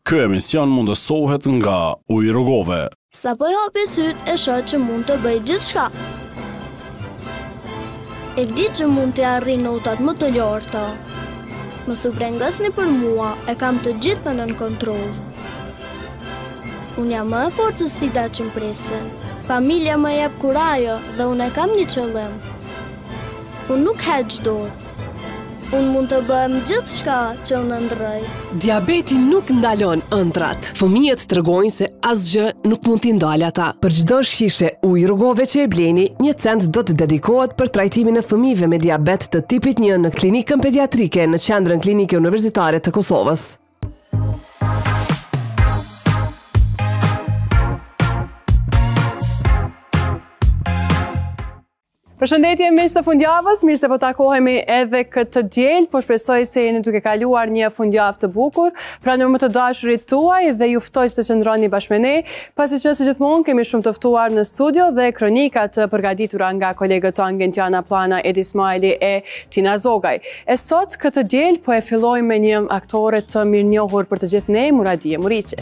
Ky emision mundësohet nga Ujë Rrugove. Sa po hapi syt e shoh që mund të bëj gjithçka. E di që mund të arri notat më të larta. Mos u brengasni për mua, e kam të gjitha nën kontroll. Unë jam më e fortë se sfidat që më presin. Familja më jep kurajo dhe unë e kam një qëllim. Unë nuk heq dorë. Unë mund të bëhem gjithçka që unë ndroj. Diabeti nuk ndalon ëndrat. Fëmijët tregojnë se asgjë nuk mund t'i ndalë ata. Për çdo shishe ujë Rrugove që e bleni, 1 cent do të dedikohet për trajtimin e fëmijëve me diabet të tipit 1 në klinikën pediatrike në Qendrën Klinike Universitare të Kosovës. Përshëndetje miq të fundjavës, mirë se po takohemi edhe këtë diel, po shpresoj se jeni duke kaluar një fundjavë të bukur. Pranoj më të dashurit tuaj dhe ju ftoj që të qëndroni bashkë me ne, pasi që si gjithmonë kemi shumë të ftuar në studio dhe kronika të përgatitura nga kolegët tanë Gentiana Plana, Edi Ismaili e Tina Zogaj. E sot këtë diel po e fillojmë me një aktore të mirënjohur për të gjithë ne, Muradije Muriqi.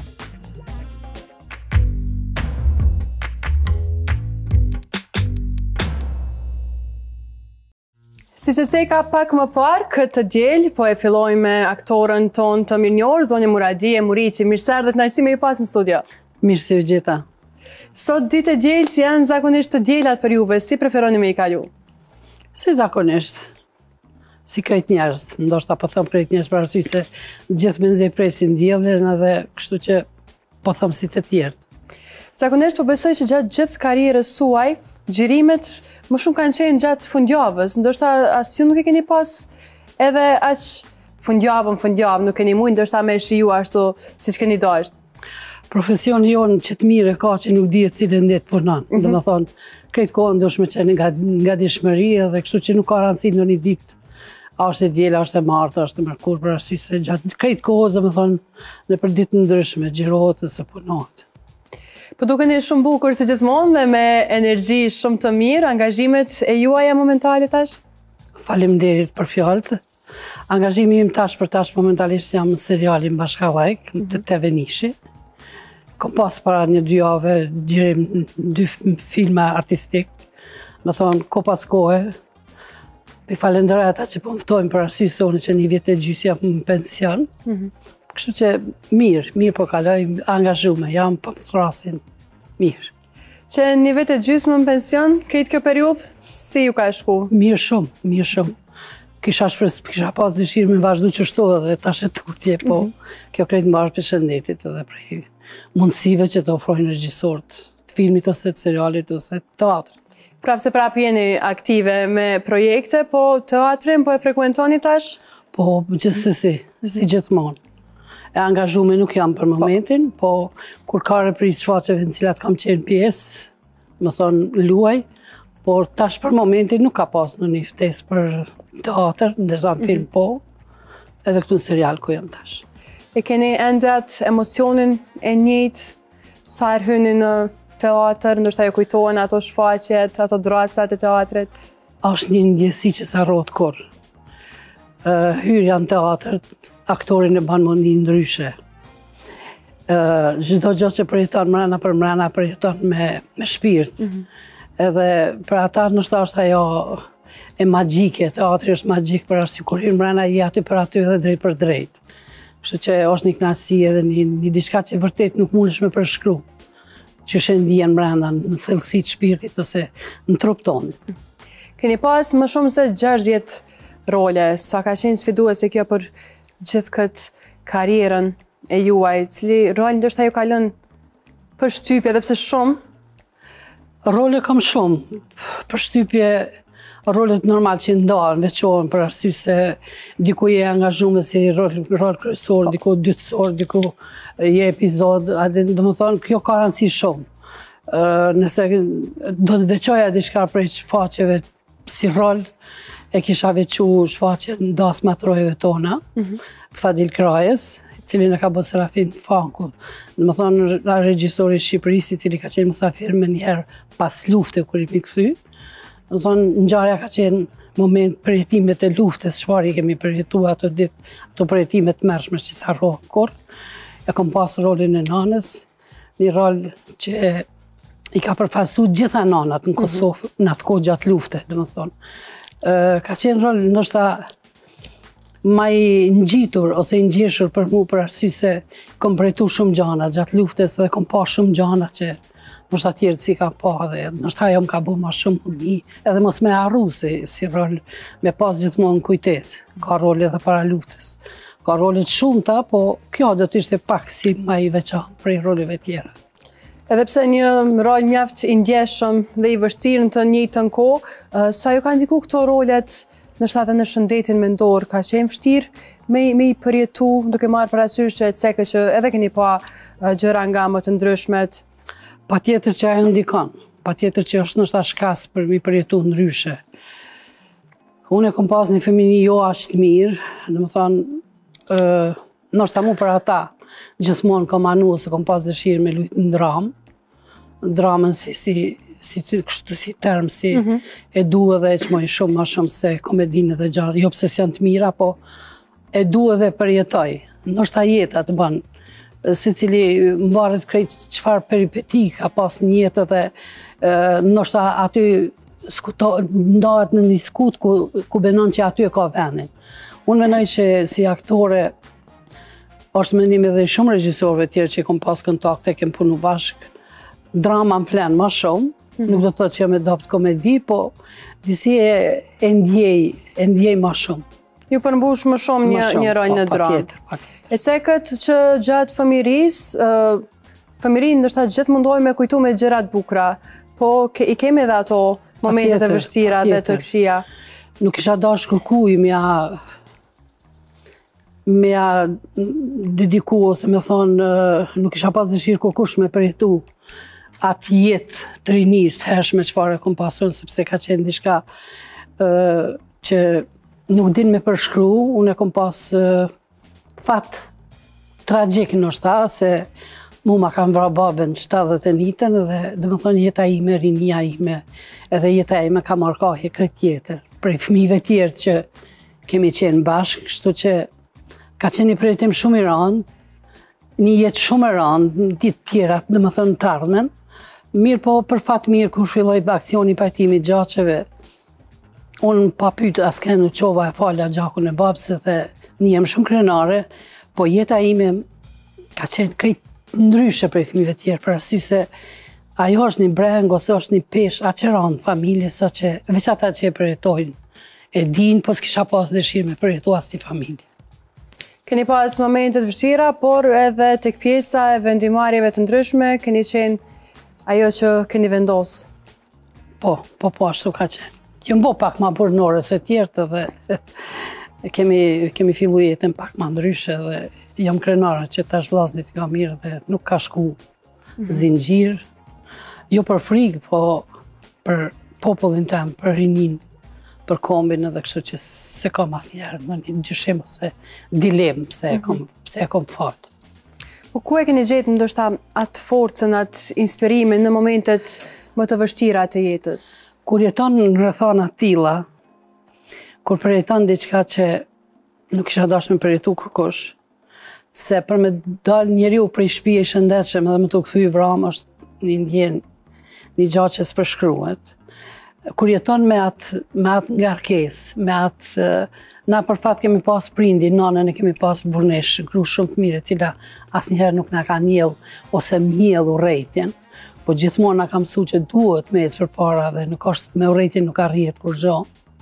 Si që ceka pak më parë, këtë diel, po e fillojmë me aktorën ton të mirënjohur, zonja Muradije Muriqi. Mirë se erdhët, kënaqësi me ju pas në studio. Mirë se ju gjeta. Sot ditë e diel, si janë zakonisht të dielat për juve, si preferoni me i kalu? Si zakonisht, si krejt njerëz, ndoshta po thëm krejt njerëz për arsye se gjithë menzej presin diellin edhe kështu që po thëm si të tjerë. Zakonisht po besoj që gjatë gjithë karrierës suaj, xhirimet më shumë kanë qenë gjatë fundjavës, ndoshta as ju nuk e keni pas edhe aq fundjavë, nuk keni mujtë ndoshta me shiju ashtu siç keni dashur. Profesioni jonë që të mirë ka që nuk dihet cilën det punon. Domethënë, këtë kohë ndosh me qenë nga dishmëri edhe kështu që nuk ka rëndësi në një ditë. A është e diela, është e martë, është e mërkur, për arsye se gjatë këtë kohës, domethënë, në për ditë ndryshme, xhirohet ose punohet. Po dukeni shumë bukur si gjithmonë dhe me energji shumë të mirë, angazhimet e juaja momentale tash? Faleminderit për fjalët. Angazhimi im tash për tash momentalisht jam në serialin Bashkallajk, të TV Nishi. Kom pas para 1-2 javë gjirim 2 filma artistik. Më thonë, ko pas kohë, i falenderoj ata që po më ftojnë për arsye se unë që 1 vjet e gjysmë jam në pension. Kështu që mirë po kaloj, angazhume, jam po më thrasin, mirë. Që 1 vjet e gjysmë në pension, këtë kjo periudhë, si ju ka shku? Mirë shumë. Kisha pas dëshirë me vazhdu që shto dhe tash e tutje, po kjo krejt mbarë për shëndetit edhe prej mundësive që të ofrojnë regjisorët të filmit ose të serialit ose të teatrit. Prapë se prapë jeni aktive me projekte, po teatrin po e frekuentoni tash? Po, gjithsesi, si gjithmonë. E angazhume nuk jam për momentin, po kur ka reprizë shfaqeve në cilat kam qenë pjesë, më thonë luaj, por tash për momentin nuk ka pas në një ftesë për teatr, ndërsa në film po, edhe këtu në serial ku jam tash. E keni endet emocionin e njëjtë sa hyni në teatr, ndoshta ju kujtohen ato shfaqjet, ato drasat e teatrit? Është një ndjesi që s'harrohet kurrë. Hyrja në teatr, aktorin e ban mundi ndryshe. Çdo gjë që përjeton mrena për mrena, përjeton me shpirt. Edhe për ata nështë është ajo e magjike, teatri është magjik për arsye kur hyn mrena i aty për aty dhe drejt për drejt. Kështu që është një kënaqësi edhe një diçka që vërtet nuk mundesh me përshkru. Që shëndien mrena në thellësi të shpirtit ose në trup tonë. Keni pas më shumë se 60 role, sa ka qenë sfiduese kjo për gjithë këtë karrierën e juaj, cili rol ndoshta ju ka lënë përshtypje edhe pse shumë? Role kam shumë. Përshtypje, rolet normal që ndalen, veçohen për arsye se diku je angazhuar si rol kryesor, diku dytësor, diku je epizod, domethënë kjo ka rëndësi shumë. Nëse do të veçoja diçka prej shfaqjeve si rol, e kisha veçu shfaqjen dasma të rojeve tona, të Fadil Krajës, cilin e ka bërë Serafin Fanku. Domethënë regjisori i Shqipërisë, i cili ka qenë musafir më njëherë pas lufte kur i kthy. Domethënë ngjarja ka qenë moment përjetimet e luftës, çfarë kemi përjetuar ato ditë, ato përjetime të mërshme që s'harrohen kurrë. e kom pas rolin e nanës, një rol që i ka përfasu gjitha nanat në Kosovë, në atë kohë gjatë lufte, dhe më thonë. Ka qenë rol nështë ma i ngjitur ose i ngjeshur për mu për arsye se kom përjetu shumë gjana gjatë luftës dhe kom pa shumë gjana që nështë atjerë si kam pa dhe nështë ajo më ka bu ma shumë mi edhe mos me harru si rol me pas gjithmonë kujtes. Ka role edhe para luftës. Ka rolet shumëta, po kjo do t'ishte pak si ma i veçantë prej roleve tjera. Edhe pse një rol mjaft i ndjeshëm dhe i vështirë në të njëjtën kohë, sa ju ka ndiku këto rolet nështë edhe në shëndetin mendor, ka qenë vështirë me i përjetu, duke marrë parasysh që cekë që edhe keni pa gjëra nga më të ndryshmet? Pa tjetër që ajo ndikon, pa tjetër që është nështë shkas për mi përjetu ndryshe. Unë e kom pas një femini jo ashtë mirë, dhe më thonë, nështë mu për ata, gjithmonë kom anu ose kom pas dëshirë me lujtë në dramë, dramën si term, si e du edhe e qmoj shumë ma shumë se komedinë dhe gjarë, jo obsesion të mira, po e du edhe përjetoj. Nështë a jetë atë banë, se cili mbaret krejt qëfar peripetik ka pas një jetë dhe nështë aty ndahet në një skut ku benon që aty e ka venin. Unë menoj që si aktore është mendim edhe shumë regjisorëve tjerë që kom pas kontakte, kem punu bashkë, drama më flenë ma shumë, nuk do të thotë që jam e dopt komedi, po disi e ndjej ma shumë. Ju përmbush më shumë një rol në dramë. E cekët që gjatë fëmirinë ndoshta gjithë mundohemi me kujtu me gjërat bukura, po i kemi edhe ato momentet e vështira dhe të këqija. Nuk isha dash kërkuj me ja dediku ose me thonë nuk isha pas dëshirë kërkush me përjetu atë jetë të rinis të hershme çfarë kom pasur, sepse ka qenë diçka që nuk din me përshkru. Unë e kom pas fat tragjik nështë se mu ma kam vra babën 71 dhe dhe më thonë jeta ime, rinia ime, edhe jeta ime ka markaje krejt tjetër, prej fëmijëve tjerë që kemi qenë bashkë, kështu që ka qenë një përjetim shumë i rëndë, një jetë shumë e rëndë, në ditë tjera, dhe më thonë të ardhmen. Mirë po për fat mirë, kur filloj aksioni pajtimi gjaçeve, unë pa pyet asken u qova e falja gjakun e babës dhe një jem shumë krenare, po jeta ime ka qenë krejt ndryshe prej fëmijëve tjerë, për arsye se ajo është një breng ose është një peshë aqëron familje, sa që veç ata që e përjetojnë, e din, po s'kisha pas dëshirë me përjetu as një familje. Keni pas momentet vështira, por edhe tek pjesa e vendimarjeve të ndryshme, keni qenë ajo që keni vendosë? Po ashtu ka qenë. Jem bo pak ma burnore se tjertë dhe kemi fillu jetën pak ma ndryshe dhe jam krenare që tash vllaznit ka mirë dhe nuk ka shku zinxhir, jo për frikë, po për popullin tem, për rinin, për kombin edhe kështu që se kam asnjëherë në një dyshim ose dilemë pse e kom fort. Po ku e keni gjetë ndoshta atë forcën, atë inspirimin në momentet më të vështira të jetës? Kur jeton në rrethana tilla, kur përjeton diçka që nuk isha dashur me përjetu kërkosh, se për me dal njeriu prej shtëpie i shëndetshëm edhe me të kthy vram është një ndjenjë, një gjatë që s'përshkruhet. Kur jeton me atë ngarkesë, me atë na për fat kemi pas prindi, nanën e kemi pas burnesh, gru shumë të mire, cila asnjëherë nuk na ka njell ose mjell urrejtjen, po gjithmonë na ka mësuar që duhet me ecë përpara dhe nuk është me urrejtjen nuk arrihet kurrë.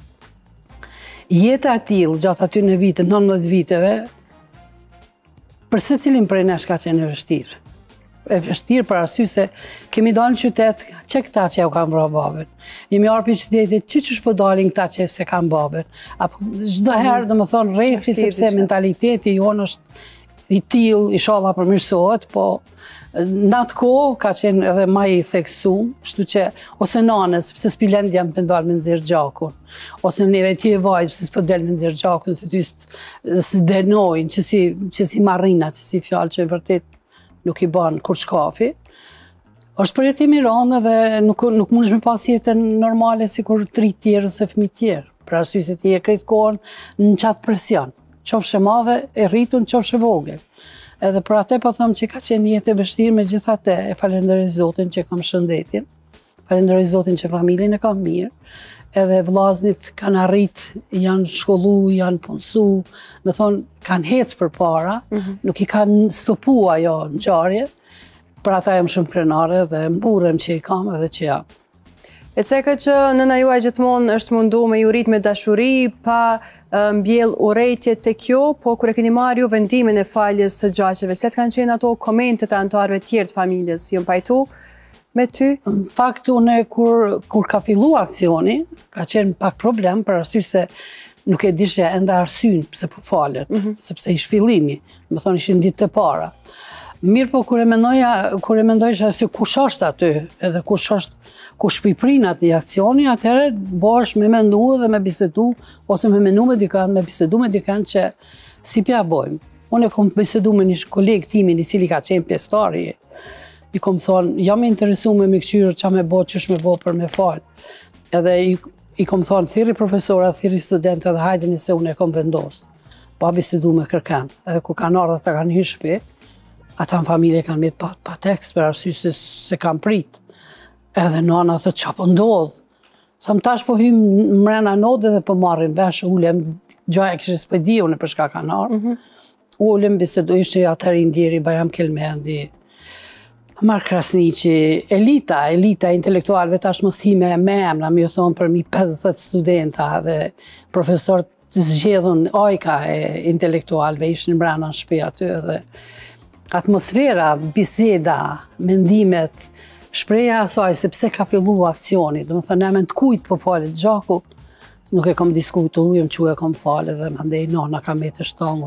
Jeta e tillë gjatë aty në vitet 19 viteve, për secilin prej nesh ka qenë e vështirë. E vështirë për arsye se kemi dalë në qytet, që këta që u kanë vra babën. Jemi arpi qytetit, që po dalin këta që se kanë babën. Apo çdo herë dhe më thonë rrethi, sepse mentaliteti jonë është i tillë, inshallah përmirësohet, po në atë kohë ka qenë edhe më i theksuar, kështu që ose nanës, sepse s'pi lënë jam për dalë me nxjerr gjakun, ose neve ti e vajzë, sepse s'po del me nxjerr gjakun, se ty s'denojnë, që si marrina, që si fjalë që vërtet nuk i ban kur shkafi. Është përjetim i rëndë dhe nuk mundesh me pas jetën normale si kur të ri tjerë ose fëmijë tjerë. Për arsye se ti e krejt kohën në qatë presion. Qofshe madhe e rritun, qofshe vogël. Edhe për atë po them që ka qenë jetë e vështirë, megjithatë e falenderoj Zotin që kam shëndetin, falenderoj Zotin që familjen e kam mirë, edhe vllaznit kanë arrit, janë shkollu, janë punësu, me thonë kanë hecë për para, nuk i kanë stopu ajo ngjarje, për ata jam shumë krenare dhe mburem që i kam edhe që jam. E ceka që nëna juaj gjithmonë është mundu me ju rrit me dashuri, pa mbjell urrejtje të kjo, po kur e keni marrë ju vendimin e faljes së gjaqeve, se të kanë qenë ato komentet e antarëve tjerë të familjes, ju pajtu me ty? Në fakt, une kur ka fillu akcioni, ka qenë pak problem për arsye se nuk e dishe enda arsyn pëse po falet, sepse ish fillimi, me thonë ishin ditë të para. Mirë po kur e mendojsha se kush është aty, edhe kush shpiprin ati akcioni, atëherë bosh me mendu dhe me bisedu, ose me menu me dikan, me bisedu me dikan që si pja bojmë. Unë e kom bisedu me një kolegë timin i cili ka qenë pjestari, i kom thonë, jam interesu me këqyrë qa me bo, qësh me bo për me falë. Edhe i kom thonë, thiri profesora, thiri studente dhe hajdeni se unë e kom vendosë. Pa bisedu me kërkan. Edhe kur kanë ardhë të kanë një shpi, ata në familje kanë mitë pa tekst për arsye se kanë pritë. Edhe nana thë qa po ndodhë. Thëm tash po hymë mrena nodë dhe po marrim vesh, ulem, gjaja kështë spedi, unë për shka kanë ardhë. Ulem, bisedu, ishte atër indjeri, Bajram Kelmendi, Mark Krasniqi, elita intelektualve tash mos time me emra, mi ju thonë për mi 50 studenta dhe profesor të zgjedhun ojka e intelektualve, ishtë në mrena në shpi aty dhe atmosfera, biseda, mendimet, shpreja asaj se pse ka fillu akcioni, dhe më thënë emen të kujt po falet gjaku, nuk e kom diskutu, jem që e kom falet dhe më ndej nona ka me të shtangu,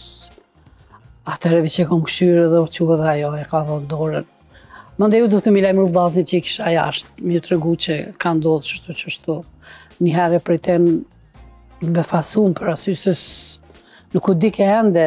atëreve që kom këshyre dhe që dhe ajo e ka dhënë dorën. Më ndej u du të mi lejmë rrëvdazni që i kisha jashtë, mi ju të regu që ka ndodhë qështu. Njëherë për ten befasum për asyses nuk u dike ende,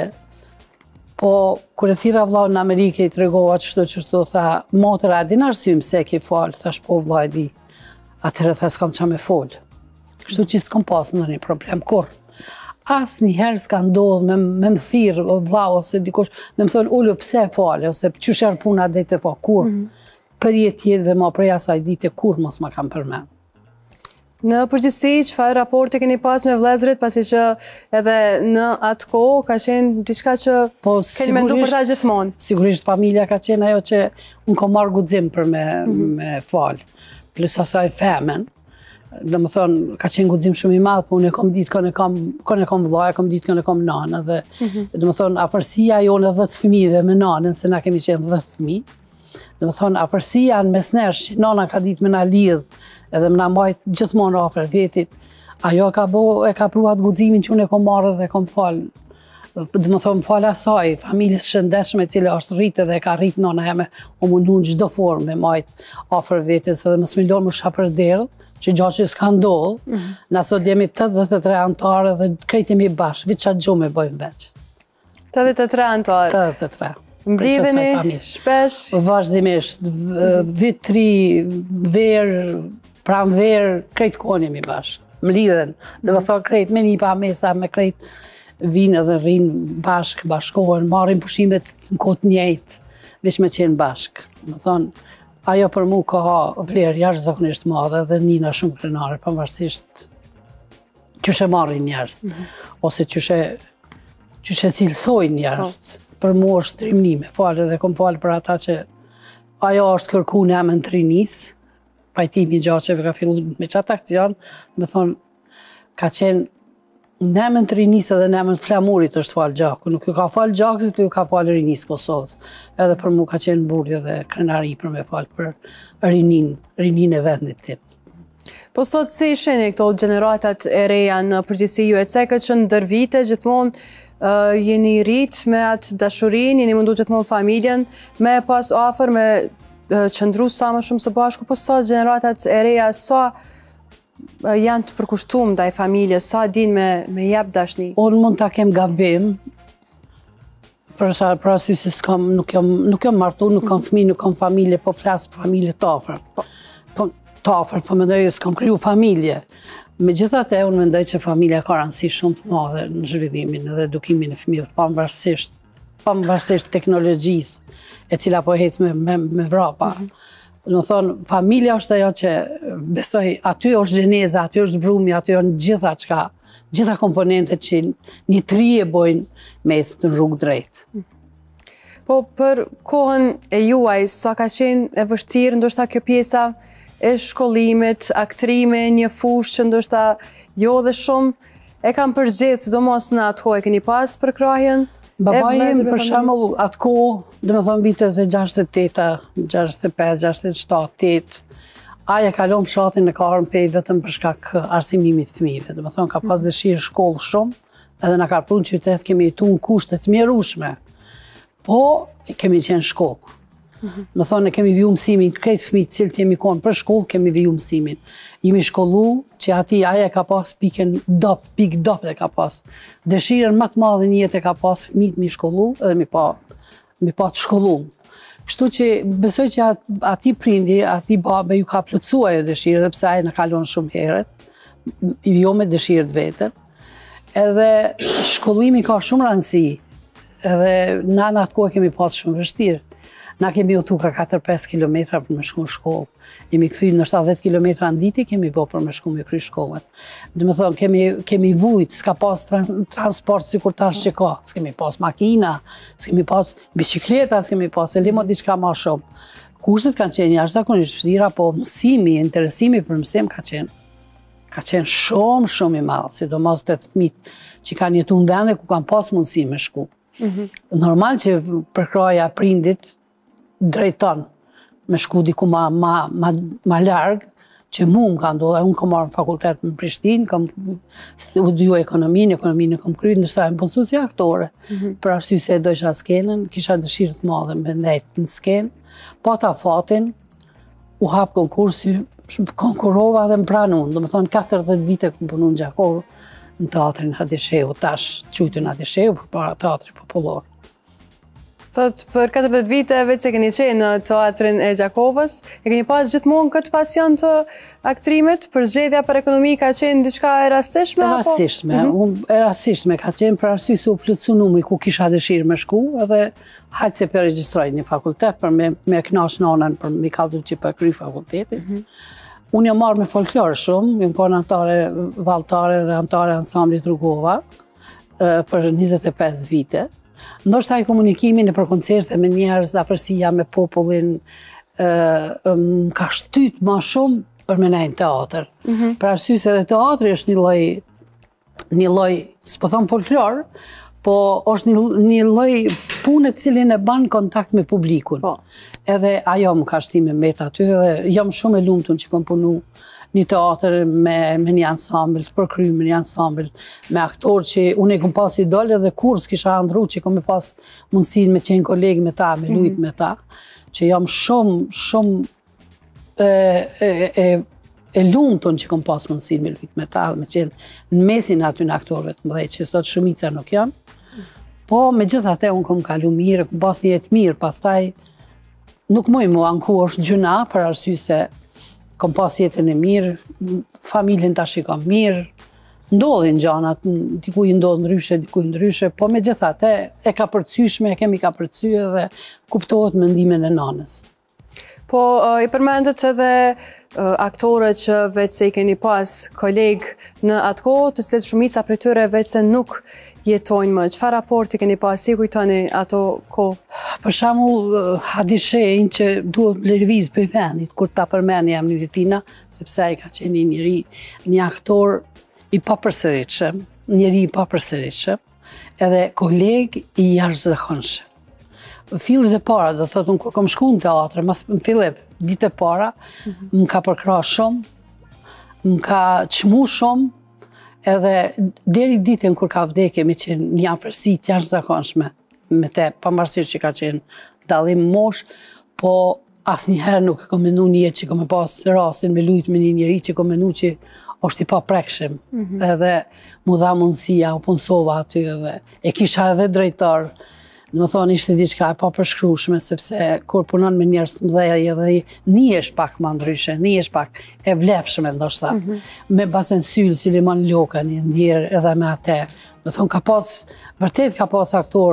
po, kur e thira vlau në Amerike i të regova qështu, tha, motëra, din arsim se e ki falë, thash po vlau e di, atëherë tha s'kam qa me folë. Kështu që s'kom pas në një problem, kur? As njëherë s'ka ndodhë me më thirë vlau ose dikush, me më thonë, ullu pse falë, ose që shërë puna dhe të fa, kur? Për jetë jetë dhe ma prej asaj dite, kur mos ma kam përmen. Në përgjithësi, çfarë raporti keni pas me vëllezërit, pasi që edhe në atë kohë ka qenë diçka që keni mendu për ta gjithmonë? Sigurisht familja ka qenë ajo që unë kom marrë guxim për me falë. Plus asaj femen, dhe më thonë, ka qenë guxim shumë i madh, po unë e kom ditë kënë e kom vllaj, kom ditë kënë e kom nanë, dhe dhe më thonë, afërsia jonë 10 fëmijëve me nanën, se na kemi qenë 10 fëmijë, dhe më thonë, afërsia në mesnesh, nana ka ditë me na lidhë, edhe më na majtë gjithmonë afër vetit, ajo e ka pruat guximin që unë e kom marrë dhe kom falë. Dhe më thonë, falë asaj, familjes shëndeshme cile është rritë dhe ka rritë nana jeme, o mundu në gjdo formë me majtë afër vetit, dhe më smilon më shapër derë, që gjatë që s'ka ndodhë, na sot jemi 83 antarë dhe krejt jemi bashkë, vitë qatë gjumë e bojmë veç. 83 antarë? 83. Mblidheni shpesh? Vazhdimisht, vit 3, verë, pranë verë, krejt kohën jemi bashkë. Mlidhen, dhe më thonë krejt me një pa mesa, me krejt vinë edhe rinë bashkë, bashkohen, marrin pushimet në kohët njëjtë, veç me qenë bashkë. Më thonë, ajo për mu ka vlerë jashtëzakonisht madhe dhe nina shumë krenare, pavarësisht qyshe marrin njerëz, ose qyshe cilësojnë njerëz. Për mu është trimnime, falë dhe kom falë për ata që ajo është kërku në emën të rinisë, pajtimi gjaqeve ka fillu me qatë akcion, me thonë, ka qenë në emën të rinisë dhe në emën flamurit është falë gjaku, nuk ju ka falë gjakësit, për ju ka falë rinisë Kosovës. Edhe për mu ka qenë burje dhe krenari për me falë për rinin e vendit tim. Po sot si isheni këto generatat e reja në përgjithësi ju e cekët që në dër vite gjithmonë jeni rritë me atë dashurin, jeni mundu gjithmonë familjen, me pas afër, me qëndru sa më shumë së bashku, po sot generatat e reja sa janë të përkushtuar ndaj familjes, sa din me jep dashni? Unë mund ta kem gabim, për arsye se nuk jam martu, nuk kam fëmijë, nuk kam familje, po flas për familje të afërt. Të afërt, po mendoj se kam kriju familje. Megjithatë, unë mendoj që familja ka rëndësi shumë të madhe në zhvillimin dhe edukimin e fëmijëve, pavarësisht pavarësisht teknologjisë e cila po ecë me vrapa. Do të thonë, familja është ajo që besoj, aty është gjeneza, aty është zbrumi, aty është gjitha komponentet që një trije bojnë me ecë në rrugë drejtë. Po për kohën e juaj, sa ka qenë e vështirë, ndoshta kjo pjesa e shkollimit, aktrime, një fushë që ndoshta jo dhe shumë e kam përgjegjë, sidomos në atë kohë e keni pas për krahjen? Babai im për shembull atë kohë, domethënë vitet e 68, 65, 67, 8, ai e kalon fshatin në Karën Pej vetëm për shkak arsimimit të fëmijëve. Domethënë ka pas dëshirë shkollë shumë, edhe na ka prunë qytet, kemi jetuar në kushte të mjerueshme. Po kemi qenë shkollë. Më thonë, kemi viju mësimin, krejt fëmijët cilët jemi konë për shkollë, kemi viju mësimin. Jemi shkollu që ati aja ka pas pikë dop e ka pas. Dëshirën më të madhe një jetë e ka pas fëmijët mi shkollu edhe mi pa të shkollu. Kështu që besoj që ati prindi, ati babe ju ka plotësua jo dëshirë, dhe pse aja në kalon shumë herët, jo me dëshirët vetën. Edhe shkollimi ka shumë rëndësi, edhe na në atë kohë kemi pas shumë vështirë. Na kemi utu ka 4-5 kilometra për me shku në shkollë. Jemi këthy në 70 kilometra në diti, kemi bo për me shku me kry shkollën. Dhe me thonë, kemi vujt, s'ka pas transport si kur tash që ka. S'kemi pas makina, s'kemi pas bicikleta, s'kemi pas, e limo diçka ma shumë. Kushtet kanë qenë jashtëzakonisht vështira, po mësimi, interesimi për mësim ka qenë shumë i madh, sidomos të fëmijët që kanë jetu në vende ku kanë pas mundësi me shku. Normal që përkraja prindit drejton me shku diku ma largë, që mu më ka ndodhe, unë kam marrë në fakultet në Prishtinë, kam studiu ekonominë e kam kryer, ndërsa e më punësu si aktore. Për arsye se e dojsha skenën, kisha dëshirë të madhe me ndajt në skenë, pata fatin, u hap konkursi, konkurova dhe më pranun, do më thonë 40 vite këmë punu në Gjakovë, në teatrin Hadisheu, tash qujtën Hadisheu për para teatri popullor. Thot, për 40 vite veç se keni qenë në teatrin e Gjakovës, e keni pas gjithmonë këtë pasion të aktrimit, për zgjedhja për ekonomi ka qenë diçka e rastishme? E rastishme ka qenë për arsye se u plotësu numri ku kisha dëshirë me shku, edhe hajtë se për regjistroj një fakultet për me knash nonën për mi kallzu që për kry fakultetin. Unë jam marrë me folklor shumë, jam konë antare valtare dhe antare ansamblit Rrugova për 25 vite. Ndoshta i komunikimin e për koncerte me njerëz, afërsia me popullin, ka shtyt ma shumë për me nejnë teatr. Për arsye se edhe teatri është një lloj, s'po thon folklor, po është një lloj pune cilin e ban kontakt me publikun. Edhe ajo më ka shtime mbet aty dhe jam shumë e lumtur që kam punu një teatr me një ansambl, të përkry me një ansambl, me aktor që unë e kom pas idol edhe kur s'kisha andru që kom e pas mundësin me qenë kolegi me ta, me lujt me ta, që jam shumë e lumtur që kom pas mundësin me lujt me ta, me qenë në mesin aty në aktorëve të mëdhej, që sot shumica nuk jam. Po me gjithate unë kom kalu mirë, kom pas një jetë mirë, pastaj nuk muj mu anku është gjuna, për arsye se kom pas jetën e mirë, familjen tash i kam mirë, ndodhin gjanat, dikuj ndodh ndryshe, po me gjithate e ka përcyshme, kemi ka përcyje dhe kuptohet mendimin e nanës. Po i përmendet edhe aktore që veç se i keni pas koleg në atë kohë, të cilët shumica prej tyre veç se nuk jetojnë më. Çfarë raporti keni pas, si kujtoni ato kohë? Për shembull, Hadishejn që duhet lëviz për vendit, kur ta përmend jam një vitina, sepse ai ka qenë një aktor i papërsëritshëm, njeri i papërsëritshëm, edhe koleg i jashtëzakonshëm. Fillet e para, do thotë, unë kur kom shku në teatr, mas në fillet, ditë e para, më ka përkra shumë, më ka çmu shumë, edhe deri ditën kur ka vdekje me qenë një afërsi të jashtëzakonshme me te, pavarësisht që ka qenë dallim mosh, po asnjëherë nuk e kam menduar një jetë që kam pas rastin me lujt me një njeri që kam menduar që është i paprekshëm, edhe mu dha mundësia, u punësova aty edhe e kisha edhe drejtor. Më thonë ishte diçka e papërshkrueshme, sepse kur punon me njerëz të mëdhenj edhe nihesh pak më ndryshe, nihesh pak e vlefshme ndoshta. Me Bacensyl, Suleman Loka, një ndjer edhe me atë. Më thonë vërtet ka pas aktor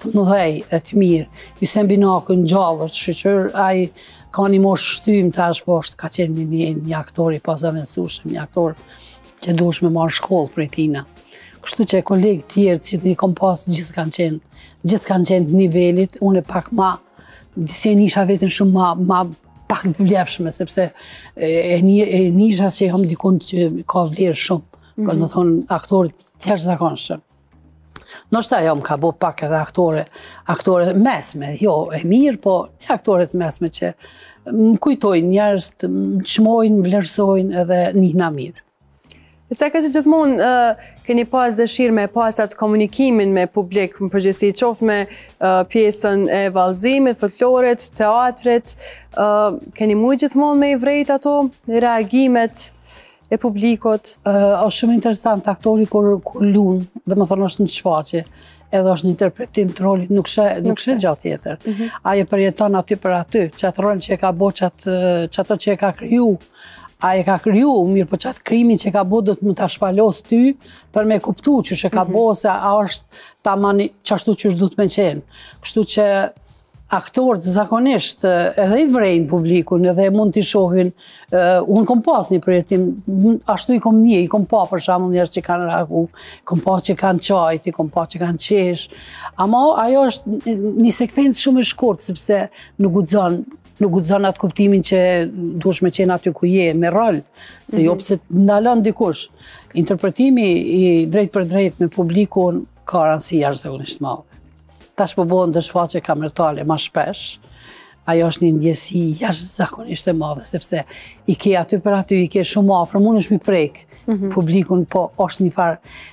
të mëdhej e të mirë. Hysem Binaku në gjallër, shqyqër, ai ka një moshë shtym tash, po ka qenë një aktor i pasaventësueshëm, një aktor që duhesh me marrë shkollë për tina. Kështu që kolegë tjerë që i kom pas gjithë kanë qenë të nivelit, unë e pak ma, disi e nisha vetën shumë ma pak vlefshme, sepse e nisha që jam dikun që ka vlerë shumë, ka më thonë aktorit tjerë zakonshëm. Nështë ajo më ka bo pak edhe aktore mesme, jo e mirë, po një aktoret mesme që më kujtojnë njerëz, më çmojnë, më vlerësojnë edhe njëna mirë. E që që gjithmonë keni pas dëshirë me pas atë komunikimin me publik, më përgjithësi qoftë me pjesën e vallëzimit, folklorit, teatrit, keni mujtë gjithmonë me i vrejt ato reagimet e publikut? Është shumë interesant aktori kur lunë, dhe më thonë është në shfaqje, edhe është një interpretim të rolit, nuk shë gjatë tjetër. Aje përjeton aty për aty, qatë rol që e ka bo, qato që e ka kriju, a e ka kriju, mirë po qatë krimi që ka bo do të më të shpalos ty për me kuptu që që ka bo se a është ta mani qashtu që është du të me qenë. Kështu që aktorët zakonisht edhe i vrejnë publikun edhe mund t'i shohin, unë kom pas një përjetim, ashtu i kom pa për shembull njerëz që kanë reagu, kom pa që kanë qajt, kom pa që kanë qesh, ama ajo është një sekvencë shumë e shkurtë, sepse nuk guxon atë kuptimin që duhesh me qenë aty ku je, me rol, se jo pse ndalon dikush. Interpretimi i drejt për drejt me publikun ka rëndësi jashtëzakonisht madhe. Tash po bëhen dëshfaqe kamertale ma shpesh, ajo është një ndjesi jashtëzakonisht e madhe, sepse i ke aty për aty, i ke shumë afër, mund është mi prek publikun, po është një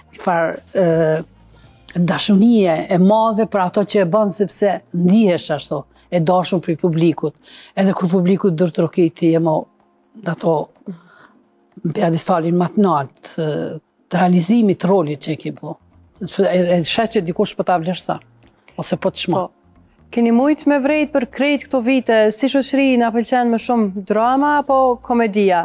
farë dashunie e madhe për ato që e bën, sepse ndihesh ashtu, e dashur për publikut. Edhe kur publikut dërtrokiti e mo ato pjedestalin më të lartë të realizimit rolit që e ki bo. E shet që dikush po ta vlerëson, ose po të shmo. Keni mujtë me vrejt për krejt këto vite, si shoqëri na pëlqen më shumë drama apo komedia?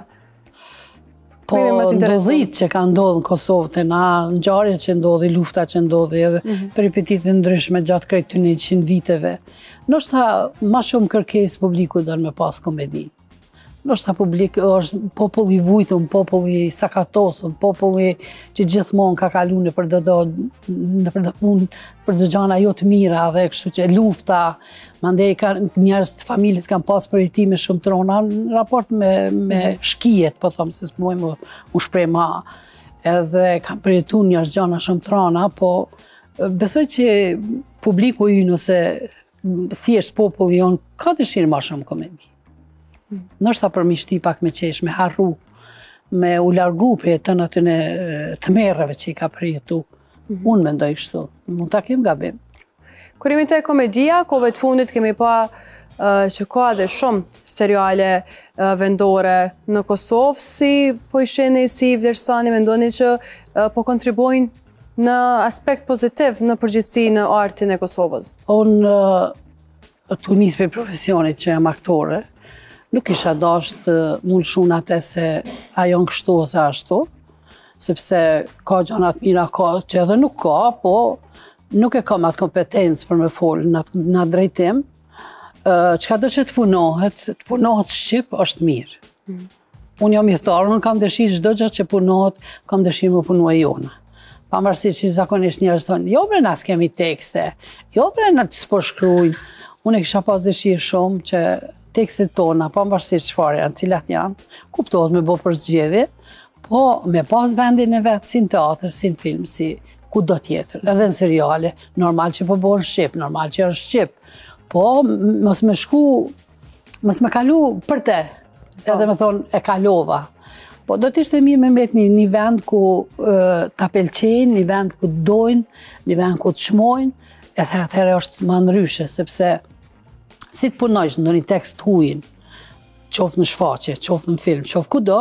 Po ndodhit që ka ndodhë në Kosovë të na, ngjarjet që ndodhi, lufta që ndodhi, edhe peripetitë ndryshme gjatë krejt të 100 viteve. Ndoshta ma shumë kërkesë publiku dërë me pas komedi. Ndoshta publik është populli i vujtun, populli i sakatosur, populli që gjithmonë ka kalu në për do punë, për do gjana jo të mira, dhe kështu që lufta, mandej njerëz të familjet kanë pas përjetime shumë trona në raport me shkijet, po thomë, se s'mojmë u shprej ma, edhe kanë përjetu njerëz gjana shumë trona, po besoj që publiku i nëse thjesht populli jonë ka dëshirë ma shumë komedi. Nështë për mi shti pak me qesh, me harru, me u largu për jetën atyne të merreve që i ka përjetu. Unë mendoj kështu, mund ta kem gabim. Kur jemi te komedia, kove të fundit kemi pa që ka dhe shumë seriale vendore në Kosovë, si po i sheni, si i vlerësani, mendoni që po kontribuojnë në aspekt pozitiv në përgjithësi në artin e Kosovës? Unë të nis për profesionit që jam aktore, nuk isha dasht mund shumë atë se ajo në kështu ose ashtu, sepse ka gjanat mira ka që edhe nuk ka, po nuk e kam atë kompetencë për me folë në drejtim. Qka do që të punohet Shqip është mirë. Unë jam mjektar, unë kam dëshirë çdo gjë që punohet, kam dëshirë më punu e jona. Pavarësisht që zakonisht njerëz thonë, jo bre na s'kemi tekste, jo bre na s'po shkruajnë. Unë e kisha pas dëshirë shumë që tekstet tona, pavarësisht çfarë janë, cilat janë, kuptohet me bo për zgjedhje, po me pas vendin e vetë si në teatr, si në film, si kudo tjetër, edhe në seriale, normal që po bëhen Shqip, normal që është Shqip, po mos me kalu për te, edhe me thonë e kalova. Po do t'ishte mirë me mbet një vend ku ta pëlqejnë, një vend ku dojnë, një vend ku të shmojnë, edhe atëherë është më ndryshe, sepse si të punojsh në një tekst hujin, qoftë në shfaqje, qoftë në film, qoftë kudo,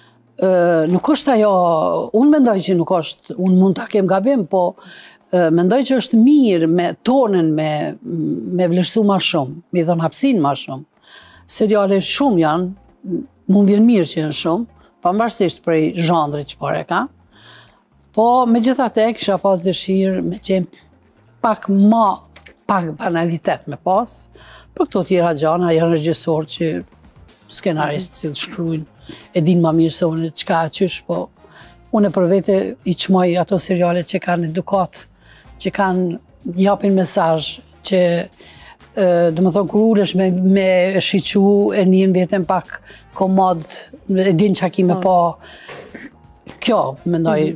nuk është ajo, unë mendoj që nuk është, unë mund ta kem gabim, po mendoj që është mirë me tonën, me vlerësu ma shumë, me dhënë hapsin ma shumë. Seriale shumë janë, mund vjen mirë që janë shumë, pavarësisht prej zhandrit që pare ka, po me gjithatë kisha pas dëshirë me qenë pak ma pak banalitet me pas, për këto tjera gjana janë regjisor që skenarist që shkrujnë, e din ma mirë se unë qka e qysh, po unë për vete i qmoj ato seriale që kanë edukat, që kanë japin mesazh, që dhe më thonë, kur ulesh me shiqu e njën vetën pak komod, e din që ki me pa, kjo, mendoj.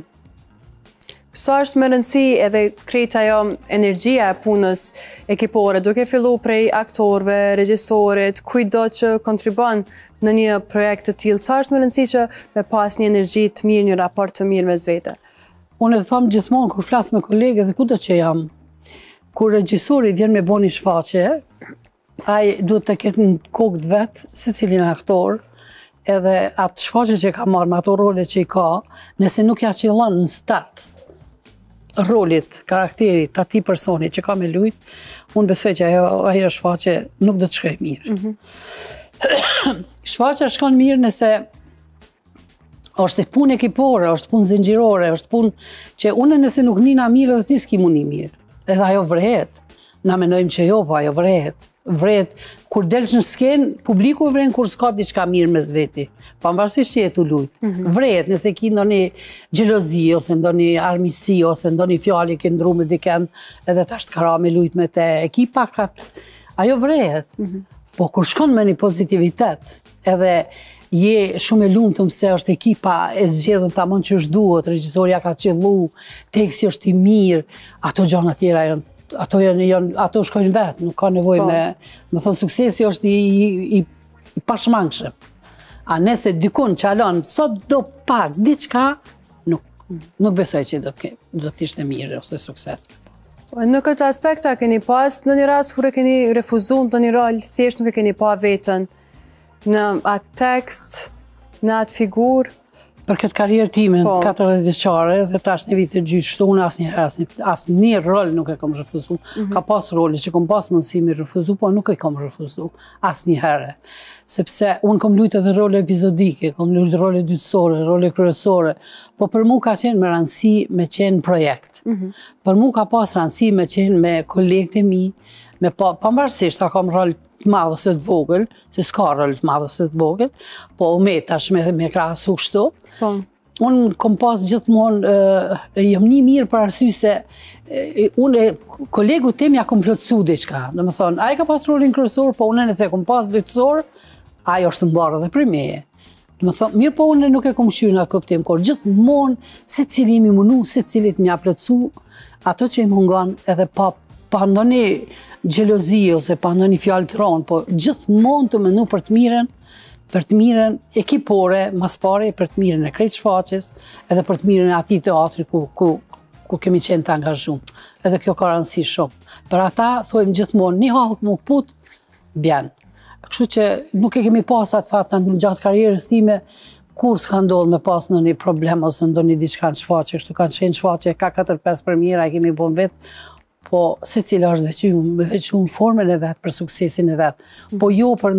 Sa është më rëndësi edhe krejt ajo energjia e punës ekipore, duke fillu prej aktorëve, regjisorit, kujdo që kontribon në një projekt të tillë, sa është më rëndësi që me pas një energji të mirë, një raport të mirë me zvete? Unë e thamë gjithmonë, kur flasë me kolege dhe kudo që jam, kur regjisori vjen me bo një shfaqje, ai duhet të ketë në kokë vetë, se cilin aktor, edhe atë shfaqje që ka marrë, me ato role që i ka, nëse nuk ja qëllon në start rolit, karakterit, ati personi që ka me lujt, unë besoj që ajo shfaqje nuk do të shkoj mirë. Shfaqja shkon mirë nëse është punë ekipore, është punë zinxhirore, është punë që unë nëse nuk nina mirë dhe ti s'ki muni mirë. Edhe ajo vrehet. Na menojmë që jo, po ajo vrehet. Vrehet. Kur delsh në skenë, publiku vren kur s'ka diçka mirë mes veti. Pavarësisht që jetu lujt. Vrehet nëse ki ndonjë xhelozi, ose ndonjë armisi, ose ndonjë fjalë që ndru me dikën, edhe tash të kara me lujt me te ekipa, ajo vrehet. Po kur shkon me një pozitivitet, edhe je shumë e lumtur se është ekipa e zgjedhur tamam që është duhet, regjisoria ka qellu, teksti është i mirë, ato gjëra tjera janë, ato shkojnë vetë, nuk ka nevojë me thonë suksesi është i pashmangshëm. A nëse dikun çalon sot do pak diçka, nuk besoj që do të ishte mirë ose sukses. Në këtë aspekt a keni pas në një rast kur e keni refuzuar në një rol, thjesht nuk e keni pa veten në atë tekst, në atë figurë? Për këtë karrierë time, 40 vjeçare, dhe tash një vit e gjyq, unë asë një rol nuk e kom refuzu. Ka pas roli që kom pas mundësi me refuzu, po nuk e kom refuzu, asë një herë. Sepse unë kom lujtë edhe role epizodike, kom lujtë role dytësore, role kryesore, po për mu ka qenë me rëndësi me qenë projekt. Për mu ka pas rëndësi me qenë me kolegët e mi, pavarësisht, a kom rol të madhë ose të vogël, se s'ka rol të madhë ose të vogël, po me tash me krahasu kështu. Unë kom pas gjithmonë, jam një mirë për arsye se unë kolegu tem ja kom plotësu diçka. Do të thonë, ai ka pas rolin kryesor, po unë nëse kom pas dytësor, ai është mbarë edhe për meje. Do të thonë, mirë po unë nuk e kom shyrë në kuptim, kur gjithmonë se cili mi munu, se cilit më ja plotësu, ato që i mungon edhe pa ndonjë xhelozi ose pa ndonjë fjalë të rronë, po gjithmonë të menu për të mirën ekipore, mas pari për të mirën e krejt shfaqjes, edhe për të mirën e atij teatri ku kemi qenë të angazhuar. Edhe kjo ka rëndësi shumë. Për ata thojmë gjithmonë një hallk nuk put bjen. Kështu që nuk e kemi pas atë fat në gjatë karrierës time kur s'ka ndodhur me pas ndonjë problem ose ndonjë diçka në shfaqje, kështu kanë qenë shfaqje ka 4-5 premiera e kemi bën vetë. Po se cila është veçu në formën e vetë për suksesin e vetë, po jo për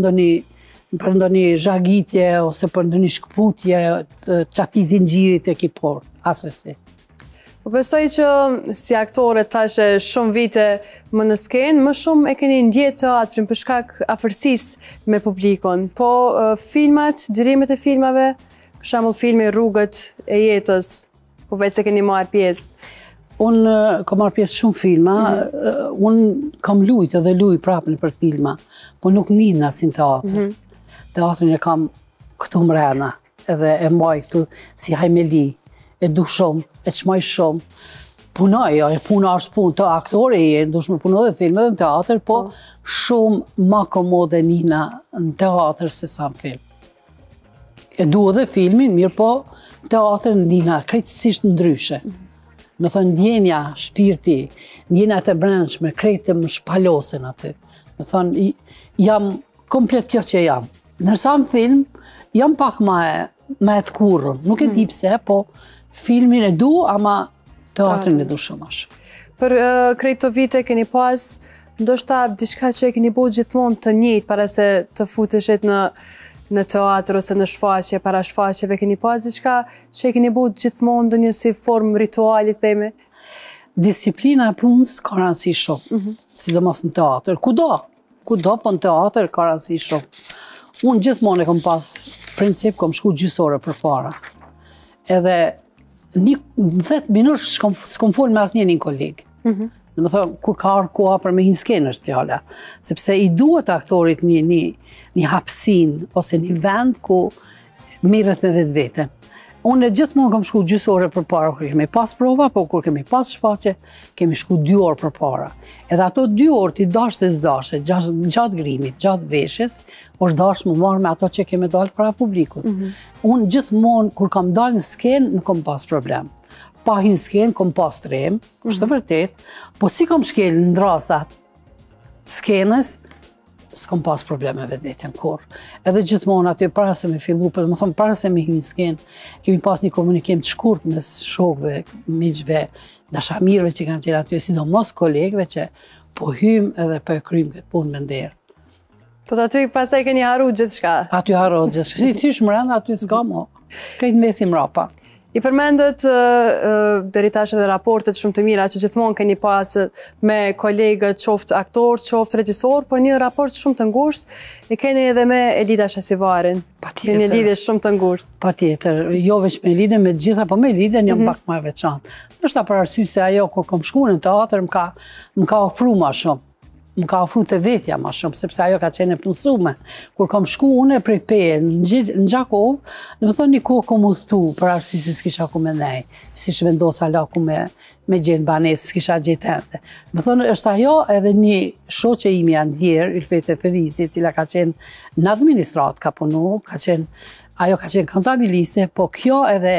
ndonjë zhagitje ose për ndonjë shkputje që ati zinxhirit ekipor, asesi. Po besoj që si aktore tash shumë vite më në skenë, më shumë e keni ndjetë teatrin për shkak afërsisë me publikun, po filmat, xhirimet e filmave, për shembull filmi Rrugët e jetës, po vetë se keni marrë pjesë. Unë kam marrë pjesë shumë filma, unë kam lujtë edhe luj prapën për filma, po nuk njën asin teatr. Teatrin e kam këtu mrena, edhe e maj këtu si hajmeli, e du shumë, e qmaj shumë. Punoj, puna është punë të aktori, e ndush me puno dhe filme dhe në teatr, po shumë ma komode njëna në teatr se sa në film. E du edhe filmin, mirë po teatr njëna krejtësisht ndryshe. Me thënë ndjenja, shpirti, ndjenja të brendshme, krejtë më shpalosen aty. Me thënë, jam komplet kjo që jam. Nërsa në film, jam pak ma e të kurrën. Nuk e di pse, po filmin e du, ama teatrin e du shumë ashtë. Për krejtë të vite keni pas, ndoshta diçka që e keni bo gjithmonë të njëjtë para se të futeshit në teatr ose në shfaqje, para shfaqjeve, keni pas diçka që e keni bo gjithmonë ndonjë si formë ritualit theme? Disiplina e punës ka rëndësi shumë. sidomos në teatr, kudo po në teatr ka rëndësi shumë. Unë gjithmonë e kom pas princip, kom shku gjysore për para. Edhe në 10 minutë s'kom fol me asnjë një kolegë. Në më thonë, kur ka arë koha për me hinë skenë është fjalla. Sepse i duhet aktorit një hapsin, ose një vend ku mirët me vetë vete. Unë gjithmonë kam shku gjysore për para, kur kemi pas prova, po kur kemi pas shfaqe, kemi shku 2 orë për para. Edhe ato 2 orë ti dashtë e zdashe, gjatë grimit, gjatë veshjes, është dashtë më marrë me ato që kemi dalë para publikut. Unë gjithmonë, kur kam dalë në skenë, nuk kam pas problem. Pa hinë skenë, kam pas trem, është të vërtet, po si kam shkel në ndrasat skenës, s'kom pas probleme vetë vetën kur. Edhe gjithmonë aty para se me fillu, për më thonë para se me hynë skenë, kemi pas një komunikim të shkurt mes shokëve, miqve, dashamirëve që kanë qenë aty, sidomos kolegëve që po hymë edhe po e krymë këtë punë me nderë. Të aty pasaj keni haru gjithë shka? Aty haru gjithë shka. Si tysh më renda, aty s'ka mo. Krejtë mesim rapa. I përmendet deri tash edhe raportet shumë të mira që gjithmonë keni pas me kolegët, qoftë aktor, qoftë regjisor, por një raport shumë të ngushtë e keni edhe me Elida Shasivarin. Patjetër. Një lidhje shumë të ngushtë. Patjetër, jo veç me lidhje me gjitha, po me lidhje një pak më e veçantë. Ndoshta për arsye se ajo kur kam shkuar në teatr më ka ofruar më shumë. Më ka ofru të vetja ma shumë, sepse ajo ka qenë e punësume. Kur kam shku unë e prej peje në Gjakov, në më thonë një kohë kom udhëtu, për arsye se s'kisha ku me nej, si shvendosa laku me gjenë banesë, s'kisha gjetë ende. Më thonë, është ajo edhe një shoqe imi andjerë, Ylfete Ferisi, cila ka qenë në administrat, ka punu, ajo ka qenë kontabiliste, po kjo edhe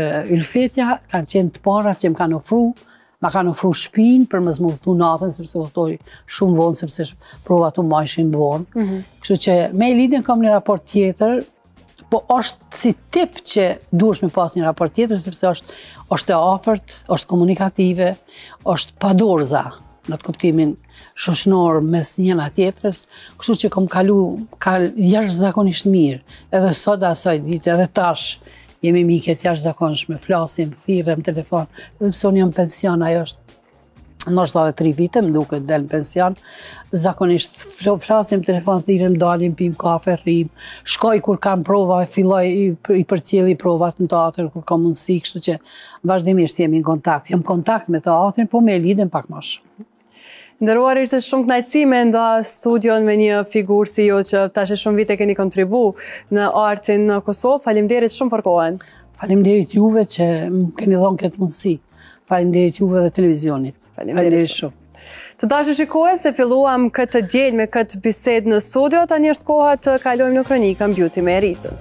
Ylfetja kanë qenë të para që më kanë ofru, ma kanë ofru shpinë për më zmurtu natën, sepse votoj shumë vonë, sepse provat u majshin vonë. Kështu që me Elidën kam një raport tjetër, po është si tip që duhesh me pas një raport tjetër, sepse është e afërt, është komunikative, është padorza, në të kuptimin shoqënor mes njëna tjetrës, kështu që kam kalu jashtëzakonisht mirë, edhe sot asaj ditë, edhe tash, jemi miket jashtëzakonshme, flasim, thirrem telefon, edhe pse unë jam pension, ajo është ndoshta edhe 3 vite, më duket del në pension, zakonisht flasim telefon, thirrem, dalim, pim kafe, rrim, shkoj kur kam prova, filloj i përcjelli provat në teatr kur kam mundësi, kështu që vazhdimisht jemi në kontakt. Jam në kontakt me teatrin, po me Elidën pak më shumë. Nderuar, ishte shumë kënaqësi me nda studion me një figurë si jo që tash e shumë vite keni kontribu në artin në Kosovë. Faleminderit shumë për kohën. Faleminderit juve që më keni dhënë këtë mundësi. Faleminderit juve dhe televizionit. Faleminderit shumë. Të dashur shikues, se filluam këtë diel me këtë bisedë në studio, tani është koha të kalojmë në kronikën Beauty me Erisën.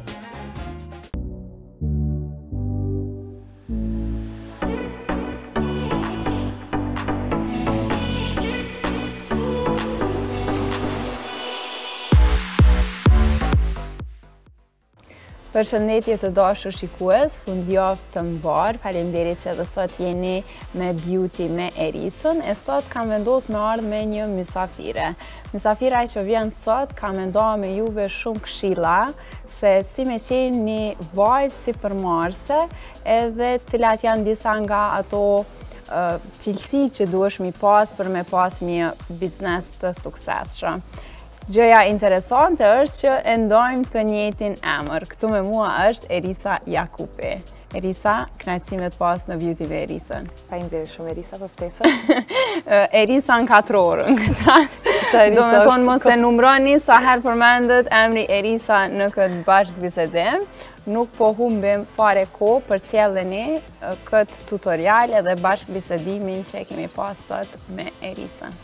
Përshëndetje të dashur shikues, fundjavë të mbar, faleminderit që edhe sot jeni me Beauty me Erisën, e sot kam vendos me ardhë me një mysafire. Mysafira që vjen sot ka me nda me juve shumë këshilla, se si me qenë një vajzë si përmarse, edhe cilat janë disa nga ato cilësi që duhesh mi pas për me pas një biznes të suksesshëm. Gjëja interesante është që e ndojmë të njëjtin emër. Këtu me mua është Erisa Jakupi. Erisa, kënaqësi me të pas në Beauty me Erisën. Faleminderit shumë Erisa për ftesën. Erisa në 4 orë në këtë rast. Do me thonë mos e numroni sa herë përmendet emri Erisa në këtë bashkëbisedim. Nuk po humbim fare kohë për cjelleni këtë tutorial edhe bashkëbisedimin që kemi pas sot me Erisën.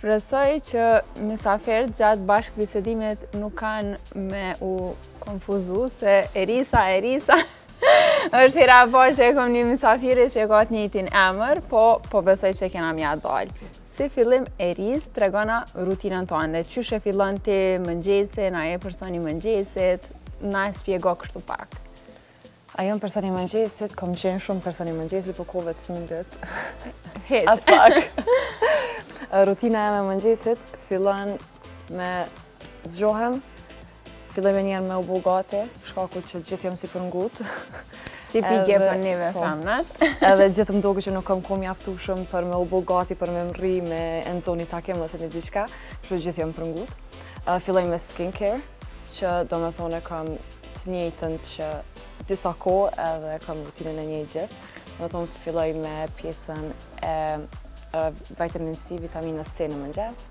Shpresoj që mysafirët gjatë bashkëbisedimit nuk kanë me u konfuzu se Erisa është hera e parë që e kom një mysafire që e ka të njëjtin emër, po besoj që kena mja dalë. Si fillim Eris, tregona rutinën tonë, qysh e fillon ti mëngjesin, a je personi mëngjesit, na e spjego kështu pak. A jam personi mëngjesit, kom qenë shumë personi mëngjesit, po kohëve të fundit. Hiq. As pak. Rutina e me mëngjesit fillon me zgjohem, filloj me njerë me u bo gati, shkaku që gjithë jam si për ngut. Tipike për neve femnat. Edhe gjithë më doke që nuk kam kohë mjaftueshëm për me u bo gati, për me mri, me enzoni takem ose një diçka, kështu gjithë jam për ngut. Filloj me skincare, që do me thone kam të njëjtën që disa kohë edhe kam rutinën e njëjtë gjithë. Do me thonë filloj me pjesën e vitamin C, vitaminës C në mëngjes,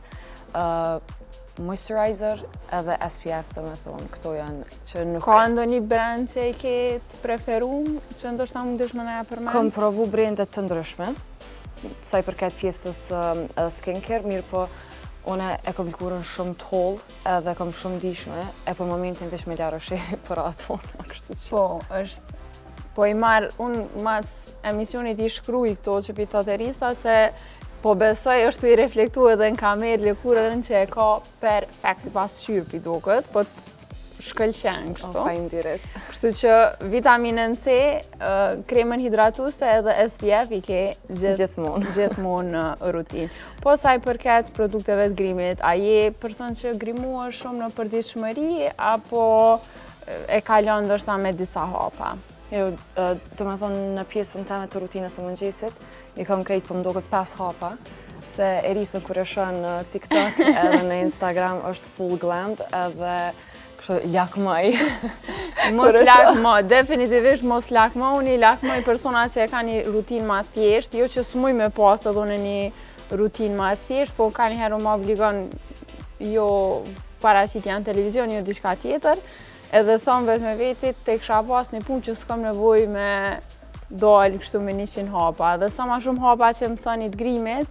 moisturizer edhe SPF, do me thonë, këto janë që nuk... Ka ndonjë brand që i ke të preferum, që ndoshta më dëshme na ja përmend? Kam provu brandet të ndryshme, sa i përket pjesës skincare, mirë po une e kom lkurën shumë të hollë edhe kom shumë ndishme, e për momentin vesh me ljarëshi për ato, kështu që... Po, është... Po i marë, unë mas emisionit i shkruj këto që pitot Erisa, se po besoj është i reflektu edhe në kamerë lëkurën që e ka perfekt si pas qyrë i duket, po të shkëlqen kështu. Faleminderit. Kështu që vitaminën C, kremën hidratuse edhe SPF i ke gjithmonë në rutinë. Po sa i përket produkteve të grimit, a je person që grimuar shumë në përditshmëri apo e kalon ndoshta me disa hapa? Jo, do me thonë në pjesën teme të rutinës së mëngjesit, i kam krejt për më duket 5 hapa, se Erisën kur e shoh në TikTok edhe në Instagram është full glammed edhe kështu lakmoj. Mos lakmo, definitivisht mos lakmo, unë i lakmoj persona që e ka një rutinë ma thjesht, jo që s'muj me pas edhe në një rutinë ma thjesht, po ka njëherë më obligon jo paraqitja në televizion, jo diçka tjetër. Edhe thonë vetë me vetit, te kësha pas një punë që s'kam nevoj me dalë kështu me 100 hapa. Dhe sa ma shumë hapa që mësonit grimit,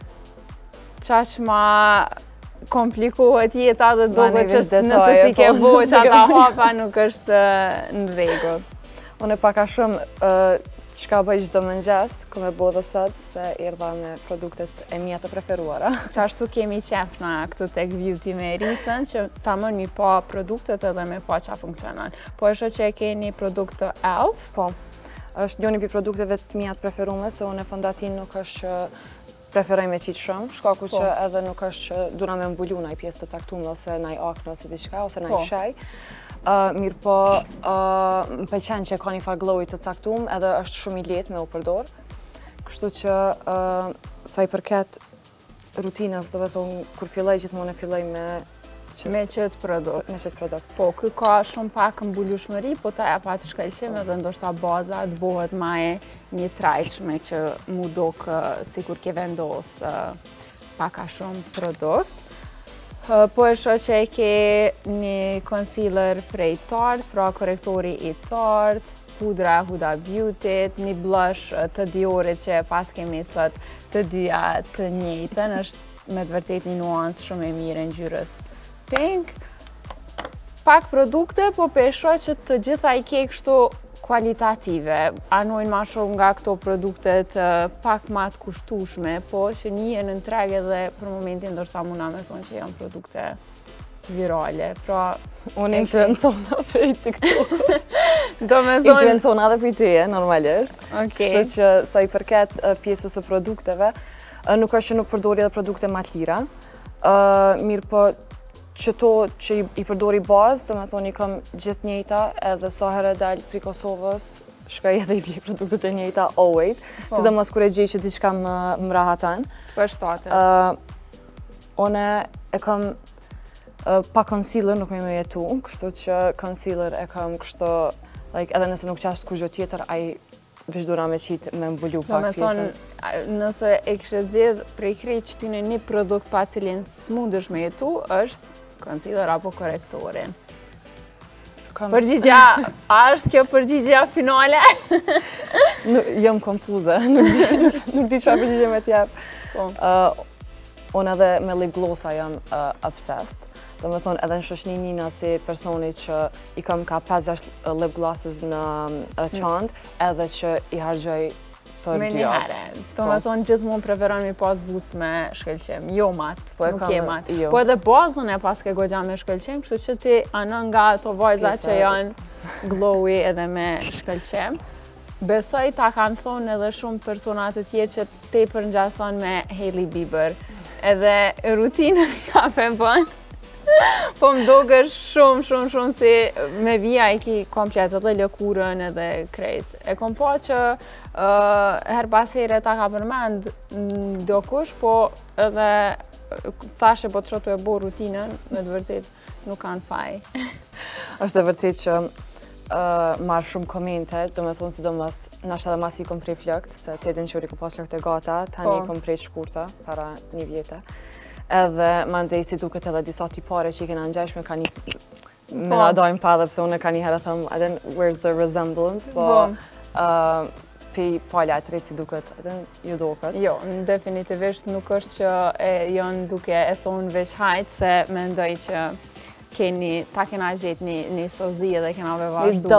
qaq ma komplikohet jeta dhe doke që nëse si ke bo që ata hapa nuk është në rregull. Unë paka shumë çka bëj çdo mëngjes, ku me bo dhe sot, se erdha me produktet e mia të preferuara. Qashtu kemi qef na këtu tek Beauty me Erisën, që ta mën mi pa produktet edhe me pa qa funksionon. Po është që e keni produkt të e.l.f? Po, është njëri pi produkteve të mia të preferume, se unë e fondatin nuk është që preferoj me qitë shumë, shkaku që edhe nuk është që duna me mbulu naj pjesë të caktume, ose naj akne, ose diçka, ose naj shaj. Mirë po, më pëlqen që ka një farë glowi të caktume, edhe është shumë i lehtë me u përdor. Kështu që, sa i përket rutinës, do me thonë, kur filloj gjithmonë e filloj me qëtë produkt. Me qëtë produkt. Po, kë ka shumë pak mbulueshmëri, po ta e pa të shkëlqim edhe ndoshta baza të bohet ma e një trajtshme që mu dokë sikur ke vendos paka shumë produkt. Po e shoh që e ke një concealer prej Tarte, pra korektori i Tarte, pudra Huda Beauty, një blush të Diorit që pas kemi sot të dyja të njëjtën, është me të vërtet një nuancë shumë e mirë në ngjyrës pink. Pak produkte, po pe shoh që të gjitha i ke kështu kualitative, anojnë ma shumë nga këto produktet pak ma të kushtueshme, po që njën në treg edhe për momentin ndoshta muna me thonë që janë produkte virale. Pra, unë influencona prej TikTok. Do me thonë... Influencona dhe prej teje, normalisht. Kështu që sa i përket pjesës së produkteve, nuk është që nuk përdori edhe produkte ma të lira, mirë po qëto që i përdori bazë, do me thonë i kam gjithë njëjta, edhe sa herë dalë pri Kosovës, shkoj edhe i bje produktet e njëjta always, sidomos kur e gjej që diçka më rahatan. Të përshtatet. Une e kam pa concealer nuk me jetu, kështu që concealer e kam kështu, edhe nëse nuk qashtë ku gjo tjetër, ai vëshdura me qitë me mbulu pak pjesën. Do me thonë, nëse e kështë zgjedh prej krejt që tyne një produkt pa cilin s'mundesh me jetu, është concealer apo korektorin. Përgjigja, a është kjo përgjigja finale? Jam konfuze, nuk di çfarë përgjigje me t'jap. unë edhe me lip glossa jam obsessed. Do me thonë edhe në shoqni njëna si personi që i kam ka 5-6 lip glosses në qand, edhe që i hargjoj për 2 javë. Do me thonë gjithmonë preferon mi pas boost me shkëlqim, jo mat, nuk je mat. Jo. Po edhe bazën e pas ke gogja me shkëlqim, kështu që ti anë nga ato vajza që janë glowy edhe me shkëlqim. Besoj ta kanë thonë edhe shumë personat të tjerë që te përngjason me Hailey Bieber. Edhe rutinën ka bën. Po më doker shumë si me vija i ki komplet edhe lëkurën edhe krejt. E kom pa që her pas here ta ka përmend do kush, po edhe tashe po të shotu e bo rutinën, me të vërtet nuk kanë faj. Është e vërtet që marrë shumë komente, do me thonë sidomos, nashtë edhe mas i kom prej flëkt, se të edin qëri ku pas flëkt e gata, tani i kom prej shkurta, para 1 vjete. Edhe mandej si duket edhe disa tipare që i kena ngjashme ka njës me na dojmë pa dhe pse unë ka njëherë thëmë, I don't know where's the resemblance, po pi pala e tretë si duket, ju duket. Jo, definitivisht nuk është që janë duke e thonë veç hajt, se mendoj që ta kena gjetë një sozi edhe kena me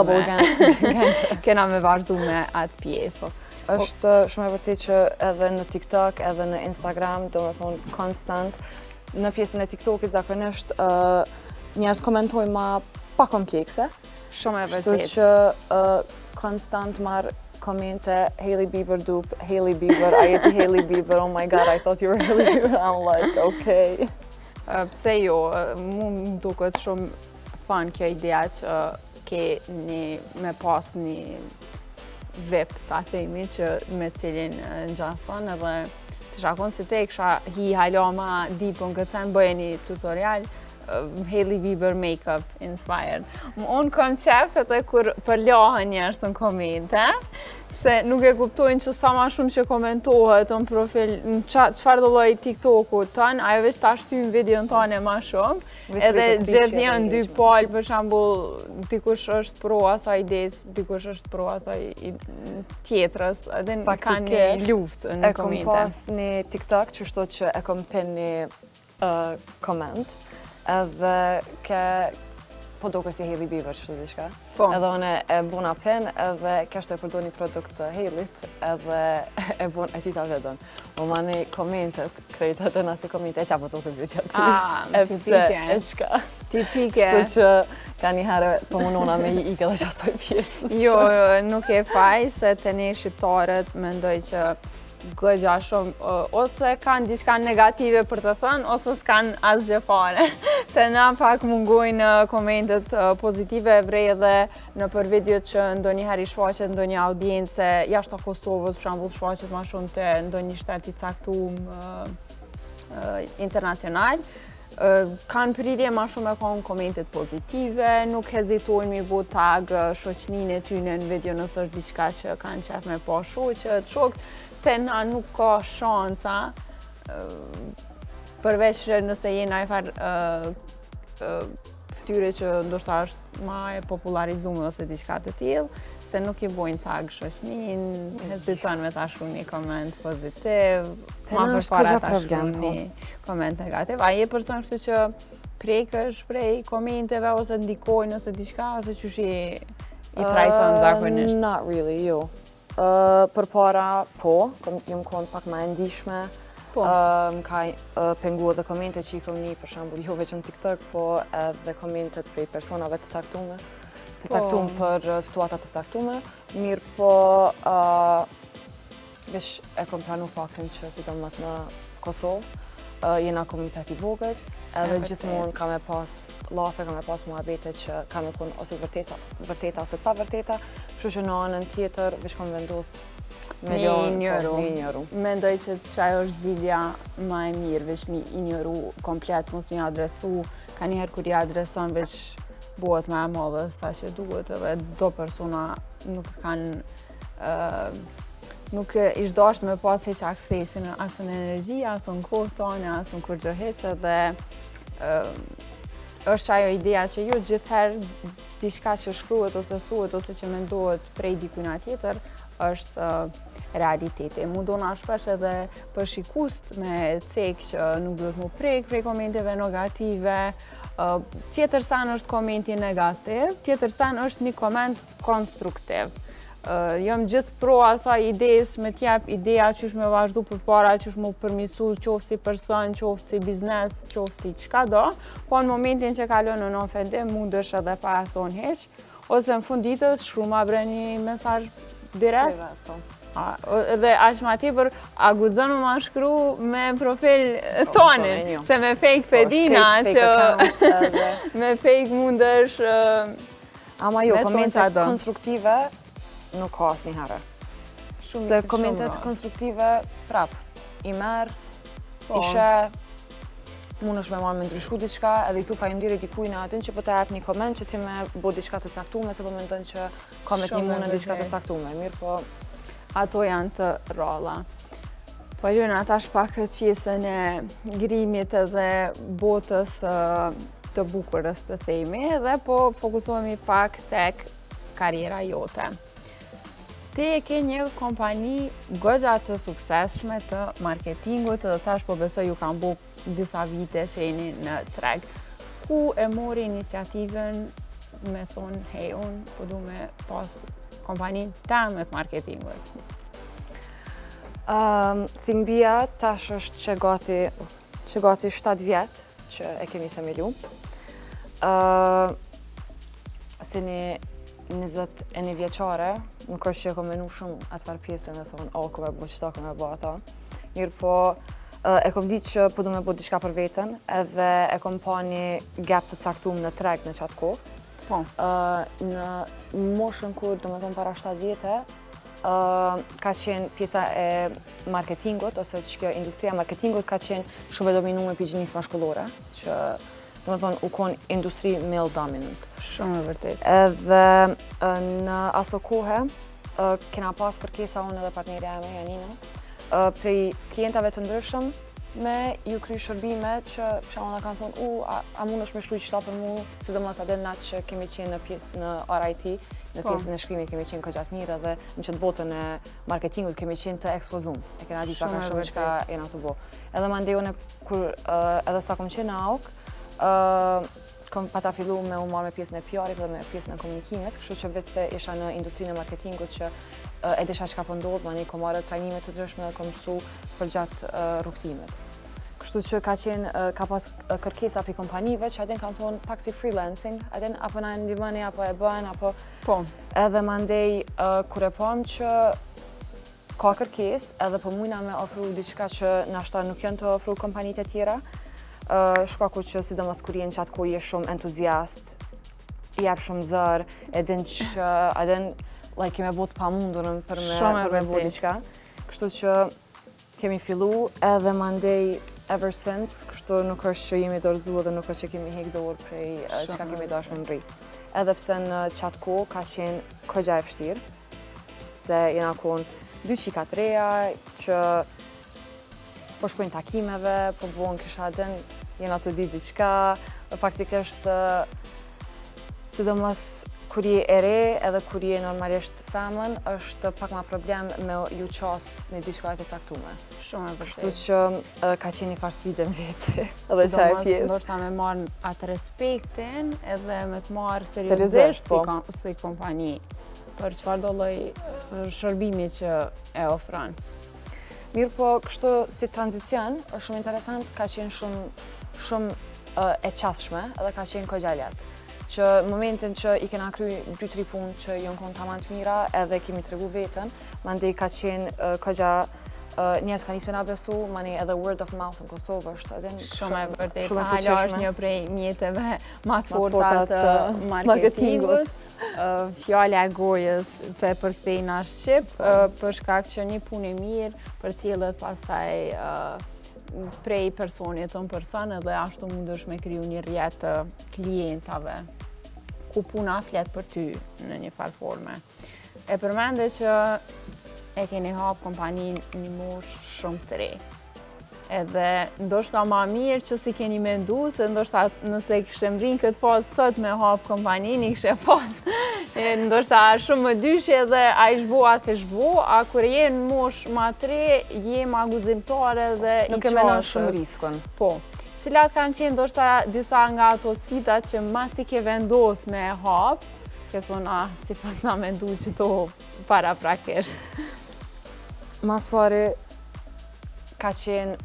vazhdu me atë pjesë. Është shumë e vërtet që edhe në TikTok, edhe në Instagram, do me thonë konstant, në pjesën e TikTokit zakonisht njerëz komentojnë ma pa komplekse. Shumë e vërtet. Shtu që konstant marrë komente, Hailey Bieber dup, Hailey Bieber, a jeti Hailey Bieber, oh my god, I thought you were Hailey Bieber, I'm like, okay. Pse jo, mu më duket shumë fan kjo idea që ke me pas një vip, ta themi, që me cilin ngjason edhe të shakon si te kësha hi halo ma dipën këtë sen bëje një tutorial Hailey Bieber makeup inspired. Unë kam qef edhe kur përlohën njerës në komente, se nuk e kuptojnë që sa ma shumë që komentohet në profil, në qëfar do loj TikToku tënë, ajo veç ta shtymë videon tëne ma shumë, edhe gjithë një në 2 palë, për shambull, dikush është pro asaj des, dikush është pro asaj tjetrës, edhe ka një luftë në komente. E kom pas një TikTok që shtot që e kom pin një koment, edhe ke po do kërsi Hailey Bieber që të diqka. Edhe one e buna pin, edhe kështë e përdo një produkt të Haileyt, edhe e bun e qita vedon. O ma një komentet, krejtë edhe nësi komente, e qa po do të vjetja ty. Tipike. E qka. Tipike. Shtu që ka një herë po munona me i ike dhe qastoj pjesës. Jo, nuk e faj, se të ne shqiptarët mendoj që gëgja shumë, ose kanë diçka negative për të thënë, ose s'kanë asgjë fare. Të na pak mungojnë komentet pozitive, vrej edhe në për videot që ndonjëherë i shfaqet ndonjë audiencë jashtë Kosovës, për shembull shfaqet ma shumë të ndonjë shtet i caktuar internacional. Kanë prirje ma shumë e kanë komentet pozitive, nuk hezitojnë mi bu tag shoqninë e tyne në video nësë është diçka që kanë qef me pa shoqet, shokët, të na nuk ka shanca, përveç nëse jena e farë ftyre që ndoshta është ma e popularizume ose diçka të tillë, se nuk i bojnë tag shoqnin, heziton me ta shkruaj një koment pozitiv, ma përpara ta shkruaj një koment negativ. A je person kështu që prekësh prej komenteve ose ndikojnë ose diçka, ose qysh i trajton zakonisht? Not really, jo. Përpara po, jam konë pak ma e ndishme, më ka pengu edhe komente që i kom një, për shambull, jo veç në TikTok, po edhe komentet prej personave të caktume, për situatat të caktume. Mirë po, veç e kom planu faktin që si të mas në Kosovë, jena komunitet i vogël, edhe gjithmonë ka me pas lafe, ka me pas muhabete që ka me kun ose vërteta ose pa vërteta, kështu që në anën tjetër veç kom vendos me injoru. Mendoj që qaj është zgjidhja ma e mirë, veç mi injoru komplet, mos mi adresu, ka njëherë kur i adreson veç buhet me e madhe sa që duhet, edhe do persona nuk kanë nuk ishtë dasht me pas heq aksesin asë në energji, asë në kohë tonë, asë në kur gjë heqë, dhe është ajo idea që ju gjithherë diçka që shkruhet ose thuhet ose që mendohet prej dikujna tjetër është realitete. Mu dona shpesh edhe për shikust me cek që nuk duhet mu prek prej komenteve negative. Tjetër sen është komenti negativ, tjetër sen është një koment konstruktiv. Jam gjithë pro asaj idejes me t'jep ideja qysh me vazhdu për para, qysh mu përmisu qoftë si person, qoftë si biznes, qoftë si qka do, po në momentin që kalon në ofendim, mund është edhe pa e thonë heq, ose në fund ditës shkru ma bre një mesazh direkt. Dhe aq ma tepër, a guxon më shkru me profil tonin, se me fake pedina, që me fake mund është... Ama jo, komentet konstruktive nuk ka asnjëherë. Se komentet konstruktive prap i merr, i sheh, mund është me marrë me ndryshu diçka, edhe i thu faleminderit dikujt atin që po të jep një koment që ti me bo diçka të caktuar, se po mendon që ka me t'nimu në diçka të caktuar. Mirë po, ato janë të rralla. Po jona tash pak këtë pjesën e ngrimit edhe botës të bukurës të themi, dhe po fokusohemi pak tek karriera jote. Ti e ke një kompani goxha të suksesshme të marketingut, dhe tash po besoj ju kanë bu disa vite që jeni në treg. Ku e mori iniciativën me thonë, hej, unë po du me pas kompaninë teme të marketingut? Thingbia tash është që gati 7 vjetë që e kemi themelu. Si një 21 vjeqare, nuk është që e kom menu shumë atëfar pjesën dhe thonë, ku me bo qëta, ku me bo ata. Mirë po, e kom ditë që po du me bo diçka për vetën, edhe e kom pa një gap të caktum në treg në qatë kohë. Në moshën kur, do me thonë para 7 vjetë, ka qenë pjesa e marketingut, ose që kjo industria marketingut ka qenë shumë e dominuar me pigjinisë mashkullore, që do me thonë u konë industri male dominant. Shumë e vërtet. Edhe në aso kohë, kena pas kërkesa unë edhe partnerja e me Janina, prej klientave të ndryshëm me ju kry shërbime që shama kanë thonë, a mund është me shkruj qëta për mu, sidomos atë natë që kemi qenë në pjesë në RIT, në pjesën e shkrimit kemi qenë këgjatë mirë, edhe në qëtë botën e marketingut kemi qenë të ekspozum. E kena ditë paka shumë qëka jena të bo. Edhe ma ndejone, kur edhe sa kom qenë në AUK, kom pata fillu me u marrë me pjesën e PR-it dhe me pjesën e komunikimit, kështu që vetë se isha në industrinë e marketingut që e disha që ka pëndodhë, ma një kom marrë trajnimet të ndryshme dhe kom mësu për gjatë rrugtimit. Kështu që ka pas kërkesa për kompanive që adin kanë thonë pak si freelancing, adin apo na ndihmoni apo e bën, apo... Po. Edhe ma ndej kur e pom që ka kërkes, edhe po mujna me ofru diçka që nashta nuk janë të ofru kompanit e tjera, shkaku që sidomos kur jenë qatë kohë je shumë entuziast, jep shumë zërë, edin që adin kemi bot pa mundurën për me bot diçka. Kështu që kemi fillu edhe ma ndej ever since, kështu nuk është që jemi dorëzu dhe nuk është që kemi hek dorë prej qka kemi dashë më mri. Edhe pse në qatë kohë ka qenë këgja e vështirë, se jena konë 2 qika të reja që po shkojnë takimeve, po bëhen kisha adin, jena të di diçka, faktikisht sidomos kur je e re edhe kur je normalisht femën, është pak ma problem me ju qasë një diçka e të caktume. Shumë e vërtet. Kështu që ka qenë një farë sfide në vete, edhe qaj e pjesë. Ndoshta me marrë atë respektin edhe me të marrë seriozisht si kompani, për çfarë do lloj shërbimi që e ofron. Mirë po, kështu si tranzicion, është shumë interesant, ka qenë shumë e qasshme edhe ka qenë këgja letë. Që momentin që i kena kry 2-3 punë që jonë konë tamam të mira edhe kemi të regu vetën, mandej ka qenë këgja njerës ka njësme nga besu, mani edhe word of mouth në Kosovë është edhe shumë e vërtet, hala është një prej mjeteve ma të forta të marketingut. Fjale e gojës për këthejnë ashtë Shqip, për shkak që një punë e mirë për cilët pastaj prej personit të në person edhe ashtu mundësh me kriju një rjetë të klientave ku puna flet për ty në një farë forme. E përmende që e keni hapë kompani një moshë shumë të re. Edhe ndoshta ma mirë që si keni mendu, se ndoshta nëse kështë mrinë këtë fazë sot me hapë kompanin, i kështë pas ndoshta shumë më dyshe dhe a i shbo a se shbo, a kur je në mosh ma 3, je ma guzimtare dhe i qashë. Nuk e menon shumë riskon. Po. Cilat kanë qenë ndoshta disa nga ato sfidat që mas i ke vendos me hap, ke thonë, si pas na mendu që to para prakesht. Mas pari, ka qenë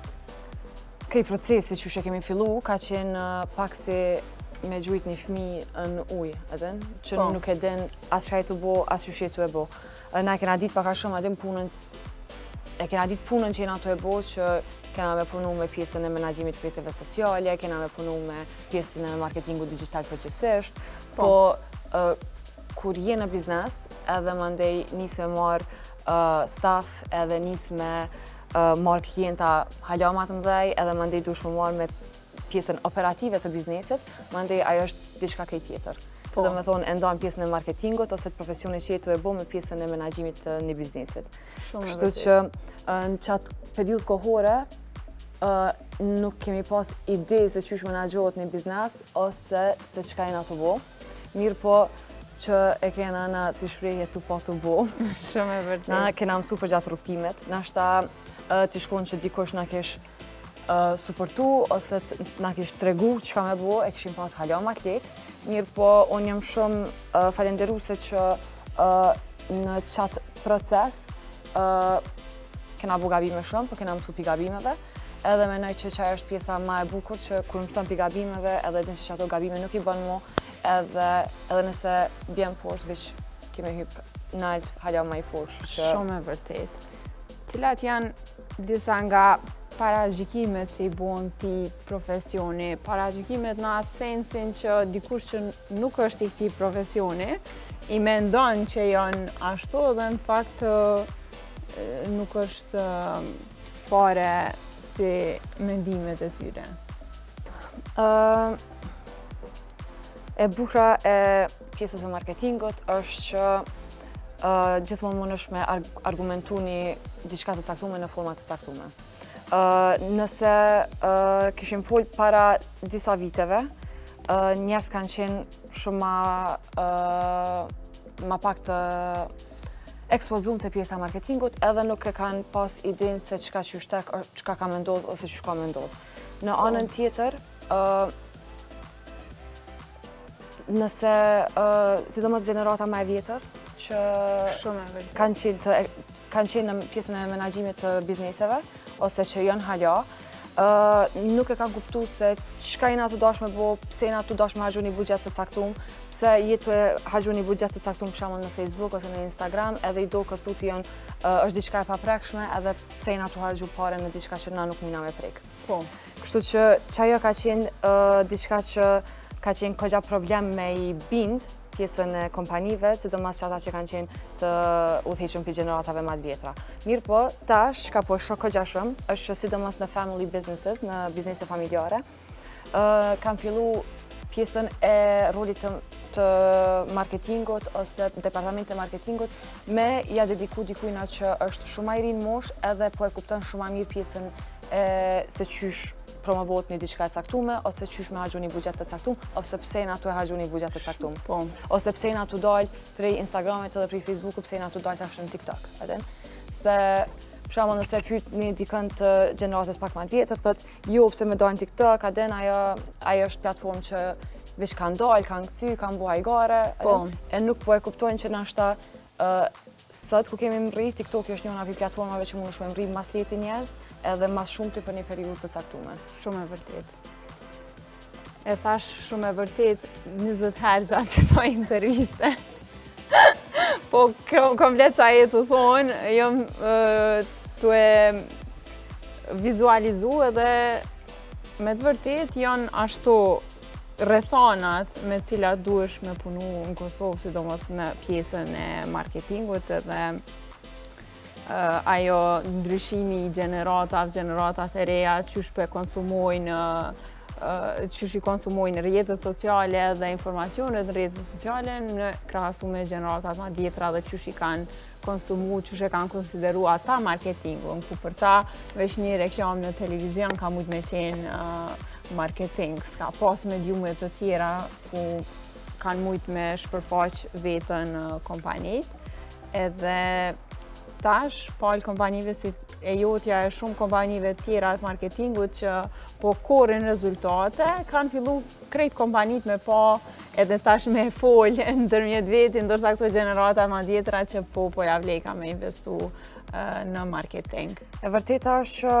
këj procesi që kemi fillu, ka qenë pak si me gjujt një fmi në ujë, edhen, që nuk e din as që të bo, as që tu e bo. Na kena dit paka shumë, edhen punën, e kena dit punën që jena të e bo, që kena me punu me pjesën e menaxhimit të rrjeteve sociale, kena me punu me pjesën e marketingu digital përgjithsisht, po kur je në biznes, edhe mandej nisë me marë staff, edhe nisë me marë klienta hala ma të mdhej, edhe mandej dush me marë me pjesën operative të biznesit, mandej ajo është diçka kej tjetër. Të dhe me thonë, e ndonë pjesën e marketingut, ose të profesionit që jetu e bo me pjesën e menaxhimit të një biznesit. Kështu që në qatë periudhë kohore, nuk kemi pas ide se qysh menaxhohet një biznes, ose se qka jena të bo. Mirë po, që e kena na si shprehje tu po të bo. Shumë e vërtet. Na kena mësu për gjatë rrugtimet. Nashta t'i shkon që dikush na kesh suportu, ose na kesh tregu që ka me bo, e këshim pas hala ma kletë. Mirë po, unë jam shumë falenderuse që në qatë proces kena bu gabime shumë, po kena mësu pi gabimeve. Edhe menoj që qaj është pjesa ma e bukur që kur mësëm pi gabimeve, edhe din që ato gabime nuk i bën mu, edhe nëse bjen poshtë, veç keme hypë nalt hala ma i poshtë. Shumë e vërtet. Cilat janë disa nga parajgjikimet që i bon ti profesioni, parajgjikimet në atë sensin që dikush që nuk është i këti profesioni, i mendon që janë ashtu dhe në fakt nuk është fare si mendimet e tyre. E bukra e pjesës e marketingut është që gjithmonë mund është me argumentu një diçka të caktume në format të caktume. Nëse kishim folë para disa viteve, njerës kanë qenë shumë ma pak të ekspozum të pjesa marketingut, edhe nuk e kanë pas idin se qka qyshtek, qka ka me ndodhë ose qka me ndodhë. Në anën tjetër, nëse, sidomos gjenerata ma e vjetër, që kanë qenë në pjesën e menaxhimit të bizneseve, ose që janë hala, nuk e kanë kuptu se qka jena të dash me bo, pse jena të dash me harxhu një budget të caktum, pse jetu e harxhu një budget të caktum për shembull në Facebook ose në Instagram, edhe i do këtë thuti janë është diçka e paprekshme, edhe pse jena të harxhu pare në diçka që na nuk mina me prek. Kështu që qajo ka qenë diçka që ka qenë kogja problem me i bind pjesën e kompanive, sidomos që ata që kanë qenë të udhëhequr për gjeneratave më të vjetra. Mirë po, tash, ka po shok kogja shumë, është që sidomos në family businesses, në biznese familjare, kanë fillu pjesën e rolit të marketingut ose departamentit të marketingut me ja dediku dikujna që është shumë i rinë mosh edhe po e kupton shumë ma mirë pjesën se qysh promovohet një diçka e caktume, ose qysh me harxhu një budget të caktum, ose pse jena tu e harxhu një budget të caktum. Ose pse jena tu dalë prej Instagramit edhe prej Facebookut, pse jena tu dalë tash në TikTok. Se, për shembull, nëse pyet një dikën të gjeneratës pak më të vjetër, thotë jo pse më dalë në TikTok, ajo është platformë që veç kanë dalë, kanë kcy, kanë bu hajgare, e nuk po e kuptojnë që nashta sot ku kemi mri, TikTok është një nga platformave që mund është me mri mas leti njerëz edhe mas shumë të për një periudhë të caktume. Shumë e vërtet. E thash shumë e vërtet 20 herë gjatë që toj interviste. Po komplet që aje të thonë, jom të e vizualizu edhe me të vërtet janë ashtu rrethonat me cilat duhesh me punu në Kosovë, sidomos në pjesën e marketingut edhe ajo ndryshimi i gjeneratat e reja, qysh për konsumojnë, qysh i konsumojnë rrjetet sociale dhe informacionet në rrjetet sociale në krahasu me gjeneratat ma djetra dhe qysh i kanë konsumu, qysh e kanë konsideru ata marketingun, ku për ta veç një reklam në televizion ka mujt me qenë marketing, s'ka pas mediumet të tjera ku kanë mujtë me shpërfaq vetën kompanijt. Edhe tash, falë kompanive si e jotja e shumë kompanive tjera të marketingut që po korrin rezultate, kanë fillu krejt kompanit me pa edhe tash me folë ndërmjet vetin, ndërsa këto gjenerata ma djetra që po javleka me investu në marketing. E vërteta është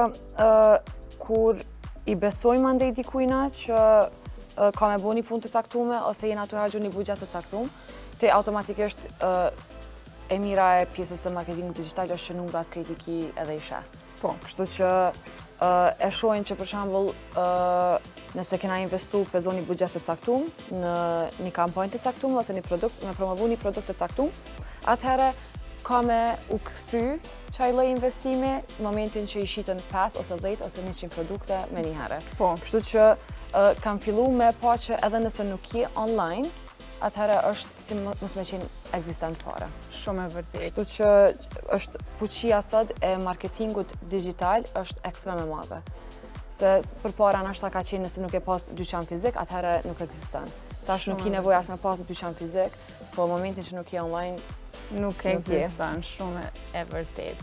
kur i besojmë andej dikujna që ka me bo një punë të caktume ose jena të hargju një buxhet të caktum, te automatikisht e mira e pjesës e marketingu digital është që numrat krejt i ki edhe i sheh. Po. Kështu që e shohin që për shembull nëse kena investu pe zoni buxhet të caktum në një kampanjë të caktum ose një produkt, me promovu një produkt të caktum, atëherë ka me u kthy qaj lloj investimi në momentin që i shiten 5 ose 10 ose 100 produkte me një herë. Po. Kështu që kam fillu me pa që edhe nëse nuk je online, atëherë është si mos me qenë ekzistent fare. Shumë e vërtet. Kështu që është fuqia sot e marketingut digital është ekstrem e madhe. Se përpara nashta ka qenë nëse nuk e pas dyqan fizik, atëherë nuk ekziston. Tash nuk i nevojë as me pas dyqan fizik, po në momentin që nuk je online, nuk ekziston, shumë e vërtet.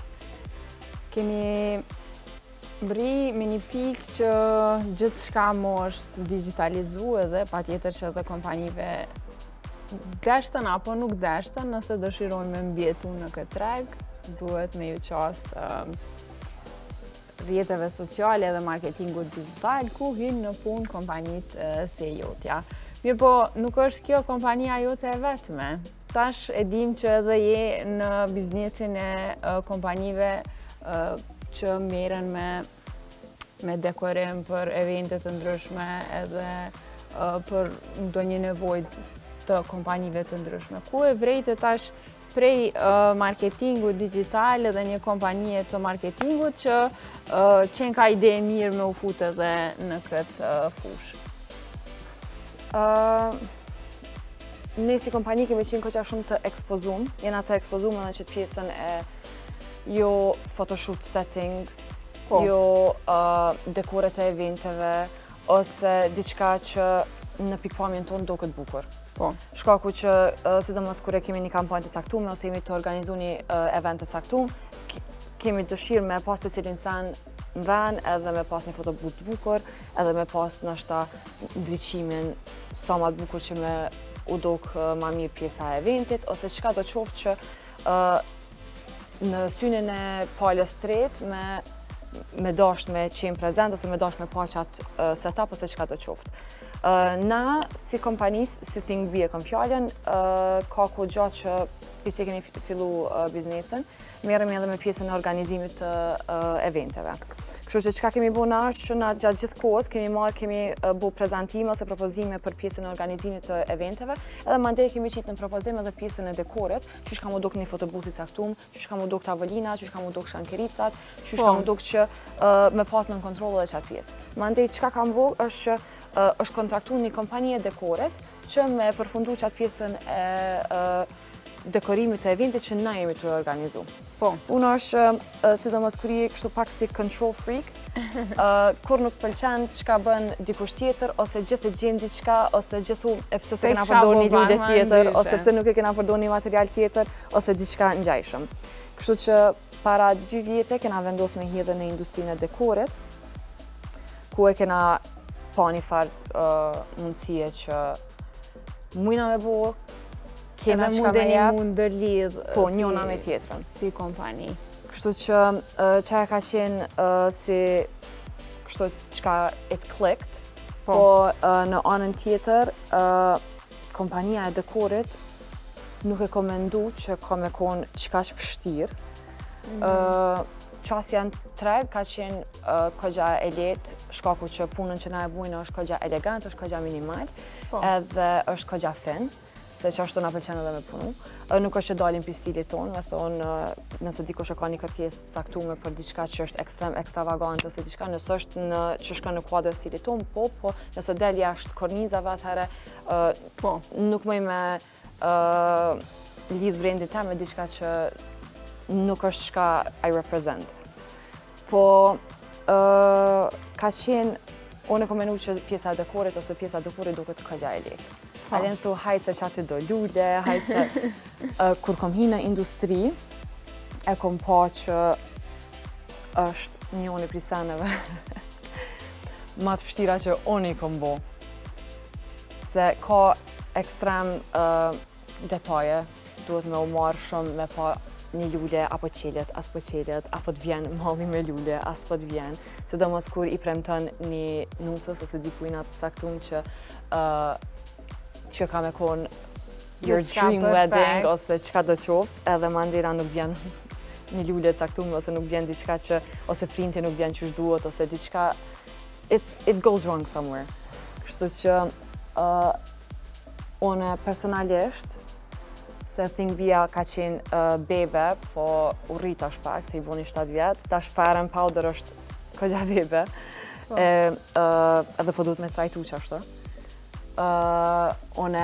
Kemi bri me një pikë që gjithë shka mo është digitalizu edhe pa tjetër që edhe kompanive deshtën apo nuk deshtën, nëse dëshirojnë me mbjetu në këtë treg, duhet me ju qasë rrjeteve sociale edhe marketingut digital, ku hinë në punë kompanit se jotja. Mirë po, nuk është kjo kompania jote e vetme. Tash e dim që edhe je në biznesin e kompanive që merren me dekorim për eventet të ndryshme edhe për ndonjë nevojë të kompanive të ndryshme. Ku e vrejtë tash prej marketingu digital edhe një kompanie të marketingut që qenë ka ide mirë me u fut edhe në këtë fushë? Ne si kompani kemi qenë koqa shumë të ekspozum, jena të ekspozum edhe që të pjesën e jo photoshoot settings, jo dekoret e eventeve, ose diçka që në pikpamjen tonë do këtë bukur. Shkaku që sidomos kur e kemi një kampanjë të caktuar ose jemi të organizu një event të caktuar, kemi dëshirë me pas të cilin sen në ven, edhe me pas një fotobut të bukur, edhe me pas nashta ndriqimin sa ma të bukur që me u dokë ma mirë pjesa e eventit, ose qka do qoftë që në synin e palës tret me dasht me qenë prezent, ose me dasht me pa qatë setup, ose qka do qoftë. Na, si kompanis, si ThinkBee e kom fjallën, ka ko gjatë që pisi kemi fillu biznesin, merremi edhe me pjesën e organizimit të eventeve. Kështu që çka kemi bëna është që na gjatë gjithë kohës kemi bu prezantime ose propozime për pjesën e organizimit të eventeve, edhe mandej kemi qitë në propozim edhe pjesën e dekorit, qysh ka mu duk një fotobuth i caktum, qysh ka mu duk tavolina, qysh ka mu duk shankericat, qysh ka mu duk që me pas në kontrol edhe qatë pjesë. Mandej çka kam bu është që është kontraktu një kompani e dekorit që me përfundu qatë pjesën e dekorimit të eventit që na jemi të organizu. Unë është, sidomos kur je kështu pak si control freak, kur nuk pëlqen çka bën dikush tjetër, ose gjithë e gjen diçka, ose gjithu e pse se kena përdor një lule tjetër, ose pse nuk e kena përdor një material tjetër, ose diçka ngjajshëm. Kështu që para 2 vjete kena vendosur me hidhe në industrinë e dekorit, ku e kena pa një farë mundësie që mujna me bo, kena mundeni mund dërlidh njona me tjetrën. Si kompani. Kështu që qaja ka qenë si kështu qka it clicked, po në anën tjetër, kompania e dekorit nuk e komendu që ka me konë qka që vështirë. Qasja në treg ka qenë kogja e letë, shkaku që punën që na e bujnë është kogja elegant, është kogja minimal, edhe është kogja fin, se që ashtu na pëlqen edhe me punu. Nuk është që dalim për stilit tonë, me thonë nëse dikush e ka një kërkesë caktuar për diçka që është ekstrem ekstravagant ose diçka, nëse është që shkon në kuadër stilit tonë, po nëse del jashtë kornizave atëherë nuk mëj me lidh brendin tem me diçka që nuk është çka I represent. Po ka qenë, unë e kom menu që pjesa e dekorit ose pjesa e dekorit duket kogja e lehtë. Alen thu hajtë se që aty do lule, hajtë se... Kur kom hi në industri, e kom pa që është njoni prej seneve ma të vështira që unë i kom bo. Se ka ekstrem detaje, duhet me u marrë shumë me pa një lule apo qelet, as po qelet, apo të vjen malli me lule, as po të vjen. Sidomos kur i premton një nusës ose dikujna të caktuar që ka me kon your dream wedding ose çka do qoftë, edhe mandira nuk vjen një lule të caktuar ose nuk vjen diçka që ose printi nuk vjen qysh duhet ose diçka it goes wrong somewhere. Kështu që unë personalisht se Thingbia ka qenë bebe, po u rrit tash pak, se i boni 7 vjetë, tash Fair & Powder është kogja bebe, edhe po duhet me trajtu qashtu. Une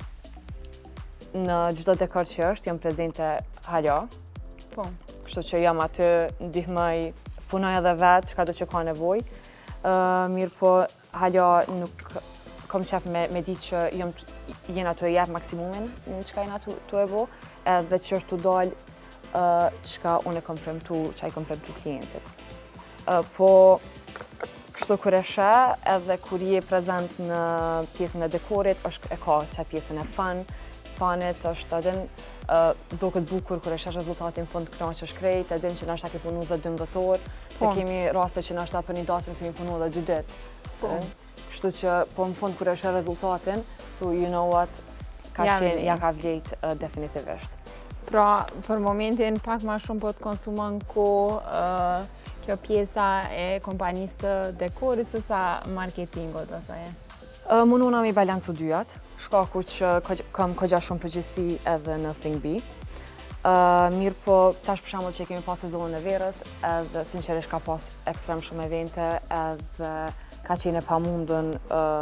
në gjithdo dekor që është, jam prezente hala, kështu që jam aty, ndihmoj, punoj edhe vetë, çka do që ka nevoj, mirë po hala nuk kom qef me di që jena të e jep maksimumin në qka jena të e bo, edhe që është të dollë qka unë e kom premtu, që i kom premtu klientit. Po, kështu kur e shë, edhe kur je prezent në pjesën e dekorit, është e ka që pjesën e fanit, është edhe do këtë bukur kur e shë rezultatin fund knaq është krejt, edhe që nështë ta ke punu dhe 12 orë, se kemi raste që nështë ta për një dasëm kemi punu dhe 2 ditë. Kështu që, po në fund, kur e shë rezultatin, you know what, ja ka vlejt definitivisht. Pra, për momentin, pak ma shumë po të konsumon kohë kjo pjesa e kompanisë të dekorit, sësa marketingot, do thëje? Mununa mi balancu dyjat, shkaku që kam kogja shumë përgjithsi edhe në Thingbee. Mirë po, tash për shembull që kemi pas sezonën e verës, edhe sinqerisht ka pas ekstrem shumë evente, edhe ka qenë e pamundën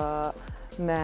me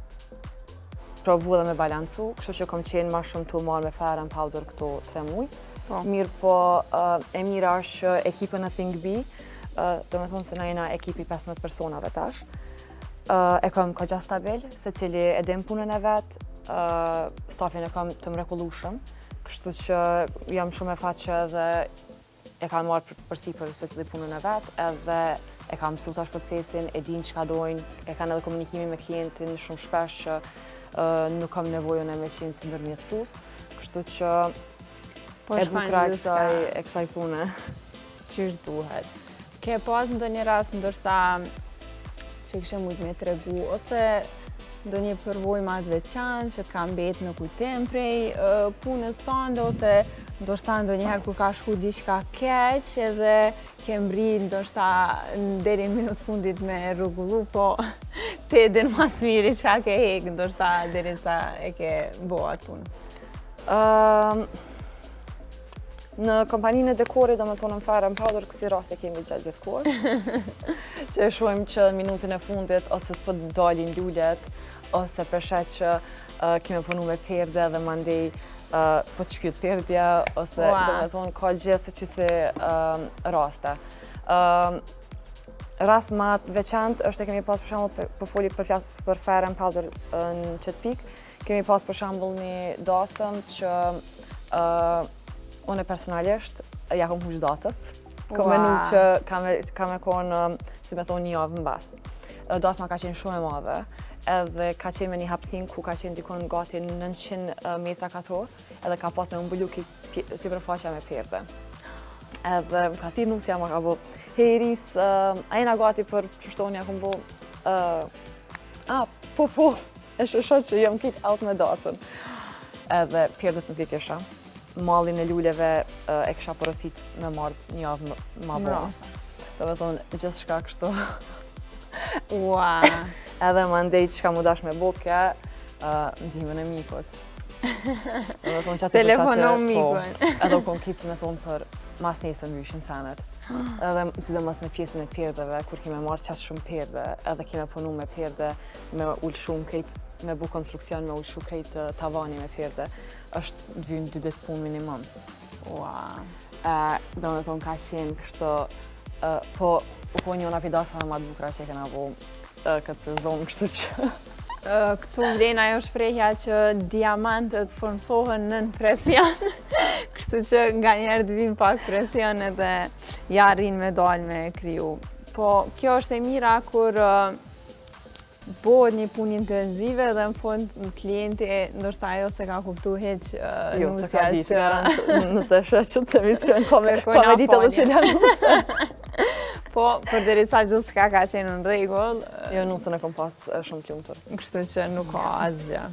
provu dhe me balancu, kështu që kom qenë ma shumë të marrë me Fair & Powder këto 3 muj. Mirë po, e mira është që ekipën e Thingbee, do me thonë se na jena ekipi 15 personave tash, e kom kogja stabil, se cili e dim punën e vetë, stafin e kom të mrekullueshëm, kështu që jam shumë e fat që edhe e kam marrë përsipër se cili punën e vetë, edhe e kam mësu tash procesin, e din çka dojnë, e kanë edhe komunikimin me klientin shumë shpesh që nuk kam nevojën e me qenë si ndërmjetësues, kështu që e bukra e kësaj pune. Qysh duhet. Ke pas ndonjë rast ndoshta që kishe mujt me tregu, ose ndonjë përvojë ma të veçantë që të ka mbet në kujtim prej punës tënde, ose ndoshta ndonjëherë kur ka shku diçka keq edhe ke mbri ndoshta deri në minutë fundit me rrugullu, po te edhin mas miri që ke hek, ndoshta deri sa e ke bo atë punë. Në kompaninë e dekorit, do me thonë në Fair & Powder, kësi raste kemi gjatë gjithë kohë, që e shohim që në minutën e fundit, ose s'po dalin lullet, ose përshet që kemi punu me perde dhe mandej po të shkyt perdja, ose do me thonë ka gjithë që si raste. Rast ma të veçantë është e kemi pas për shembull për foli për Fair & Powder në qëtë pikë, kemi pas për shembull një dasëm që unë personalisht ja kom huq datës. Kom menu që ka me konë, si me thonë, një javë në basë. Dasma ka qenë shumë e madhe, edhe ka qenë me një hapsin ku ka qenë dikon gati 900 metra katror, edhe ka pas me mbullu si përfaqja me perde. Edhe më ka thirë nusja, ma ka bo, hej Iris, a jena gati për qështoni, ja kom bo, po, e shëshot që jam kick out me datën. Edhe perdet në t'i kisha. Mallin e luleve e kisha porosit me marrë një javë ma bonë. Do me thonë, gjithë shka kështu. Edhe më ndej që ka mu dash me boke, ndihmën e mikut. Telefonon mikun. Edhe u kon kitë me thonë për mas nesër mbyshin senet. Edhe sidomos me pjesën e perdeve, kur kime marrë qasë shumë perde, edhe kime punu me perde, me ullë shumë krejt, me bu konstruksion, me ullë shumë krejt tavani me perde, është dhvyn 2 ditë punë minimum. Do me thonë ka qenë kështu, po njona pidasave ma të bukra që e kena bu këtë sezon, kështu që Këtu vlen ajo shprehja që diamantët formsohen nën presion, kështu që nga njerë të vim pak presion edhe ja arrin me dalë me kriju. Po kjo është e mira kur bëhet një punë intenzive dhe në fund klienti ndoshta ajo se ka kuptu heq se ka ditë, nëse shë që të emision ka me ditë dhe cilja nuse. Po, për derisa gjithë shka ka qenë në rregull. Jo, nusën e kom pas shumë t'lumtur. Kështu që nuk ka asgjë.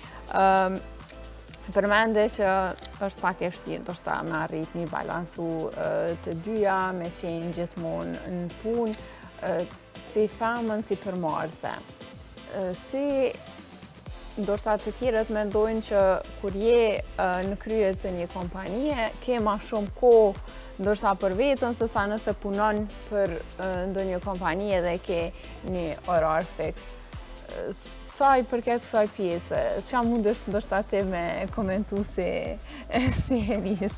Përmende që është pak e vështirë, ndoshta me arrit një balancu të dyja, me qenë gjithmonë në punë, si famën, si përmarrëse. Si ndoshta të tjerët mendojnë që kur je në krye të një kompanie, ke ma shumë kohë ndoshta për vetën, se sa nëse punon për ndonjë kompanie dhe ke një orar fix. Sa i përket kësaj pjese, qa mundesh ndoshta ti me komentu si Eris?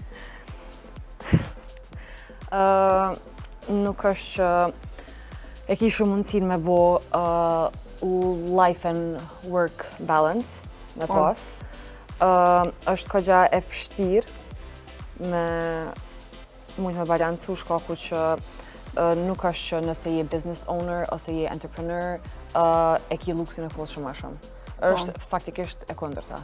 Nuk është që e kishu mundësin me bo life and work balance me pas. Është kogja e vështirë me mund me balancu shkaku që nuk është që nëse je business owner ose je entrepreneur e ki luksin e kohës shumë ma shumë. Është faktikisht e kundërta.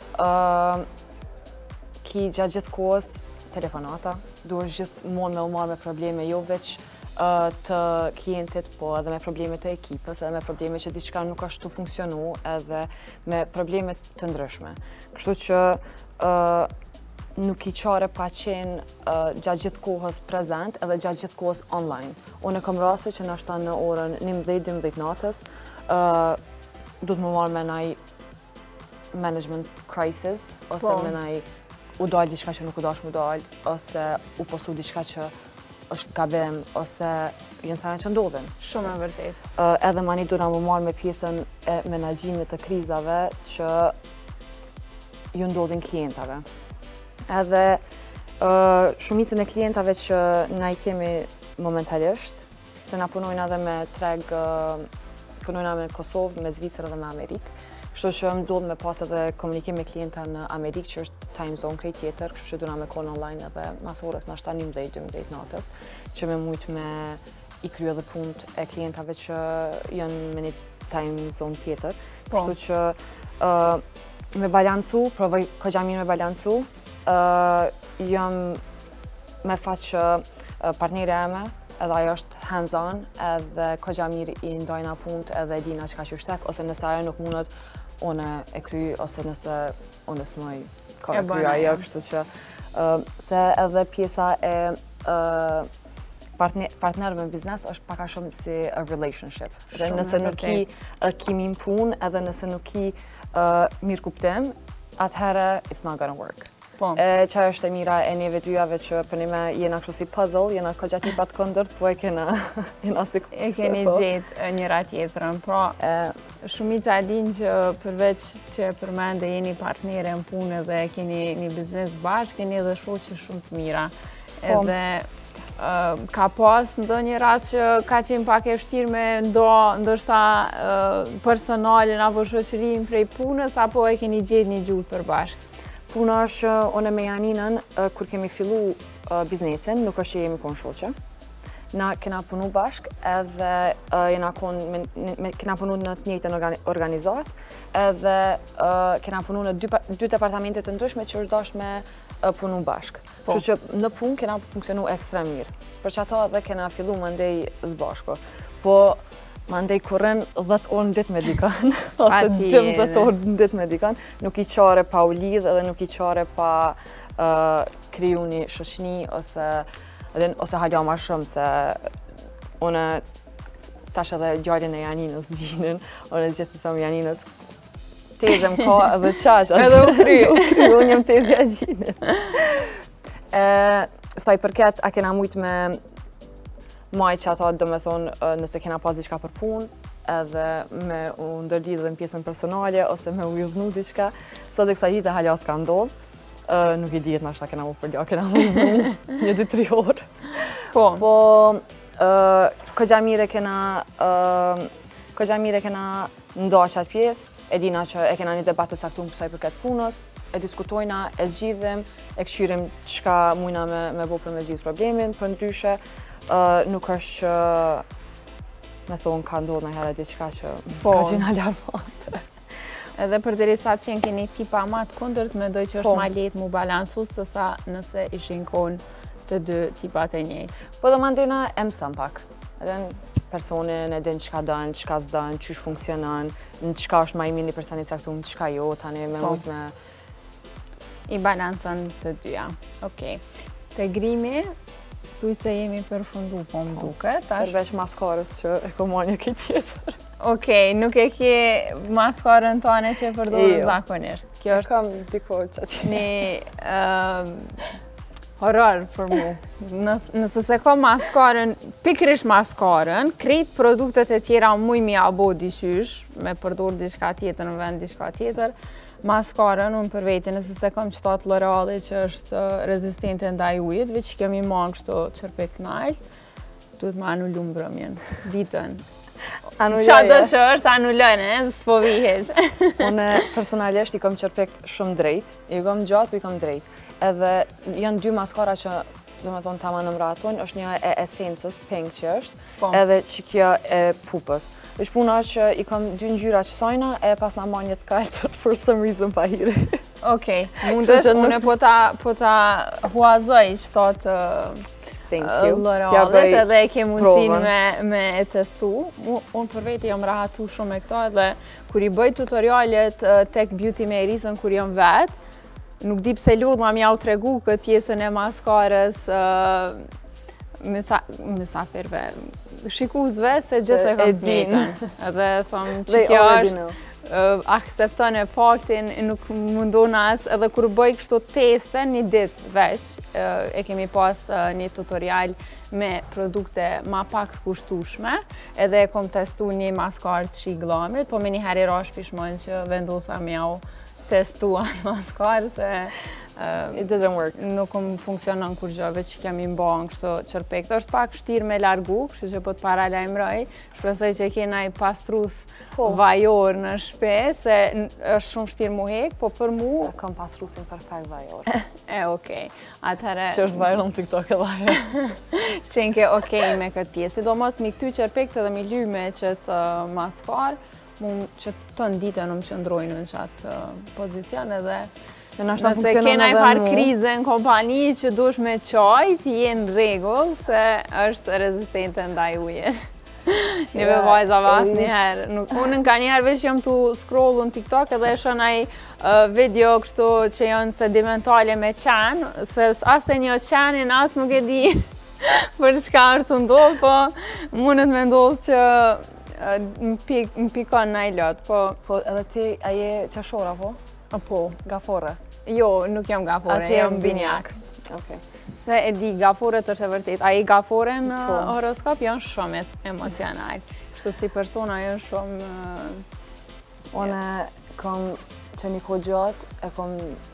Ki gjatë gjithë kohës telefonata, duhesh gjithmonë me u marrë me probleme jo veç të klientit, po edhe me probleme të ekipës, edhe me probleme që diçka nuk është të funksionu, edhe me probleme të ndryshme. Kështu që nuk i qare pa qenë gjatë gjithë kohës prezent edhe gjatë gjithë kohës online. Unë e kam rase që nashta në orën 11-12 natës du të më marrë me naj management crisis, ose me naj u dalë diçka që nuk u dash mu dalë, ose u posu diçka që është gabim, ose jenë sajnë që ndodhin. Shumë e vërtet. Edhe mani du na më marrë me pjesën e menaxhimit të krizave që ju ndodhin klientave. Edhe shumicën e klientave që na i kemi momentalisht, se na punojnë edhe me treg, punojnë me Kosovë, me Zvicër dhe me Amerikë. Kështu që më duhet me pas edhe komunikim me klienta në Amerikë, që është time zone krejt tjetër, kështu që du na me konë online edhe mas orës në 11-12 natës, që me mujtë me i kryo dhe punët e klientave që janë me një time zone tjetër. Kështu që me balancu, provoj kogja mirë me balancu, jam me fat që partneri eme, edhe ajo është hands-on, edhe kogja mirë i ndajna punët edhe dina që ka që shtek, ose nëse ajo nuk mundet, une e kry, ose nëse une s'moj ka e kry ajo, kështu që se edhe pjesa e partnerëve në biznes është paka shumë si a relationship. Dhe nëse nuk i kimin punë, edhe nëse nuk i mirë kuptim, atëherë it's not gonna work. Qa është e mira e njeve dyjave që për një me jena kështu si puzzle, jena kogja tipat këndërt, po e kena si kështë. E keni gjetë njëra tjetërën, pra shumica e din që përveç që përmende jeni partnere në punë dhe keni një biznes bashkë, keni edhe shoqe shumë të mira. Edhe ka pas ndo një rast që ka qenë pak e vështirë me ndoshta personalin apo shoqërinë prej punës, apo e keni gjetë një gjuhë për bashkë? Puna është une me Janinën, kur kemi fillu biznesin, nuk është që jemi konë shoqe. Na kena punu bashk, edhe kena punu në të njëjtën organizat, edhe kena punu në dy departamentet të ndryshme që është dash me punu bashk. Kështu që në punë kena funksionu ekstra mirë. Për që ato edhe kena fillu më ndej zbashko. Po, më ndej kurren 10 orë në ditë me dikan, ose 12 orë në ditë me dikan, nuk i qare pa u lidh edhe nuk i qare pa kriju një shoqni ose halja ma shumë, se une tash edhe gjallin e Janinës gjinin, une gjithë të thëmë Janinës, tezëm ka edhe qash, edhe u kry, unë jem tezja gjinin. Sa i përket, a kena mujt me maj që ata do me thonë nëse kena pas diçka për punë, edhe me u ndërlidhë dhe në pjesën personale, ose me u juvnu diçka. Sot e kësa hitë e halja s'ka ndodhë, nuk i dijet nashta kena mu përlja, kena mu një 2-3 orë. Po, kogja mire kena Këgja mirë e kena nda qatë pjesë, e dina që e kena një debatë të caktuar sa i përket punës, e diskutojna, e zgjidhem, e këshyrim çka mujna me bo për me zgjidh problemin, për ndryshe nuk është që me thonë ka ndodhë në herë diçka që ka qenë alarmante. Edhe për derisa të qenë keni tipa ma të kundërt, mendoj që është ma lehtë mu balancu sësa nëse ishin konë të dy tipat e njëjtë. Po dhe mandena e mësën pak. Edhe personin e din çka dën, çka s'dën, qysh funksionon, në çka është ma i mini personi caktuar, në çka jo, tani me mujt me... I balancën të dyja. Okej. Te grimi, thuj se jemi përfundu, po më duket. Përveç maskarës që e ko marrë një këtë tjetër. Okej, nuk e ke maskarën tane që e përdorë zakonisht. Kjo është kam diko që ati. Një horror për mu. Nëse se ka maskarën, pikrish maskarën, krejt produktet e tjera muj mi abo dishysh, me përdorë diçka tjetër në vend diçka tjetër, maskarën unë për veti, nëse se kam qëtat L'Oreali që është rezistente ndaj ujit, veç kemi mangë kështu qërpek nalt, duhet me anullu mbrëmjen, ditën. Qa do që është anullën, s'po viheq. Unë personalisht i kom qërpekt shumë drejt, i kom gjatë, po i kom drejt. Edhe janë dy maskara që, do me thonë tama në mraton, është një e esencës, pink që është, edhe që kjo e pupës. Veç puna është që i kom dy ngjyra që sajna, e pas na ma një të kajtër, for some reason pa hiri. Okej, mundesh, une po ta huazoj që tatë L'Orealit edhe e ke mundësin me e testu. Unë për veti jam rahatu shumë me këto edhe kur i bëj tutorialet tek Beauty me Erisën kur jam vetë, nuk di pse lurë ma mja u tregu këtë pjesën e maskarës mysafirve, shikuzve se gjithë e kam të njëjtën. Edhe thëmë që kjo është aksepton e faktin, nuk mundon as, edhe kur bëj kështu teste një ditë veç, e kemi pas një tutorial me produkte ma pak të kushtueshme, edhe e kom testu një maskarë të Shiglamit, po me një herë i rash pishmojnë që vendosa me jau testu atë maskarë, se it didn't work. Nuk më funksionon kur gjë, veç që kemi mbanë kështu qërpekt. Është pak vështirë me largu, kështu që po të paralajmëroj. Shpresoj që kena i pastrus vajor në shpe, se është shumë vështirë mu hek, po për mu... Kam pastrusin perfekt vajor. Okej. Atëherë... Që është viral në TikTok e live. Qenke okej me këtë pjesë. Sidomos mi këty qërpekt edhe mi lyme qëtë maskar, që të ndite në më qëndrojnë në qatë pozicion edhe... Nëse kena i farë krize në kompani që dush me qajt, jenë regull se është rezistente ndaj uje. Njëve vajza vas njëherë. Unë nga njëherë veç jam të scrollu në TikTok edhe e shonaj video kështu që janë sedimentale me qenë, se asë e një qenin asë nuk e di për çka është të ndodhë, po mundet me ndodhë që më pikon në i lotë. Po edhe ti aje qashora po? Po. Gafore? Jo, nuk jam gafore, jam binjak. Se e di, gaforet është e vërtet. A i gafore në horoskop janë shumë emocional. Kështu si persona janë shumë... One kom që një kohë gjatë, e kom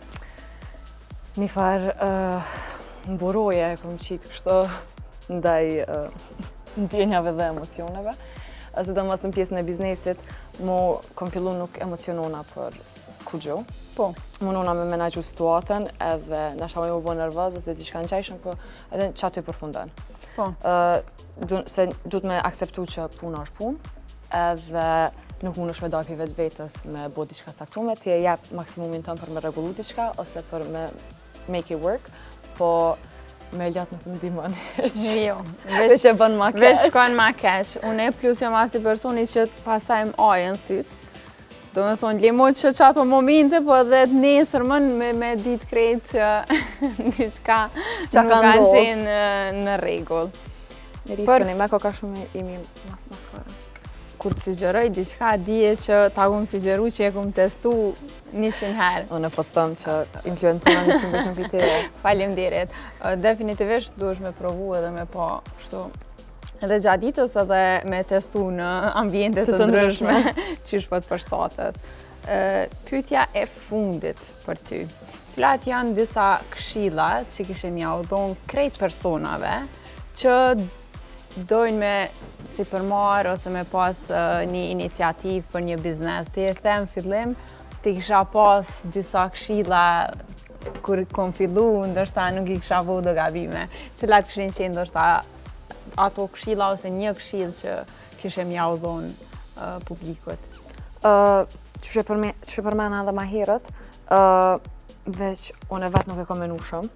një farë mburoje, e kom qitë kështu ndaj ndjenjave dhe emocioneve. Sidomos në pjesën e biznesit, mu kom fillu nuk emocionona për kurgjo. Po. Munona me menagju situatën edhe nashta me më bo nervëz ose diçka në qajshën, po edhe që aty përfundon. Po. Se duhet me akseptu që puna është punë, edhe nuk mund është me dajpi vetë vetës me bo diçka caktume, ti e jep maksimumin tëmë për me regullu diçka ose për me make it work, po me ljatë nuk më dimon. Jo. Veç e bën ma keq. Veç shkon ma keq. Unë e plus jam asi personi që pasajm ajën sytë. Do me thonë, limoj që ato momente, po edhe të nesër me ditë krejt që diçka nuk kanë qenë në regull. Riskën e me ko ka shumë imi maskara. Kur të sugjeroj diçka, dije që ta kumë sugjeru që e kumë testu 100 herë. Unë po të thëmë që influencona 100% për te. Faleminderit. Definitivisht duhesh me provu edhe me po kështu. Edhe gjatë ditës edhe me testu në ambientet të ndryshme qysh po të përshtatet. Pyetja e fundit për ty. Cilat janë disa këshilla që kishe mja u dhonë krejt personave që dojnë me si përmarë ose me pas një iniciativë për një biznes. Ti e them fillim, ti kisha pas disa këshilla kur kom fillu, ndoshta nuk I kisha vu do gabime. Cilat kishin qenë ndoshta ato këshilla ose një këshill që kishe mja u dhonë publikut? Që përmena edhe ma herët, veç unë vetë nuk e kom menu shumë,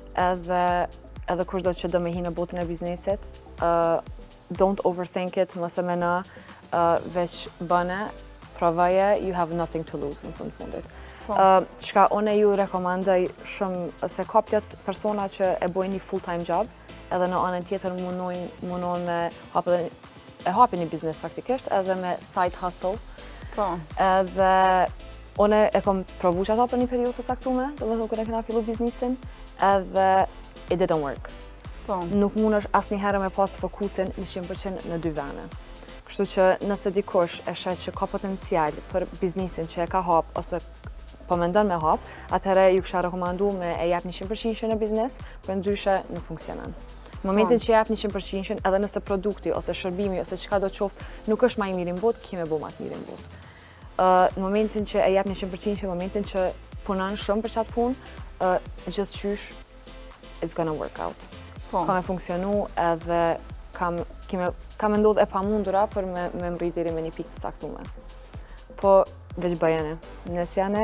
edhe kushdo që do me hi në botën e biznesit, don't overthink it, mëse mena, veç bëne, provaje, you have nothing to lose në fundit. Qka unë ju rekomandoj shumë, se ka plot persona që e bojnë një full-time job, edhe në anën tjetër mundon me hapi një biznes faktikisht, edhe me side hustle. Edhe unë e kom provu që ato për një periudhë të saktume, do të kërë e kena fillu biznisin, edhe it didn't work. Nuk mund është asë një herë me pas fokusin 100% në dy vene. Kështu që nëse dikush e shet që ka potencial për biznisin që e ka hap, ose po mendon me hap, atëherë ju kisha rekomandu me e jap 100% në biznes, për ndryshe nuk funksionon. Në momentin që jap 100%, edhe nëse produkti, ose shërbimi, ose çka do qoftë, nuk është ma I mirë në botë, kime bo ma të mirë në botë. Në momentin që e jap 100%, në momentin që punon shumë për qatë punë, gjithçysh it's gonna work out. Ka me funksionu edhe ka me ndodhë e pamundura për me mri deri me një pikë të caktume. Po, veç bëjene. Nesjane,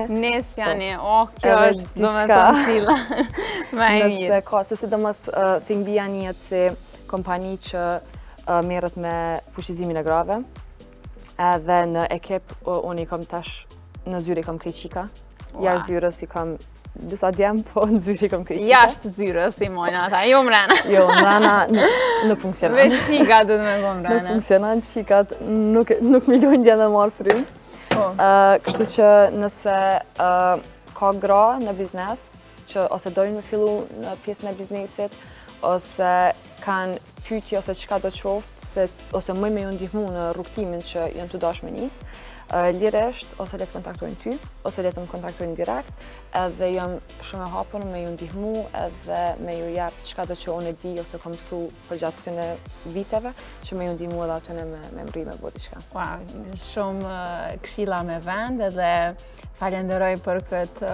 kjo është do me përfila. Nëse ka, se sidomos Thingbia njët si kompani që merret me fuqizimin e grave, edhe në ekip unë I kam tash në zyre I kam krejqika, jashtë zyrës I kam disa djemë, po në zyre I kam krejqika. Jashtë zyrës I mojnë ata, jo mrena. Jo, mrena nuk funksionan. Veç qika du të me bo mrena. Nuk funksionan, qikat nuk milion djenë dhe marë frim. Kështu që nëse ka gra në biznes, që ose dojnë me fillu në pjesën e biznesit, ose kanë pyetje ose çka do qoftë, ose më me ju ndihmu në rrugtimin që janë të dashur me nis, lirisht ose le të kontaktojnë ty, ose le të më kontaktojnë direkt, edhe jam shumë e hapur me ju ndihmu, edhe me ju jap çka do që unë e di ose kam mësu për gjatë këtyre viteve, që me ju ndihmu edhe atyne me mri me bo diçka. Wow, shumë këshilla me vend, edhe falenderoj për këtë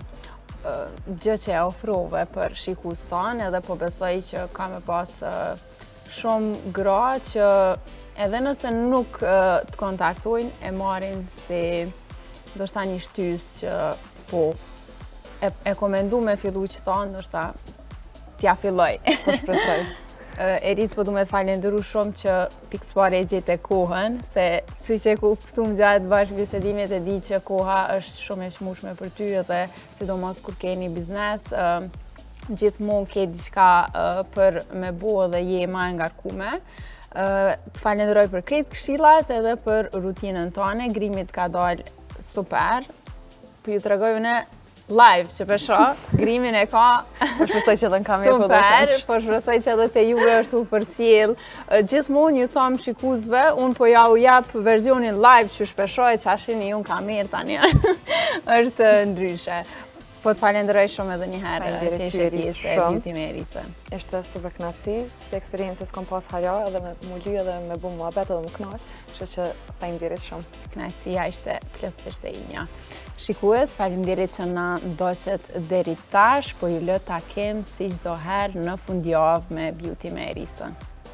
gjë që e ofrove për shikus tonë, edhe po besoj që ka me pas shumë gra që edhe nëse nuk të kontaktojnë, e marrin si ndoshta një shtys që po e komendu me fillu që ta, ndoshta t'ja filloj. Po shpresoj. Eric, po du me të falenderu shumë që pikës pare e gjithë e kohën, se si që kuptum gjatë bashkë bisedimit e di që koha është shumë e shmushme për ty, edhe sidomos kur ke një biznes, gjithmonë ke diçka për me bo dhe je ma ngarkume. Të falenderoj për krejt këshillat edhe për rutinën tone, grimit ka dalë super, për ju të regojve në live që për shoh, grimin e ka po shpresoj që edhe në kamerë po do të super, po shpresoj që edhe te juve është u përcjell. Gjithmonë ju thom shikuesve, unë po ja u jap versionin live që shpeshoj që ashini ju në kamerë tani. Është ndryshe. Po të falenderoj shumë edhe një herë që ishe pjesë e Beauty me Erisën. Ishte super kënaqësi, se eksperiencës kom pas haja edhe me mully edhe me bu muhabet edhe më kënaq, kështu që faleminderit shumë. Kënaqësia ishte plotësisht e inja. Shikues, faleminderit që na ndoqët deri tash, po ju lë takim si çdo herë në fundjavë me Beauty me Erisën.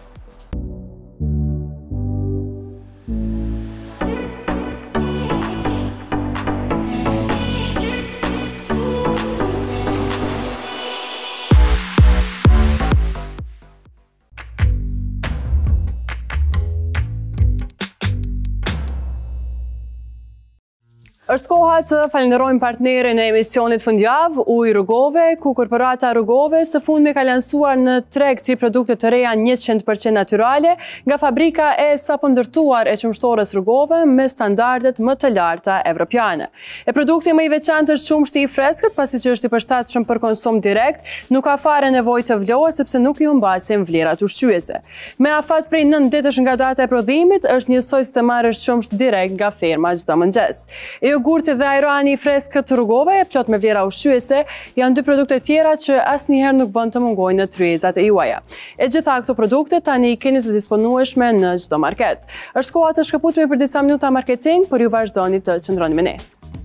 Është koha të falenderojmë partnerin e emisionit fundjavë, Ujë Rrugove, ku korporata Rrugove së fundmi ka lansuar në treg 3 produkte të reja 100% natyrale nga fabrika e sapo ndërtuar e qumshtorës Rrugove me standardet më të larta evropiane. E produkti më I veçantë është qumshti I freskët, pasi që është I përshtatshëm për konsum direkt, nuk ka fare nevojë të vlohet sepse nuk I humbasin vlerat ushqyese. Me afat prej 9 ditësh nga data e prodhimit, është njësoj se të marrësh qumsht direkt nga ferma çdo mëngjes. jogurti dhe ajrani freskët të rrugove, plot me vlera ushqyese, janë dy produkte tjera që asnjëherë nuk bën të mungojnë në tryezat e juaja. E gjitha këto produkte tani keni të disponueshme në çdo market. Është koha të shkëputemi për disa minuta marketing, por ju vazhdoni të qëndroni me ne.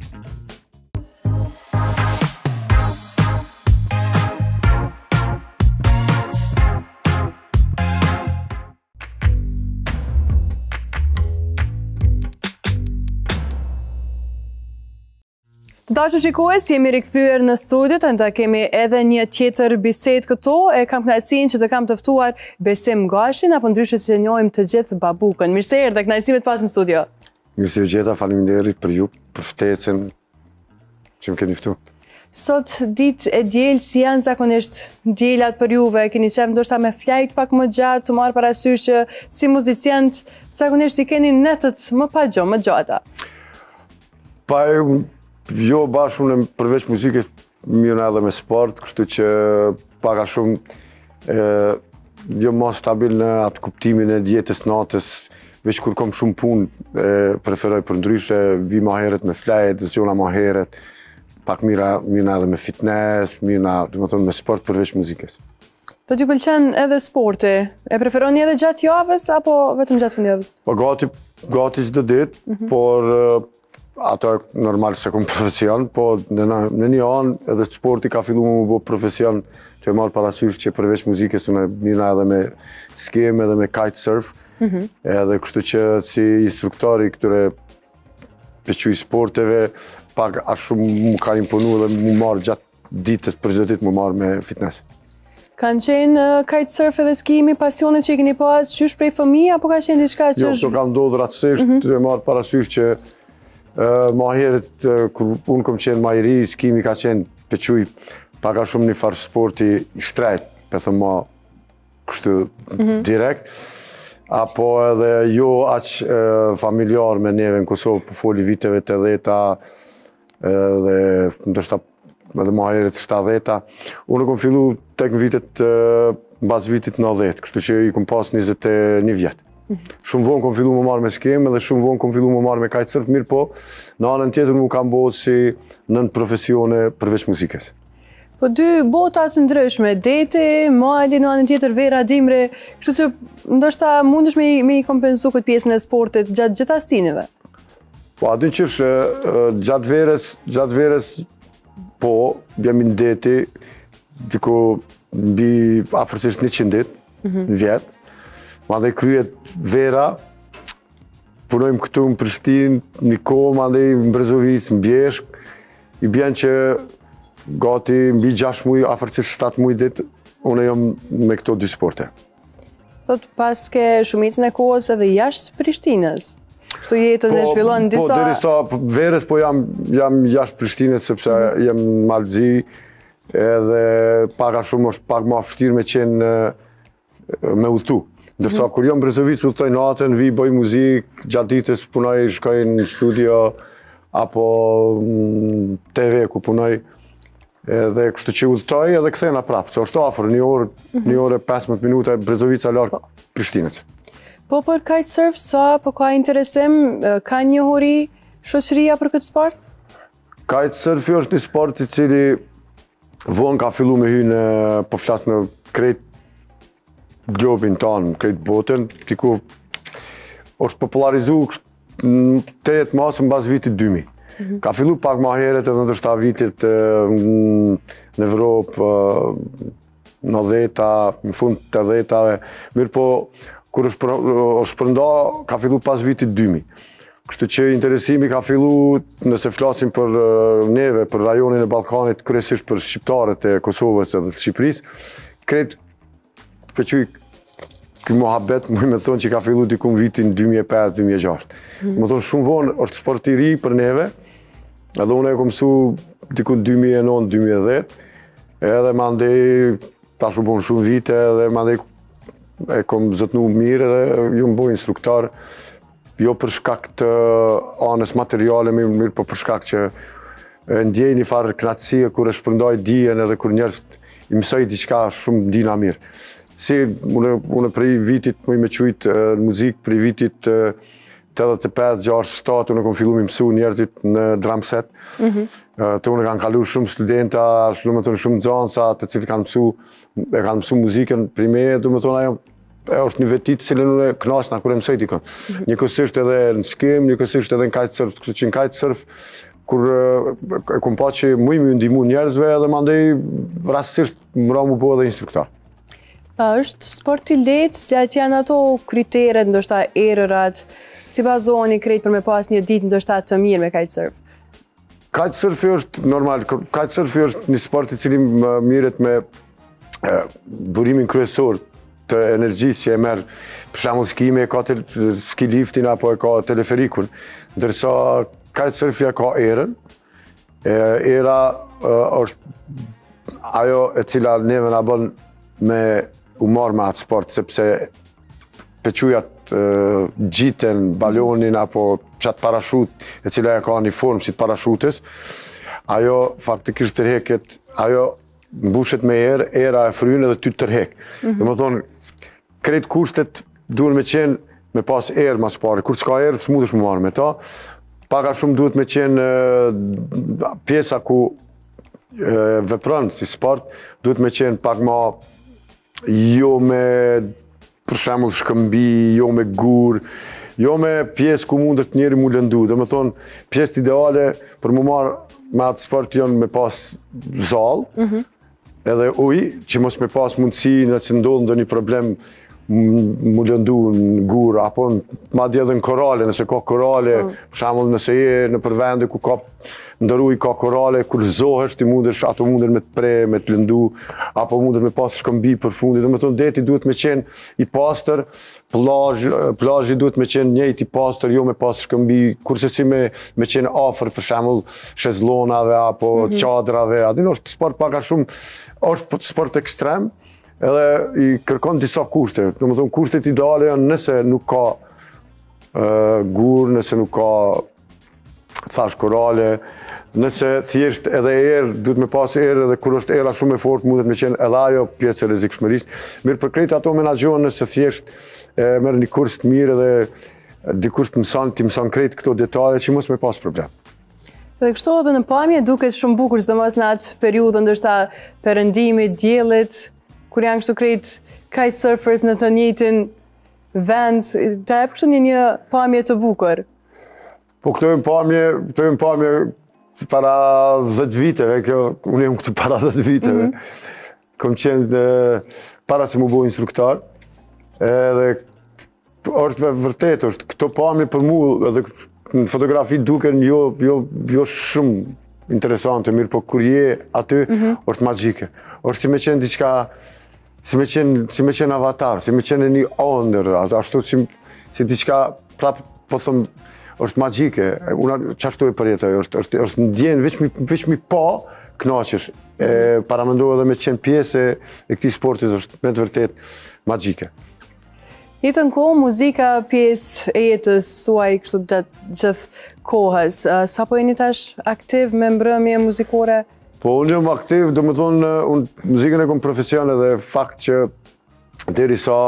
Të dashur shikues, jemi rikthyer në studio, tani kemi edhe një tjetër bisedë këtu. E kam kënaqësinë që të kam të ftuar Besim Gashin, apo ndryshe si e njohim të gjithë Babukën. Mirë se erdhe, kënaqësi me të pas në studio. Mirë se u gjeta, faleminderit për ju, për ftesën që më keni ftuar. Sot ditë e diel, si janë zakonisht dielat për juve? Keni qef ndoshta me flajt pak më gjatë, të marrë parasysh që si muzicient zakonisht i keni netët më pa gjo, më gjata. Jo bashkë unë përveç muzikës mirë edhe me sport, kështu që paka shumë jo më stabil në atë kuptimin e dietës natës, veç kur kom shumë punë, preferoj për ndryshe, vi ma heret me flajt, zgjona ma heret, pak mirë edhe me fitness, mirë me sport përveç muzikës. Do t'ju pëlqen edhe sporti? E preferoni edhe gjatë javës, apo vetëm gjatë fundjavës? Po gati çdo ditë, por ato normal se kom profesion, po në një anë edhe sporti ka fillu më bo profesion që e marrë parasysh që përveç muzikës unë mirë edhe me skim edhe me kitesurf, edhe kështu që si instruktori këture pequj sporteve, pak a shumë më ka imponu dhe më marrë gjatë ditës për gjithë ditë më marrë me fitness. Kanë qenë kitesurf edhe skimi pasionet që i keni pas qysh prej fëmijë, apo ka qenë diçka që Jo, këto ka ndodhur ratësisht, e marrë parasysh që ma heret, kur unë kom qenë ma i ri, skimi ka qenë pequj paka shumë një farë sporti i shtrejt, për thëmë ma kështu direkt, apo edhe jo aq familjar me neve në Kosovë, për foli viteve të 80-ta, dhe ndoshta edhe ma heret 70-ta. Unë kom fillu tek në vitet, bas vitit 90, kështu që i kom pas 21 vjetë. Shumë vonë kom fillu më marrë me skem edhe shumë vonë kom fillu më marrë me kitesurf, mirë po, në anën tjetër mu kam bo si nën profesione përveç muzikës. Po dy botat ndryshme, deti, mali, në anën tjetër vera, dimre, kështu që ndoshta mundesh me i kompensu këtë pjesën e sportit gjatë gjitha stineve? Po, aty qësh, gjatë verës, po, jemi në deti, diku mbi afërsisht 100 ditë në vjetë, ma dhe kryet vera, punojmë këtu në Prishtinë, një kohë, ma dhe në Brezovic, në Bjeshk, i bjen që gati mbi 6 muaj, afërsisht 7 muaj ditë, unë jam me këto dy sporte. Thot pas ke shumicën e kohës edhe jashtë Prishtinës. Kështu jetën e zhvillon disa... Po, derisa verës, po jam jashtë Prishtinës, sepse jam në Malzi, edhe paka shumë është pak ma fështirë me qenë me udhtu. Ndërsa kur jam në Brezovic, udhtoj natën, vi bëj muzikë, gjatë ditës punoj, shkoj në studio, apo TV ku punoj, edhe kështu që udhtoj edhe kthena prapë, se është afër, një orë 15 minuta, Brezovica larg Prishtinës. Po për kitesurf, sa po ka interesim, ka njohuri shoqëria për këtë sport? Kitesurfi është një sport i cili vonë ka fillu me hynë, po flasë në krejt globin tanë, krejt botën, tiku është popularizu në 8 masë në bazë vitit 2000. Ka fillu pak ma heret edhe ndërshta vitit në Evropë, në 10-ta, në fund të 10-tave, mirë po, kur është përnda, ka fillu pas vitit 2000. Kështu që interesimi ka fillu, nëse flasim për neve, për rajonin e Ballkanit, kryesisht për shqiptarët e Kosovës dhe Shqipërisë, krejt përquj këj mohabet, me thonë që ka fillu dikum vitin 2005-2006. Më thonë shumë vonë, është sport i ri për neve, edhe unë e kom mësu dikum 2009-2010, edhe ma ndej, ta shu bon shumë vite, edhe ma ndej e kom zëtnu mirë, edhe ju më boj instruktar, jo për shkak të anës materiale, mirë po për shkak që ndjej një farë knatësie kur e shpërndaj dijen edhe kur njerëz i mësoj diçka shumë dina mirë. Si, unë prej vitit, më i me qujtë në muzikë, prej vitit 85, 6, 7, unë kom fillu mi mësu njerëzit në drum set. Të unë kanë kalu shumë studenta, shumë nxënësa, të cilë kanë mësu muzikën prime, do më thonë ajo është një vetit cilën unë e knasna kur e mësoj dikon. Njëkohësisht edhe në skim, njëkohësisht edhe në kitesurf, kështu që në kitesurf, kur e kom pa që mu ndihmu njerëzve edhe mandej rastësisht mëra mu bo edhe instruktor. Është sport i lehtë, se atë janë ato kriteret, ndoshta erërat, si bazoni krejt për me pas një ditë ndoshta të mirë me kitesurf? Kitesurfi është normal, kitesurfi është një sport i cili mirët me burimin kryesor të energjisë që e merë, për shembull skimi e ka ski liftin apo e ka teleferikun, ndërsa kitesurfi ka erën. Era është ajo e cila neve na bën me u marrë me atë sport, sepse pequjat gjiten, balonin apo qatë parashut e cila e ka një formë si të parashutës, ajo faktikisht tërheket, ajo mbushet me erë, era e frynë edhe ty tërhek. Dhe më thonë, krejt kushtet duhet me qenë me pas erë mas pare, kur s'ka erë, s'mudësh më marrë me ta, paka shumë duhet me qenë pjesa ku veprën si sport, duhet me qenë pak ma jo me, për shembull, shkëmbi, jo me gur, jo me pjesë ku mundet njeri mu lëndu. Dhe me thonë, pjesë ideale për mu marrë me atë sport janë me pas zallë, edhe ujë, që mos me pas mundësi nëse ndodhë ndonjë problem mu lëndu në gur, apo madje edhe në korale, nëse ka korale, për shembull nëse je në përvende ku ka ndëruj ka korale, kur zohesh ti mundesh, ato mundesh me të pre, me të lëndu, apo mundesh me pas shkëmbi për fundi. Do me thonë, deti duhet me qenë i pastër, plazhi duhet me qenë njëjtë i pastër, jo me pas shkëmbi, kurse si me qenë afër, për shembull, shezllonave apo qadrave. Aty është sport pak a shumë, është sport ekstrem, edhe i kërkon disa kushte. Do me thonë, kushtet ideale janë nëse nuk ka gur, nëse nuk ka thash korale, nëse thjesht edhe erë, duhet me pas erë, edhe kur është era shumë e fort, mundet me qenë edhe ajo pjesë e rrezikshmërisë. Mirë për krejt ato menaxhohen nëse thjesht merr një kurs të mirë edhe dikush të mëson krejt këto detaje që mos me pas problem. Dhe kështu edhe në pamje duket shumë bukur, sidomos në atë periudhë ndoshta perëndimi, diellit, kur janë kështu krejt kitesurfers në të njëjtin vend, ta jep kështu një pamje të bukur. Po këto e pamje para 10 viteve, unë jam këtu para 10 viteve. Kom qenë para se mu bo instruktor, edhe është vërtet, është këto pamje për mu, edhe në fotografi duken jo shumë interesante, mirë, po kur je aty, është magjike. është si me qenë diçka, si me qenë avatar, si me qenë një ëndër, ashtu si diçka, prapë, po thëmë, është magjike, una qashtu e përjetoj, është ndjenë, veç mi pa, knaqesh. Paramendoj edhe me qenë pjesë e këtij sportit, është me të vërtet magjike. Jetë në kohë, muzika pjesë e jetës suaj kështu gjithë kohës. Sa po jeni tash aktiv me mbrëmje muzikore? Po, unë jam aktiv, do më thonë, unë muzikën e kom profesion edhe fakt që deri sa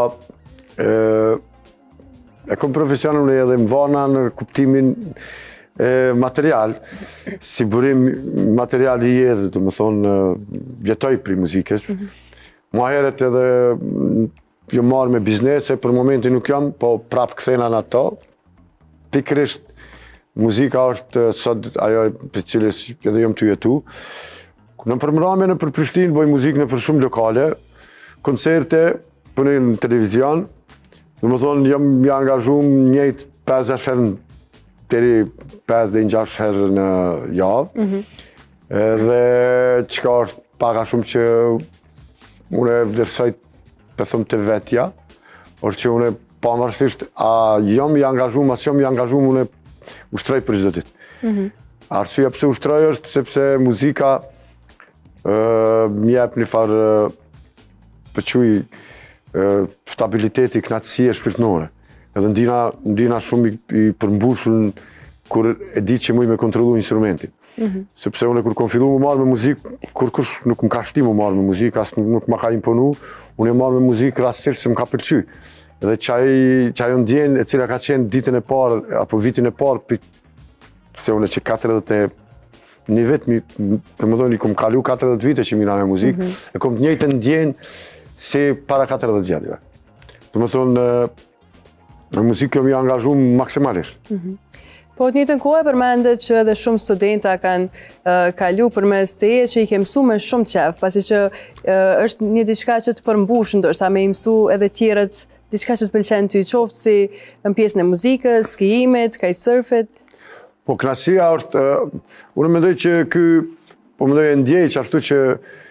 e kom profesionin edhe më vana në kuptimin material, si burim material i jetës, do më thonë, jetoj pri muzikës. Mua heret edhe jo marrë me biznese, për momentin nuk jam, po prapë kthena në ato. Pikrisht, muzika është sot ajo për cilës edhe jam të jetu. Në përmramje në për Prishtinë, boj muzikë në për shumë lokale, koncerte, punoj në televizion. Dhe më thonë, jam angazhum njëjtë 5-6 herë, deri 5-6 herë në javë. Dhe qëka është paka shumë që unë e vlerësoj për thëmë të vetja, është që unë e pavarësisht, a jam i angazhum, as jam i angazhum, unë e ushtroj për çdo ditë. Arsyeja pse ushtroj është sepse muzika më jep një farë përquj stabiliteti, knatësie shpirtnore. Edhe ndina shumë i përmbushun kur e di që muj me kontrolu instrumentin. Sepse unë kur kom fillu më marrë me muzikë, kur kush nuk më ka shti më marrë me muzikë, as nuk më ka imponu, unë e marrë me muzikë rastësisht se më ka pëlqy. Dhe që ajo ndjen e cila ka qenë ditën e parë, apo vitin e parë, se unë që 41 vit, të më thoni, kom kalu 40 vite që mira me muzikë, e kom njëjtë ndjenë si para 40 vjetëve. Të më thonë, në muzikë këmë i angazhu maksimalisht. Po të njëjtën kohë përmendet që edhe shumë studenta kanë kalu përmes teje që i ke mësu me shumë qef, pasi që është një diçka që të përmbush ndoshta me i mësu edhe tjerët diçka që të pëlqen ty, qoftë si në pjesën e muzikës, skijimit, kitesurfit. Po kënaqësia është, unë mendoj që po mendoj e ndjej që ashtu që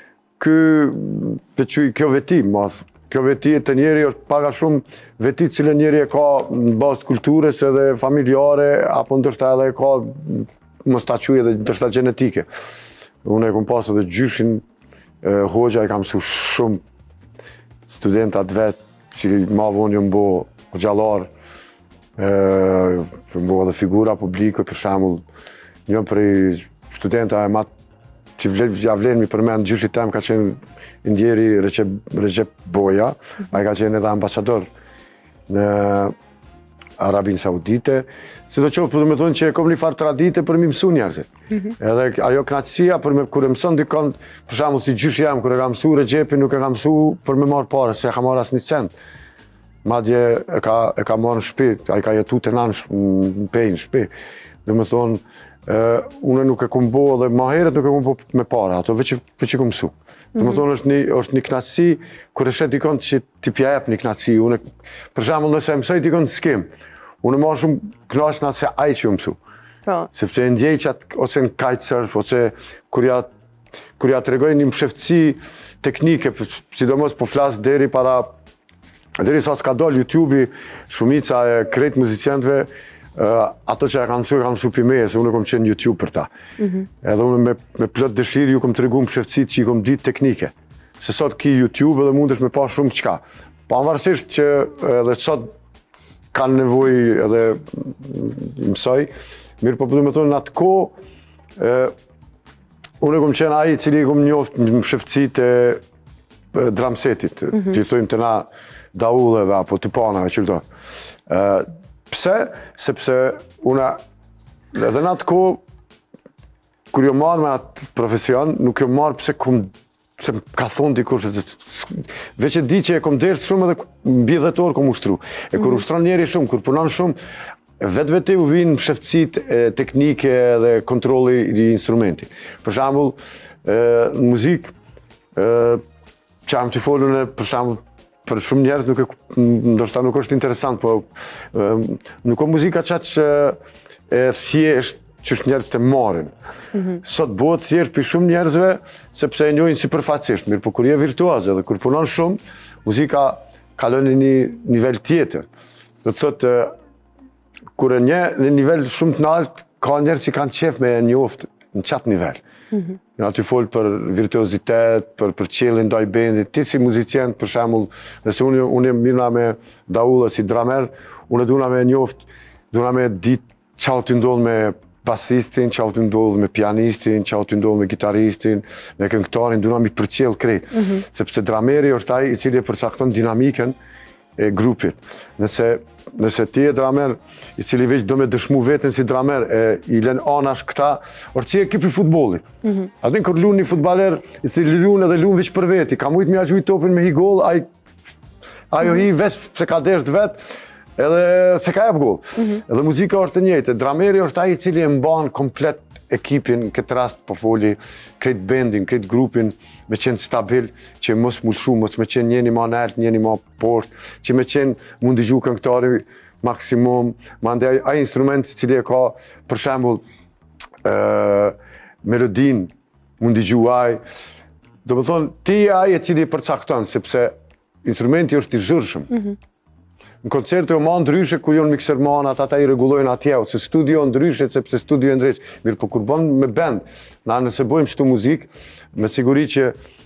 kjo veti, kjo veti të njeri është paga shumë veti cilë njeri e ka në bazë të kulturës edhe familjare, apo ndërshëta edhe ka më staquj edhe ndërshëta genetike. Unë e kom pasë edhe gjyshin, hoxha i kam mësu shumë studentat vetë, që ma vonë jë mbo gjallarë, mbo edhe figura publike, për shemull, një prej studenta e matë që vlenë mi përmenë gjyshit tem ka qenë ndjeri Recep Boja, a i ka qenë edhe ambasador në Arabin Saudite, si do qoftë për me thonë që e kom një farë tradite për mi mësu njerëzit. Edhe ajo knaqësia për me kër e mëson dikon, për shemull si gjyshi jam, kër e ka mësu Recepin nuk e ka mësu për me marë pare, se e ka marë asë një cent. Madje e ka marë në shpi, a i ka jetu të nanë në pejnë në shpi. Dhe me thonë, unë nuk e kom bo dhe ma heret nuk e kom bo me para, ato veç që kom mësu. Dhe me thonë është një knaqësi, kër e shet dikon që t'i pjep një knaqësi. Për shemull nëse mësoj dikon të skim, unë ma shumë knaqësna se aj që mësu. Sepse e ndjej qatë, ose në kitesurf, ose kur ja të regoj një msheftësi teknike, sidomos po flasë deri sa s'ka dollë YouTube-i, shumica e krejt muzicientve, ato që e kanë mësu për me, se unë kom qenë YouTube për ta. Edhe unë me plot dëshirë ju kom të regu më shëftësit që i kom ditë teknike. Se sot ki YouTube edhe mundesh me pa shumë qka. Pa anvarësisht që edhe sot kanë nevoj edhe mësoj, mirë po përdu me thonë në atë ko, unë kom qenë aji cili kom njoftë më shëftësit e dramsetit, që i thujmë të na daulleve apo tipanave qëllë do. Pse? Sepse unë edhe në atë ko, kër jo marrë me atë profesion, nuk jo marrë pse ka thonë dikur, veç e di që e kom dërtë shumë edhe mbi 10 orë kom ushtru. E kër ushtron njeri shumë, kër punon shumë, vetë vete u vinë shëftësit teknike dhe kontroli i instrumenti. Për shambull, në muzikë, që am të folën e për shambull, për shumë njerëz ndoshta nuk është interesant, po nuk ka muzika qatë që e thjesht që është njerëz të marrin. Sot bëhet thjesht për shumë njerëzve, sepse e njohin sipërfaqësisht, mirë, po kur je virtuoz edhe kur punon shumë, muzika kalon në një nivel tjetër. Do të thotë, kur e nje në nivel shumë të lartë, ka njerëz që kanë qef me e njoftë në qatë nivel. Në aty folë për virtuozitet, për qelin ndaj bendit, ti si muzicient për shemull, nëse unë jem mirëna me daulla si dramer, unë duna me njoft, duna me ditë qa të ndodhë me basistin, qa të ndodhë me pianistin, qa të ndodhë me gitaristin, me këngëtarin, duna mi përqel krejt. Sepse drameri është ai i cili e përcakton dinamiken e grupit. Nëse ti e dramer, i cili veç do me dëshmu vetën si dramer, i len anash këta, orë që e kipi futboli. Atin kër lunë një futbaler, i cili lunë edhe lunë veç për veti, ka mujtë me agjuj topin me hi gol, ajo hi veç se ka desht vet, edhe se ka jep gol. Edhe muzika është të njëjtë, drameri është ai i cili e mban komplet ekipin, në këtë rast po foli, krejt bendin, krejt grupin, me qenë stabil, që mos mullshu, mos me qenë njeni ma nalt, njeni ma poshtë, që me qenë mund digju këngëtari maksimum, ma ndaj ai instrument cili e ka, për shembull, melodin, mund digju ai. Do më thonë, ti ai e cili përcakton, sepse instrumenti është i zhërshëm. Në koncerte o ma ndryshe kur jonë miksermanat, ata i regulojnë atje, ose studio ndryshe, sepse studio ndryshe. Mirë, po kur bënë me band, nëse bojmë qëtu muzikë, me siguri që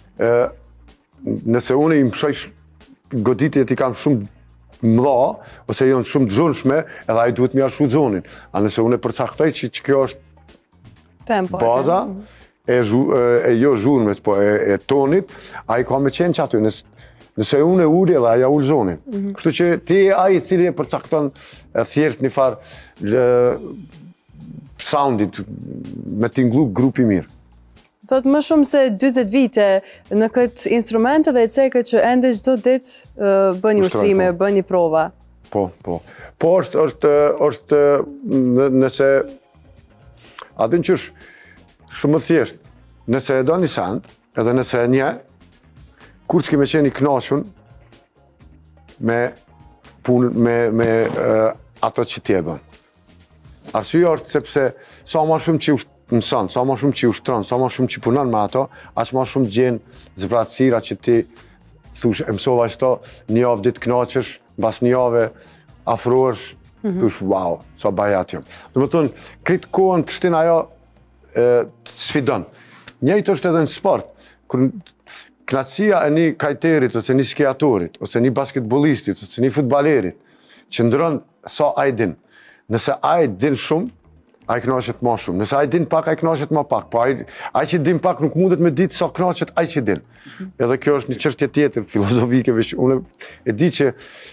nëse unë i mshoj goditjet i kam shumë mdha, ose jonë shumë të zhurshme, edhe a i duhet mi arshu zonin. A nëse unë e përcaktoj që kjo është baza, e jo zhurme, po e tonit, a i ka me qenë që aty. Nëse unë e uli edhe aja ullë zonin. Kështu që ti e ai cili e përcakton thjesht një farë soundit me t'inglu grupi mirë. Thot më shumë se 20 vite në këtë instrumente dhe e cekë që ende çdo ditë bëni ushtrime, bëni prova. Po. Po është nëse atë qysh shumë thjesht, nëse e do një sand, edhe nëse e nje, kur që keme qeni knaqun me punën, me ato që tje bën. Arsye është sepse sa ma shumë që mëson, sa ma shumë që ushtron, sa ma shumë që punon me ato, aq ma shumë gjenë zbratësira që ti thush, e mësova qëto, një javë ditë knaqesh, bas një javë afrohesh, thush, wow, sa baja atjo. Dhe më thonë, kritë kohën të shtin ajo të sfidon. Njëjtë është edhe në sport, kur knatësia e një kajterit, ose një skiatorit, ose një basketbollistit, ose një futbalerit, që ndron sa a i din. Nëse a i din shumë, a i knaqet ma shumë. Nëse a i din pak, a i knaqet ma pak. Po a i që din pak nuk mundet me ditë sa knaqet a i që din. Edhe kjo është një çështje tjetër, filozofike, unë e di që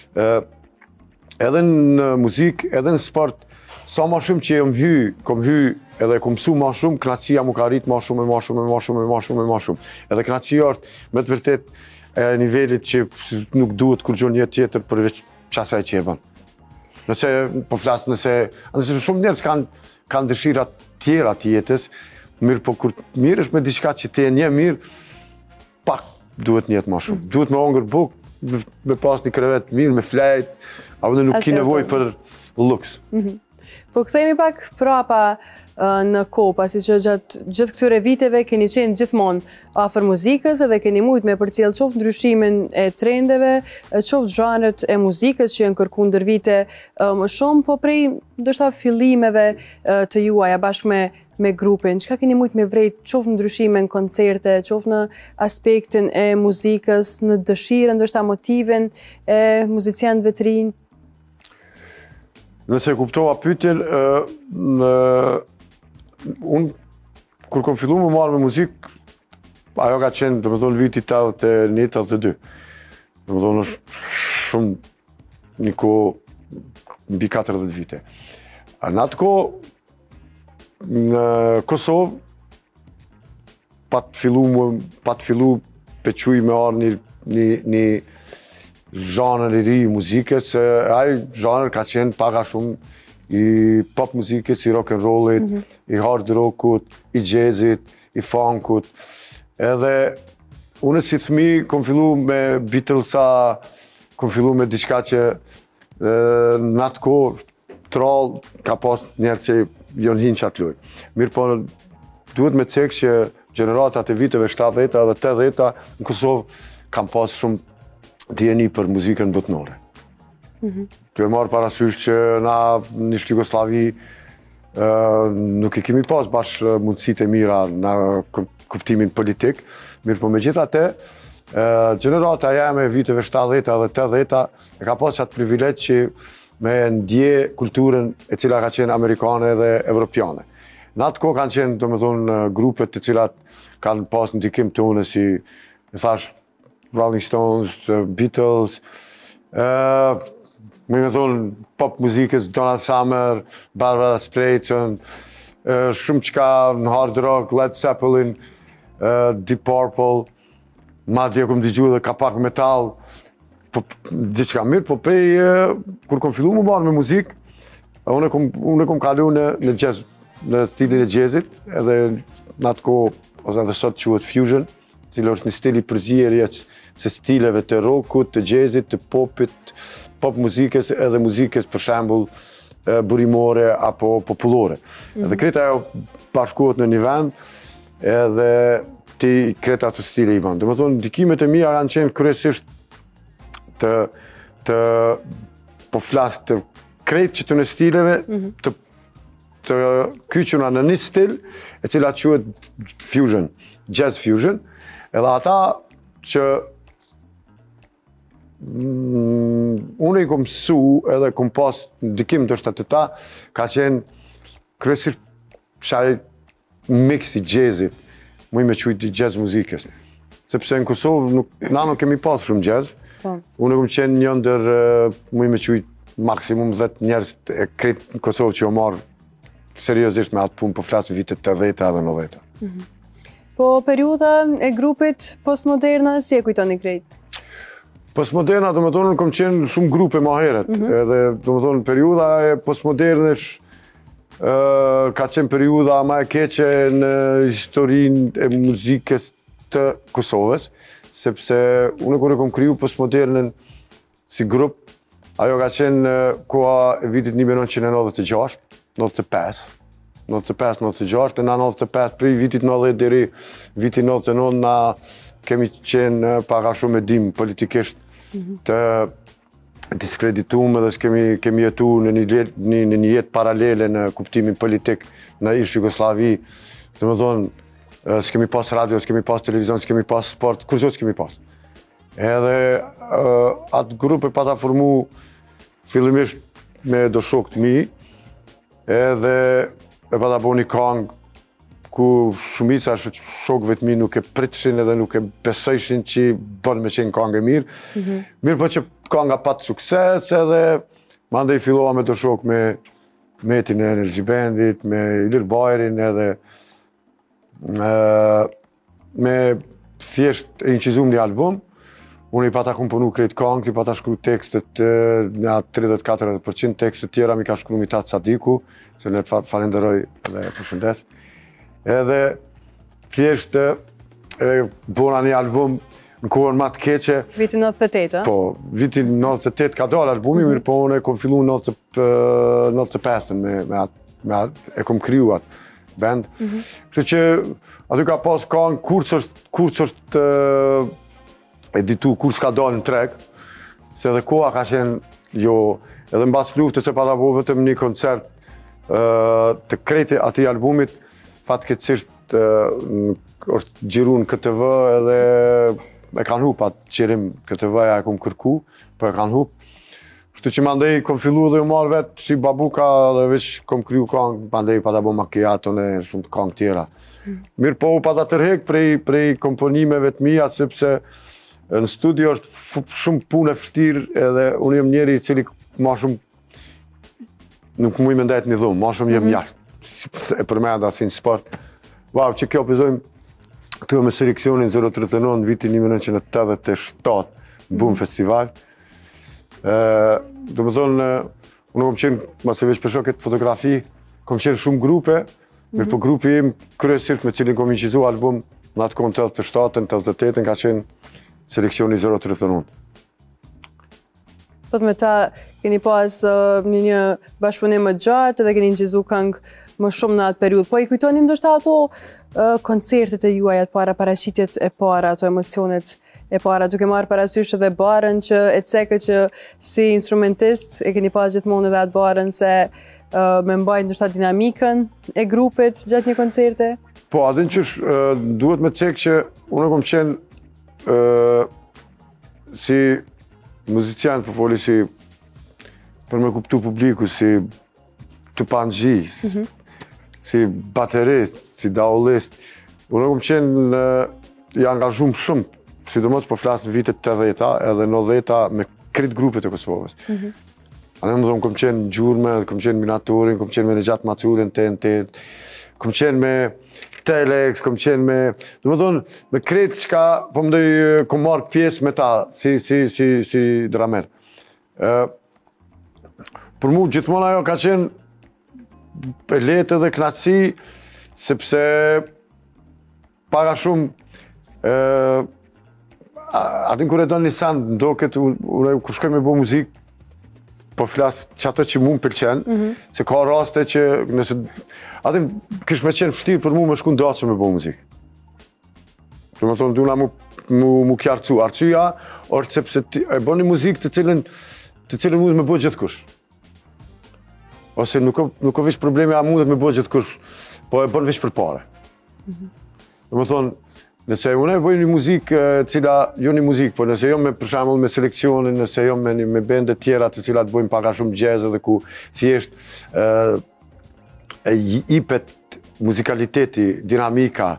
edhe në muzikë, edhe në sport, sa ma shumë që kom hy edhe kom mësu ma shumë, knatësia mu ka rrit ma shumë. Edhe knatësia është me të vërtet e nivelit që nuk duhet kur gjon jetë tjetër përveç qasaj që e bën. Nëse po flasë, nëse shumë njerëz kanë dëshirat tjera të jetës, mirë po kur mirë është me diçka që ti e nje mirë, pak duhet njetë ma shumë. Duhet me hongër bukë, me pas një krevet mirë, me flejt, apo nuk ki nevoj për luks. Po kthehemi pak prapa në kohë, pasi që gjithë këtyre viteve keni qenë gjithmonë afër muzikës edhe keni mujt me përcjell qoftë ndryshimin e trendeve, qoftë zhanret e muzikës që janë kërkuar ndër vite më shumë, po prej ndoshta fillimeve të juaja bashkë me grupin, çka keni mujt me vrejt qoftë ndryshime në koncerte, qoftë në aspektin e muzikës, në dëshirën, ndoshta motivin e muzicianëve të rinj? Nëse kuptova pyetjen, unë, kur kom fillu më marrë me muzikë, ajo ka qenë, dhe më thonë, viti 81-82. Dhe më thonë, është shumë një kohë, mbi 40 vite. Në atë kohë, në Kosovë, pa të fillu pequj me arë një zhanër i ri i muzikës, ai zhanër ka qenë paka shumë i pop muzikës, i rock and rollit, i hard rockut, i jazzit, i funkut. Edhe unë si fëmijë kom fillu me Beatlesa, kom fillu me diçka që në atë kohë troll ka pas njerë që jonë hinë qatë luj. Mirë po duhet me cekë që generatat e viteve 70-a dhe 80-a në Kosovë kam pas shumë dijeni për muzikën botnore. Tu e marë parasysh që na në Jugosllavi nuk e kemi pas bashkë mundësitë e mira në kuptimin politik, mirë po megjithatë, gjenerata jeme viteve 70-a dhe 80-a e ka pas qatë privilegj që me ndje kulturën e cila ka qenë amerikane dhe evropiane. Në atë kohë kanë qenë, domethënë, grupet të cilat kanë pas ndikim tonë si, thash, Rolling Stones, Beatles, me thonë pop muzikës, Donna Summer, Barbara Streisand, shumë qka në hard rock, Led Zeppelin, Deep Purple, madje kom dëgju dhe ka pak metal, diçka mirë, po prej, kur kom fillu më marrë me muzikë, unë kom kalu në jazz, në stilin e jazzit, edhe në atë kohë, ose edhe sot quhet fusion, cilë është një stili përzierjes se stileve të rockut, të jazzit, të popit, pop muzikës edhe muzikës për shembull burimore apo popullore. Edhe kreta ajo bashkohet në një vend edhe ti kreta ato stile i bën. Domethënë ndikimet e mia kanë qenë kryesisht të po flas të krejt që të në stileve të kyquna në një stil e cila quhet fusion, jazz fusion, edhe ata që unë i kom mësu edhe kom pas ndikim ndoshta të ta, ka qenë kryesisht shaj mix i jazzit, muj me qujt i jazz muzikës. sepse në Kosovë na nuk kemi pas shumë jazz. Unë kom qenë një ndër muj me qujt maksimum 10 njerëz e kretë në Kosovë që o marrë seriozisht me atë punë, po flasë vitet 80 edhe 90. Po periuda e grupit postmoderna, si e kujtoni krejt? Postmoderna, do më thonë, kom qenë shumë grupe ma heret. Edhe, do më thonë, periuda e postmodernesh ka qenë periuda ma e keqe në historinë e muzikës të Kosovës, sepse unë kur e kom kriju postmodernën si grup, ajo ka qenë koha e vitit 1996, 95, 95-96, e na 95 prej vitit 90 deri vitit 99 na kemi qenë paka shumë edhim politikisht të diskreditume dhe s'kemi jetu në një jetë paralele në kuptimin politik në ish Jugoslavi. Dhe më thonë, s'kemi pas radio, s'kemi pas televizion, s'kemi pas sport, kur qo s'kemi pas. Edhe atë grupe pata formu fillimisht me do shok të mi, edhe e pata bo një kangë ku shumica shokëve të mi nuk e pritshin edhe nuk e besojshin që bën me qenë kangë e mirë. Mirë po që kanga patë sukses edhe mandej fillova me do shok me Metin e Energy Bandit, me Ilir Bajrin edhe me thjesht e inqizum një album. Unë i pata komponu krejt kangë, i pata shkru tekstet nga 30-40% tekstet tjera mi ka shkru Mitat Sadiku, se le falenderoj dhe përshëndes. Edhe thjesht bona një album në kohën ma të keqe. Vitin 98, Po, vitin 98 ka dalë albumi, mirë po unë e kom fillu 95 me atë, e kom kriju atë band. Kështu që aty ka pas kangë kur është editu, kur s'ka dalë në treg, se edhe koha ka qenë jo, edhe në bas luftës e pata bo vetëm një koncert të krejti ati albumit, fatkeqësisht është gjiru në KTV edhe e kanë hup atë qirim KTV-ja e kom kërku, po e kanë hup. Kështu që mandej kom fillu dhe u marrë vetë si babuka dhe veç kom kriju kangë, mandej pata bo makiaton e shumë kangë tjera. Mirë po u pata tërhek prej komponimeve të mija, sepse në studio është shumë punë e fështirë edhe unë jem njeri i cili ma shumë nuk mu i me ndajt një dhumë, ma shumë jem njartë. E përmenda si në sport. Wow, që kjo pëzojmë këtu me seleksionin 039 në vitin 1987 Boom Festival. Do më thonë, unë kom qenë, ma se veç përsho këtë fotografi, kom qenë shumë grupe, mirë po grupi im kryesisht me cilin kom incizu album në atë kohën 87-ën, 88-ën ka qenë seleksioni 039. Thot me ta, keni pas një bashkëpunim më gjatë edhe keni incizu këngë më shumë në atë periudhë. Po i kujtoni ndoshta ato koncertet e juaj atë para, paraqitjet e para, ato emocionet e para, duke marrë parasysh edhe barën që e cekë që si instrumentist e keni pas gjithmonë edhe atë barën se me mbajt ndoshta dinamikën e grupit gjatë një koncerte? Po, adin qësh duhet me cekë që unë kom qenë si muzician për foli si për me kuptu publiku, si të panëgji, si baterist, si daulist. Unë kom qenë i angazhum shumë, sidomos po flasë në vitet 80-ta edhe 90-ta me krit grupet e Kosovës. Anë më thonë, kom qenë Gjurme, kom qenë Minatorin, kom qenë me Nejat Maculin, TNT, kom qenë me Telex, kom qenë me... Do më thonë, me kretë qka, po më dojë, kom marrë pjesë me ta, si dramer. Për mu, gjithmonë ajo ka qenë e letë dhe knatësi, sepse paga shumë, atin kër e do një sandë, ndo këtë, kër shkoj me bo muzikë, po flasë që ato që mu më pëlqenë, se ka raste që nëse... Atim, kish me qenë fështirë për mu me shku në datë që me bo muzikë. Që me thonë, duna mu kjarcu. Arcuja është sepse e bo një muzikë të cilën mu dhe me bo gjithë kush. Ose nuk o veç problemi a mu dhe me bo gjithë kush, po e bon veç për pare. Që me thonë, nëse unë e boj një muzikë cila, jo një muzikë, po nëse jo me për shembull me seleksionin, nëse jo me bende tjera të cilat bojnë paka shumë jazz dhe ku thjesht ipet muzikaliteti, dinamika,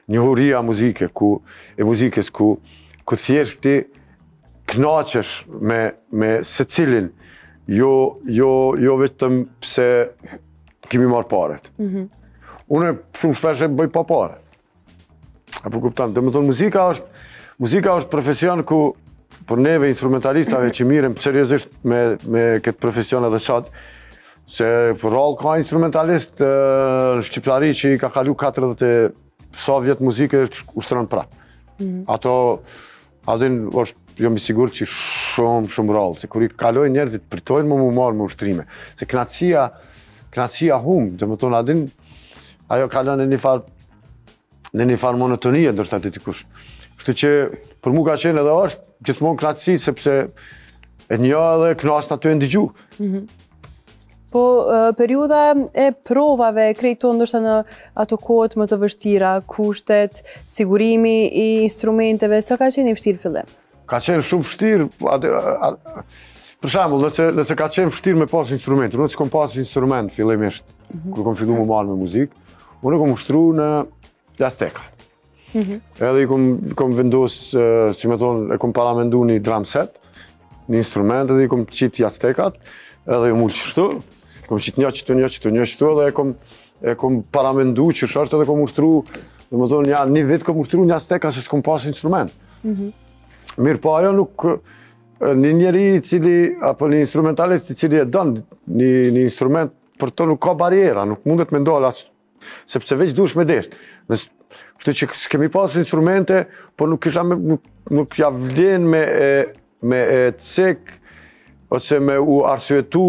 njohuria e muzikës ku thjesht ti knaqesh me secilin, jo vetëm pse kemi marrë paret. Unë shumë shpesh e bëj pa pare. Apo kupton, domethënë muzika është profesion ku për neve instrumentalistave që mirem seriozisht me këtë profesion edhe sot, se për rol ka instrumentalist shqiptari që i ka kalu 40 sa vjet muzike ushtron prap. Ato adin është jam i sigurt që shumë rol, se kur i kalojnë njerëzit pritojnë më marrë me ushtrime. Se knatësia hum, domethënë adin ajo kalon në një farë monotonie ndërsa ti dikush. Kështu që për mua ka qenë edhe është gjithmonë knatësi sepse e një edhe knasht aty e ndëgju. Po, periuda e provave krejton ndoshta në ato kohët më të vështira, kushtet, sigurimi i instrumenteve, sa ka qenë i vështirë fillim? Ka qenë shumë vështirë, për shembull, nëse ka qenë vështirë me pas instrument, unë s'kom pas instrument fillimisht, kur kom fillu më marrë me muzikë, unë kom ushtru në Azteka. Edhe i kom vendos, si me thonë, e kom paramendu një drum set, një instrument, edhe i kom qitë Aztekat, edhe i mullë qështu, kom qitë një qështu, edhe e kom paramendu që shërtë edhe kom ushtru, dhe me thonë, një vit kom ushtru një Azteka se s'kom pas instrument. Mirë po ajo nuk, një njeri cili, apo një instrumentalist cili e donë një instrument, për to nuk ka barjera, nuk mundet me ndolla, sepse veç dush me desht. Kështu që s'kemi pas instrumente, po nuk ja vlen me cek, ose me u arsyetu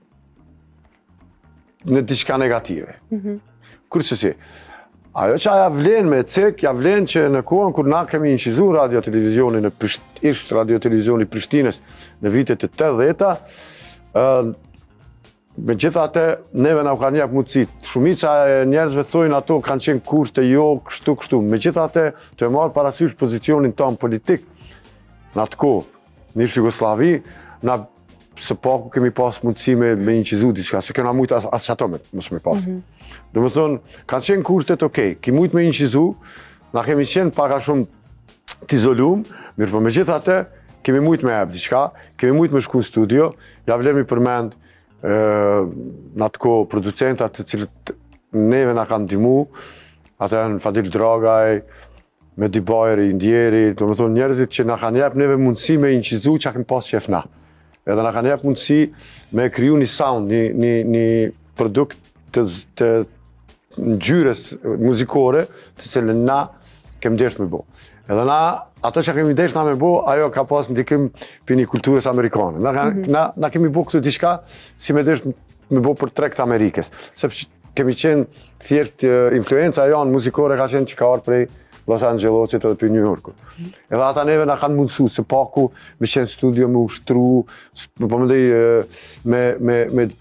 në diçka negative. Kurse si, ajo që ja vlen me cek, ja vlen që në kohën kur na kemi incizu radio-televizioni ishtë radio-televizioni Prishtinës në vitet e 80-ta, me gjitha atë, neve na u kanë jep mundësi. Shumica e njerëzve thojnë ato kanë qenë kurte, jo, kështu. Me gjitha atë, të e marrë parasysh pozicionin tonë politik në atë kohë, në ishtë Jugoslavi, na së paku kemi pas mundësi me incizu diçka, se kena mujtë asë ato mos me pas. Do më thonë, kanë qenë kurtet okej, ki mujtë me incizu, na kemi qenë paka shumë t'izolum, mirë po me gjitha atë, kemi mujtë me jep diçka, kemi mujtë me shku në studio, ja vlerë mi përmend në atë kohë producentat të cilët neve nga kanë ndihmu, ata janë Fadil Dragaj, Medi Bajri, Indjeri, do më thonë njerëzit që nga kanë jep neve mundësi me incizu që kemi pas qef na. Edhe nga kanë jep mundësi me kriju një sound, një produkt të ngjyrës muzikore të cilën na kemi desht me bo. Edhe na, ato që kemi desht na me bo, ajo ka pas ndikim për një kulturës amerikane. Na kemi bo këtu diçka si me desht me bo për trekt Amerikës. Sepse kemi qenë thjesht influenca janë muzikore ka qenë që ka arë prej Los Angelesit edhe për New Yorku. Edhe ata neve na kanë mundësu, se paku me qenë studio me ushtru, po më dhej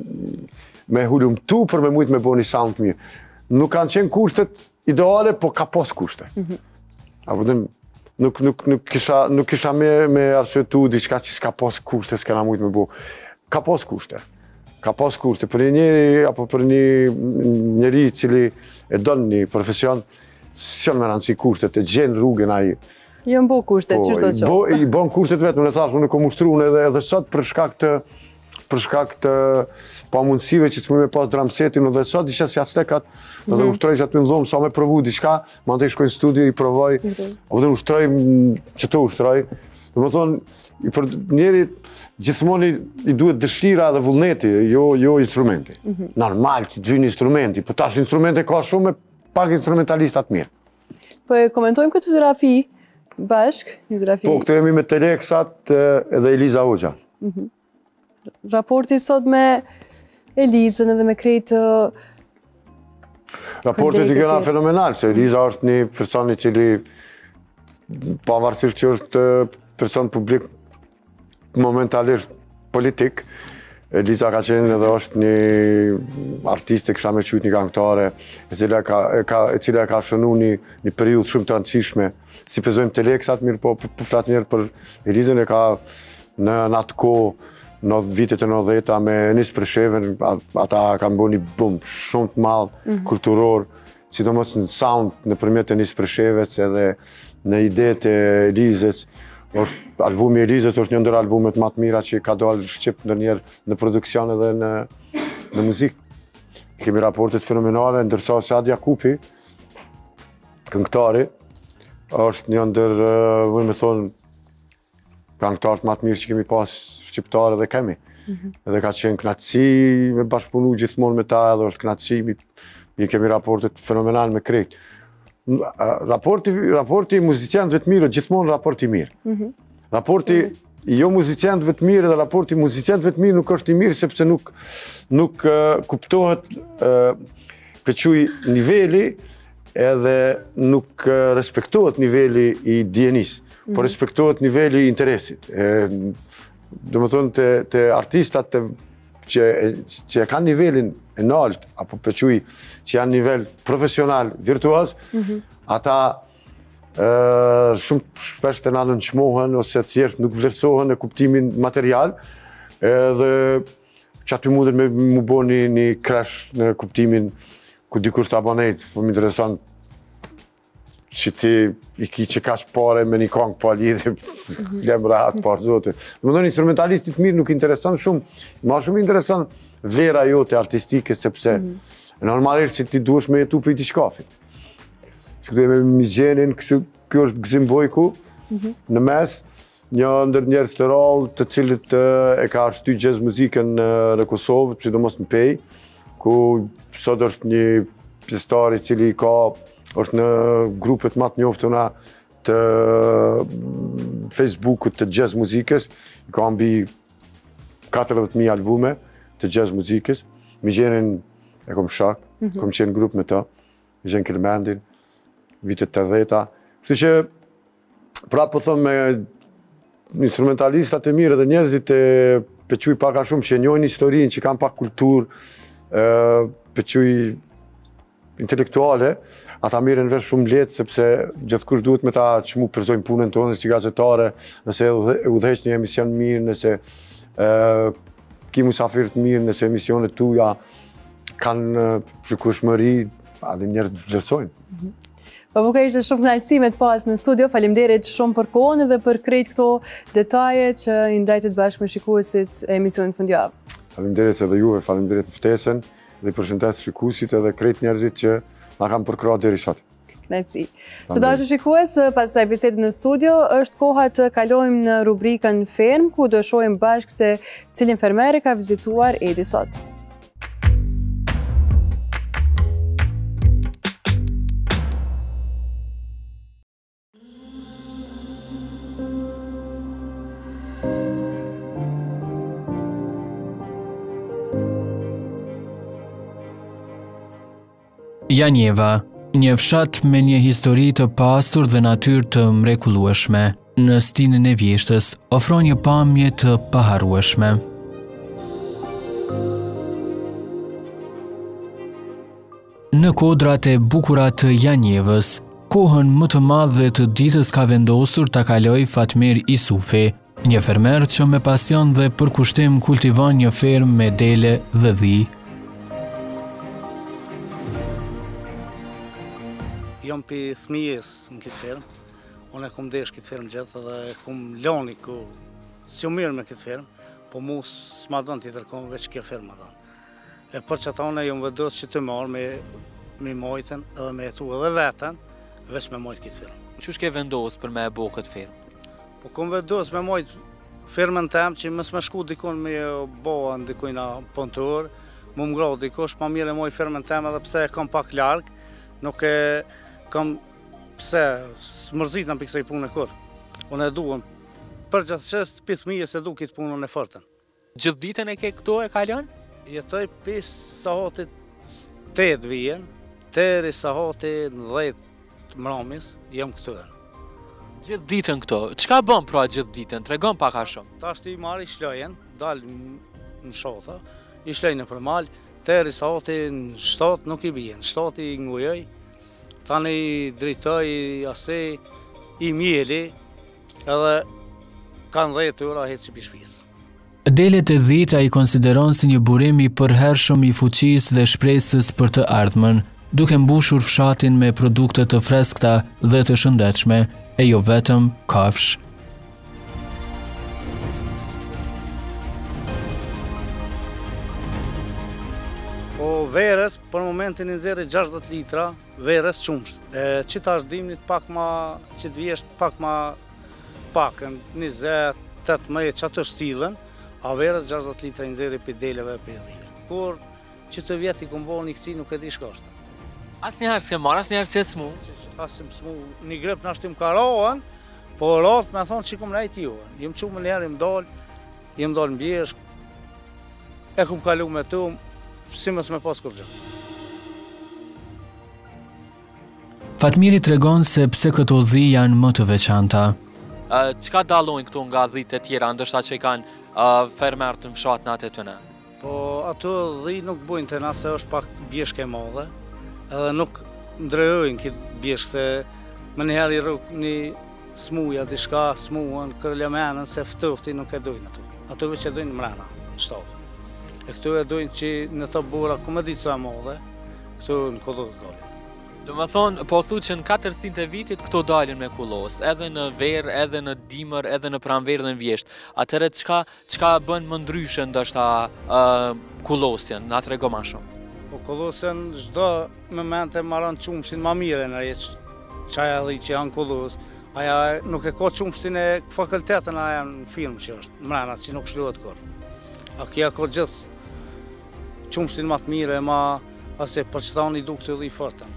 me hulumtu për me mujtë me bo një sound mirë. Nuk kanë qenë kushtet ideale, po ka pas kushte. Apo dhe nuk kisha me arsyetu diçka që s'ka pas kushte, s'kena mujtë me bo. Ka pas kushte. Ka pas kushte. Për një njeri, apo për një njeri cili e donë një profesion, s'jën me rëndësi kushtet, e gjenë rrugën aji. Jënë bo kushtet, që shdo qo? I bon kushtet vetë, unë e thash, unë e kom ushtru, unë edhe sot për shkak të pamundësive që s'mu me pas dramsetin, edhe sot isha si Aztekat, edhe ushtroj që aty në dhomë, sa me provu diçka, ma ndaj shkoj në studio, i provoj, apo dhe ushtroj, që të ushtroj. Dhe më thonë, për njerit gjithmoni i duhet dëshira dhe vullneti, jo instrumenti. Normal që të vinë instrumenti, po tash instrumente ka shumë me pak instrumentalistat mirë. Po e komentojmë këtë fotografi bashk, një fotografi... Po, këtë jemi me Teleksat edhe Eliza Hoxha. Raporti sot me Elizën edhe me krejtë... Raportet i kena fenomenal, se Eliza është një person i cili pavarësisht që është person publik momentalisht politik. Eliza ka qenë edhe është një artiste, kisha me qyt një këngëtare, e cila ka shënu një periudhë shumë të rëndësishme. Si pezojmë Teleksat, mirë po flatë njerë për Elizën, e ka në atë kohë, në vitet e 90-ta me Enis Presheven, ata kanë bo një bum shumë të madhë, kulturor, sidomos në sound në përmjet Enis Preshevec edhe në idetë e Elizës. Albumi i Elizës është një ndër albumet më të mira që ka dalë Shqip ndonjëherë në produksion edhe në muzikë. Kemi raportet fenomenale, ndërsa Sad Jakupi, këngëtari, është një ndër, vëj me thonë, këngëtarët më të mirë që kemi pas shqiptarë dhe kemi. Edhe ka qenë knatësi me bashkëpunu gjithmonë me ta, edhe është knatësi, mi kemi raportet fenomenal me krejt. Raporti muzicianëve të mirë, gjithmonë raporti mirë. Raporti jo muzicianëve të mirë dhe raporti muzicianëve të mirë nuk është i mirë sepse nuk kuptohet pëquj niveli edhe nuk respektohet niveli i dienis, por respektohet niveli i interesit. Do më thonë të artistat që e kanë nivelin e nalt, apo pëquj që janë nivel profesional, virtuoz, ata shumë shpesh të na nënçmohen ose të thjesht nuk vlerësohen në kuptimin material, edhe që aty mundet me mu bo një crash në kuptimin ku dikush të abonejt, po më interesant që ti i ki që kash pare me një kong pa lidhe, lem rahat parë zote. Më ndonë instrumentalistit mirë nuk interesan shumë, ma shumë interesan vlera jote artistike, sepse normalisht që ti duesh me jetu për i t'i shkafit. Që këtë e me Mizhenin, kjo është Gzim Bojku, në mes, një ndër njerëz të rallë të cilët e ka shty jazz muzikën në Kosovë, sidomos në Pej, ku sot është një pjesëtar i cili është në grupet më të njoftuna të Facebookut të jazz muzikës, i ka mbi 40.000 albume të jazz muzikës. Mizhenin e kom shak, kom qenë grup me ta, Mizhen Kilmendin, vitet 80-ta. Kështu që, pra po thëmë me instrumentalistat e mirë dhe njerëzit e pëquj paka shumë që njojnë historinë, që kanë pak kulturë, pëquj intelektuale, ata miren vesh shumë letë, sepse gjithkush duhet me ta që mu përzojnë punën tonë si gazetare, nëse udheq një emision mirë, nëse ki musafir të mirë, nëse emisionet tuja kanë përkushmëri, adhe njerët vlerësojnë. Po buka ishte shumë knajtësi me të pas në studio, falimderit shumë për kohën dhe për krejt këto detaje që i ndajtet bashkë me shikuesit e emisionin fundjavë. Falimderit edhe juve, falimderit në ftesën dhe përshëndet shikuesit edhe krejt njerëzit që na kam përkra deri sot. Knajtësi. Të dashur shikues, pas kësaj bisede në studio, është koha të kalojmë në rubrikën Ferm, ku do shohim bashkë se cilin fermere ka vizituar Edi sot. Janjeva, një fshat me një histori të pasur dhe natyrë të mrekullueshme, në stinën e vjeshtës, ofron një pamje të paharrueshme. Në kodrat e bukura të Janjevës, kohën më të madhe të ditës ka vendosur ta kaloj Fatmir Isufi, një fermer që me pasion dhe përkushtim kultivon një fermë me dele dhe dhi. Jam për thmijes në këtë fermë, unë e kom desh këtë fermë gjithë dhe e kom loni ku si u mirë me këtë fermë, po mu s'ma donë tjetër kom veç kjo fermë ma donë. E për që ta unë e jom vëdos që të marë me mojten edhe me jetu edhe vetën, veç me mojt këtë fermë. Qysh ke vendos për me e bo këtë fermë? Po kom vendos me mojt fermën tem që mës me shku dikon me boa në dikojna pontor, mu më grau dikosh, pa mirë e mojt fermën tem edhe pse e kom pak largë, nuk e kam pse smërzit në për kësaj punë e kur. Unë e duhen, për gjithë qështë për thmijës e du këtë punën e fërtën. Gjithë ditën e ke këto e kalon? Jetoj për sahatit 8 vijen, teri sahatit 10 mramis, jam këtu e. Gjithë ditën këto, qka bën pra gjithë ditën, tregon pak a shumë? Ta shtë i marri i shlojen, dalë në shota, i shlojnë në përmal, teri sahatit në 7 nuk i bijen, 7 i ngujoj, tani i drejtoj ase i mjeli edhe kanë 10 ura hetë që pishpis. Delet e dhita i konsideron si një burim i përhershëm i fuqisë dhe shpresës për të ardhmen, duke mbushur fshatin me produkte të freskëta dhe të shëndetshme, e jo vetëm kafsh. Po verës, për momentin i nxjerrë 60 litra, verës qumsht. Qitash dimnit pak ma, qitë vjesht pak ma pakën, 20, 18, që atë stilën, a verës 60 litra i nxjerrë për deleve e për edhive. Kur që të vjeti këmë bo një këci nuk e di shkashtë. Asnjëherë s'ke marrë, asnjëherë s'e smu? Asim smu, një grep në ashtim karohen, po ratë me thonë që i këmë rejt juën. Jem qumë njerë, jem dalë në bjeshk, e këmë kalu me tu, si mës me pas kërgjë. Fatmiri tregon se pse këto dhi janë më të veçanta. Çka dallojnë këtu nga dhitë e tjera, ndoshta që i kanë fermer të mshat në atë të ne? Po ato dhi nuk bujnë të na se është pak bjeshk e madhe, edhe nuk ndrejojnë këtë bjeshk se më njëherë i rrug një smuja, diçka smuën, kërlemenën, se ftofti nuk e dojnë ato. Ato veç e dojnë mrena, në shtatë. E këtu e dojnë që në të bura, ku më ditë sa madhe, këtu në kolosë dalin. Do më thonë, po thu që në 400 e vitit këto dalin me kulosë, edhe në verë, edhe në dimër, edhe në pranverë dhe në vjeshtë. Atëre çka bën më ndryshe ndoshta kulosjen, na trego ma shumë? Po kulosjen çdo moment e marrën qumshtin ma mire në req, qaja dhe që janë kulosë. Aja nuk e ka qumshtin e fakultetën aja në film që është, mrena që nuk shluhet kur. A kja ka gjithë qumshtin ma të mire, ase për që ta unë i duk të dhi fërtën.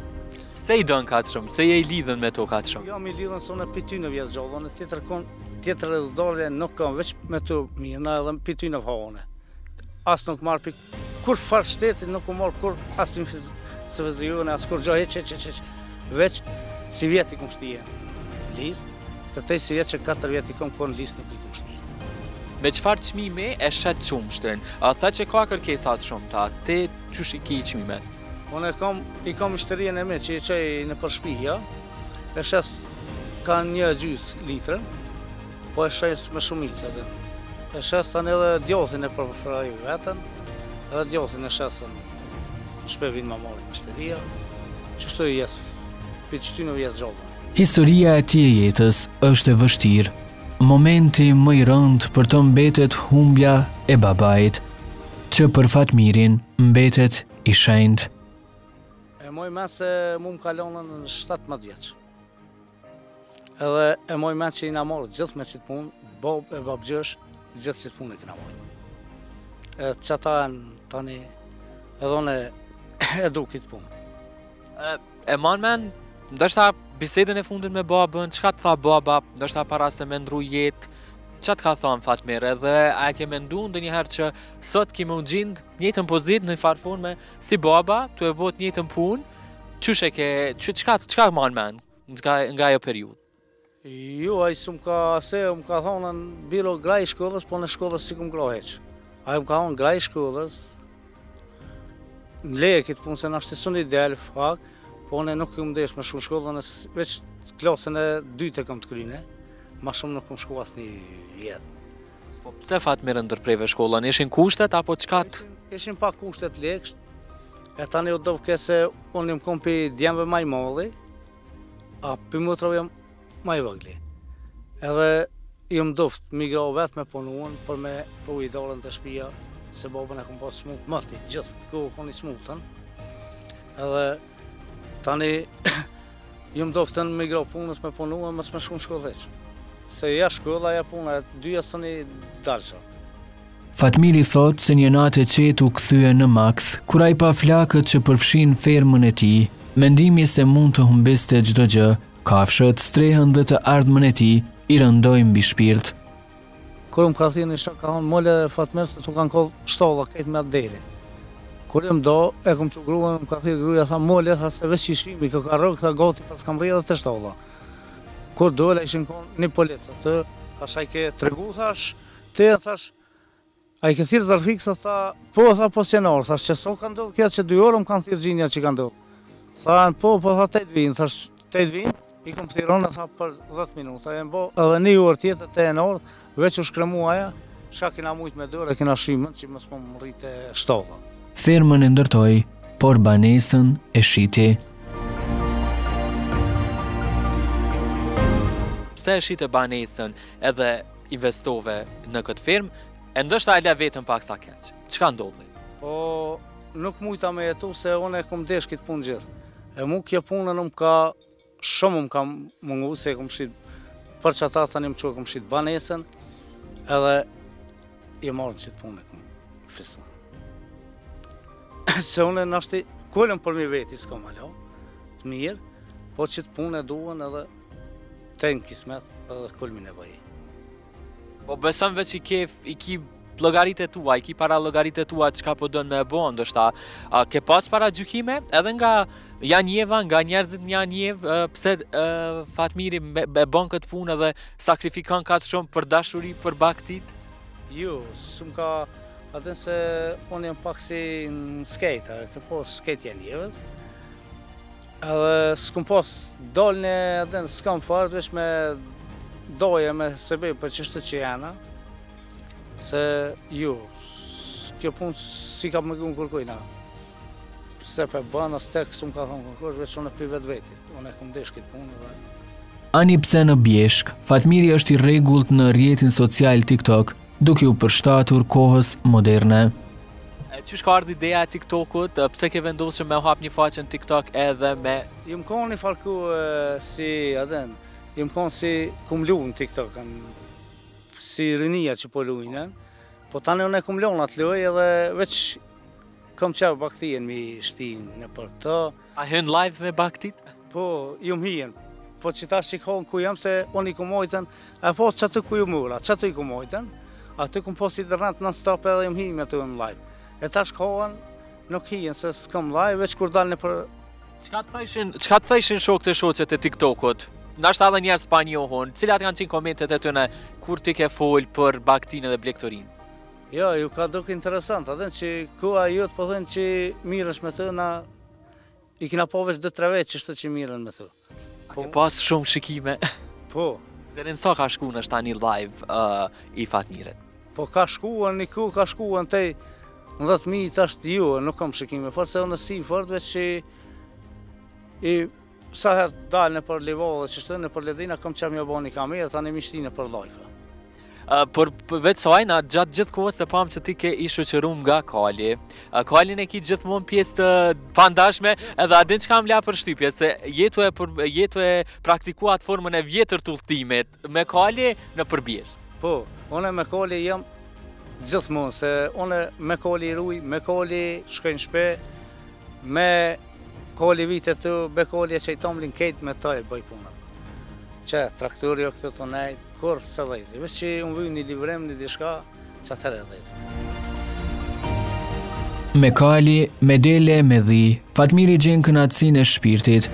Se i dënë katë shumë, se je i lidhen me to katë shumë? Jam i lidhen se unë e pity në vjetë gjallë, në tjetër edhe dalje nuk kam veç me to mirë, në edhe pity në vahone. Asë nuk marrë për kur farë shtetit, nuk marrë kur asë në së vëzrione, asë kur gjo heq, veç si vjetë i kom shtije listë, se te si vjetë që 4 vjetë i kom kur në listë nuk i kom shtije. Me qëfar qmime e shetë qumshtin? Tha që ka kërkesat shumë ta, te qësh i ki i qmimet? Unë i kam ishterien e me që i qej në përshpija, e shes ka një gjys litrën, po e shes me shumicë edhe. E shes të në edhe djothin e përfraj vetën, edhe djothin e shesën shpevin ma marit në ishteria, që shtu i jesë, për që ty në vjesë gjallë. Historia e tij e jetës është e vështirë. Momenti më i rëndë për të mbetet humbja e babait, që për Fatmirin mbetet i shenjtë. E moj men se mu më kalonën në 17 vjeqë. Edhe e moj men që i na morë gjithë me qitë punë, bob e babgjësh, gjithë qitë punë e kina mojnë. E qëta e në tani, edhe one e du kitë punë. E man men, ndështë bisedën e fundin me babën, qka të tha baba, ndështë para se me ndru jetë, që të ka thonë Fatmir, edhe a e ke mendu ndë njëherë që sot kime u gjindë njëtën pozit në farforme si baba, të e bot njëtën punë, qka manë men nga jo periud? Jo, a i su më ka thonë në biro graj i shkollës, po në shkollës si këmë groheq. A i më ka thonë graj i shkollës, në leje këtë punë se në ashtisun i delë, fak, po në nuk këmë desh me shumë shkollën, veç klasën e 2 e këmë të kryne. Ma shumë nuk këmë shku asë një vjetë. Po pse Fatmir ndërprejve shkollën? Ishin kushtet apo qkat? Ishin pak kushtet lekësht. E tani u dovë se unë jam kom për djemëve maj malli, a për mëtrave jam maj vëgli. Edhe jam dovë migra vetë me punuën për me po i dalën të shpia, se babën e kom pas smutë mëti, gjithë, ku kom një smutën. Edhe tani jam dovë të në migra punës me punuën, mësë me shku në shkolleqë. Se ja shkolla, ja puna, dyja së një dalësha. Fatmiri thot se një natë e qetë u kthye në maks, kura i pa flakët që përfshin fermën e tij, mendimi se mund të humbiste çdo gjë, kafshët, strehën dhe të ardhmën e tij i rëndoi mbi shpirt. Kur më ka thënë një shak, ka thonë mole Fatmir se tu kanë kollë shtolla këtë me atë deri. Kur jam do, e kom që gruën, më ka thënë gruaja, tha mole, tha se veç ishimi, kë ka rrëk, tha gati pas kam rrë edhe të shtolla. Kur dole ishin konë një policë, të thash a i ke tregu, thash, te thash, a i ke thirë zarfik, tha, po, tha, po sjenarë, thash, që so ka ndodhë kjetë që 2 orë më kanë thirë gjinja që ka ndodhë. Tha, po, tha, 8 vinë, thash, 8 vinë, i kom thironë, tha, për 10 minuta, e mbo, edhe 1 orë tjetër, 8 orë, veç u shkremu aja, shka kina mujtë me dorë, kina shimën, që mësë më rritë shtolla. Fermën e ndërtoi por banesën e shiti. Se e shite banesën edhe investove në këtë firmë, e ndështë a e le vetën pak sa keq. Çka ndodhi? Po, nuk mujta me jetu se unë e kom desh këtë punë gjithë. E mu kjo punë në më ka, shumë më ka mungu se kom shit, për që ata tani më që kom shit banesën, edhe i marrë qëtë punë e kom fistu. Se unë e nashti, kullëm për mi veti s'ka ma lau, të mirë, po qëtë punë e duhen edhe të në kismet edhe kullmin e baji. Po besëm veç i ki llogaritë tua, i ki para llogaritë tua çka po don me e bo, ndoshta ke pas para gjykime edhe nga janjeva, nga njerëzit në janjev, pse Fatmiri e bon këtë punë edhe sakrifikon kaq shumë për dashuri, për baktit? Jo, s'm ka atë se unë jam pak si në skate, ke po skate janjevës. Edhe s'kum pas dolne atë s'kam fare veç me doje me sebe për çështë që jana. Se jo, kjo punë si ka më gjumë kërkojna. Se për bënë as tek s'u ka thonë kërkoj, veç unë për vetë vetit. Unë e kom desh këtë punë dhe... Ani pse në Bjeshk, Fatmiri është i rregullt në rrjetin social TikTok, duke u përshtatur kohës moderne. Qysh ka ardhur ideja e TikTokut? Pse ke vendosur me hap një faqe në TikTok edhe me... Jëm konë një falku si adhen, jëm konë si kum lu në TikTok, si rinia që po lujnë, po tani unë e kum lu në atë luj edhe veç kom qevë baktien mi shtinë në për të. A hyn live me baktit? Po, jëm hien, po që ta shikon ku jam se unë i kum ojten, e po që aty ku ju mura, që aty i kum ojten, aty kum post internet non stop edhe jëm hien me aty në live. E ta shkohen, nuk hien se s'kom live, veç kur dalë në për... Çka të thëshin shokët e shoqet e TikTokut? Nashta edhe njerëz pa njohun, cilat kanë qenë komentet e tyne kur ti ke fol për baktin edhe blektorin? Jo, ju ka duk interesant, adhen që kua jot po thënë që mirësh me të, na i kina po veç 2-3 vetë që shtë që mirën me të. Po, ke pas shumë shikime? Po. Dhe në sa ka shku në tani live i Fatmirit? Po ka shkuan, një ku ka shkuan tej 10.000 tash të ju, nuk kam shikime, fort se unë si fort veç që i sa herë dalë në për livallë dhe që shtë në për ledina, kam që mjë bo një kamerë, tani mi shti në për live. Por vetë sajna, gjatë gjithë kohës të pamë që ti ke i shoqërum nga Kali. Kalin e ki gjithmonë pjesë të pandashme, edhe adin që kam la për shtypje, se jetu e praktikuat formën e vjetër të udhëtimit, me Kali në përbjesh. Po, une me Kali jam gjithmonë, se une me Kali ruj, me Kali shkojnë shpe, me Kali vitet të, be Kali e që i tomlin kejt me taj bëj punët. Që traktori o këtë të nejtë, kur se dhejzi. Vesh që unë vëjnë një livrem, një dishka, që atër e dhejzi. Me Kali, me dele, me dhi, Fatmiri gjenë kënatësinë e shpirtit.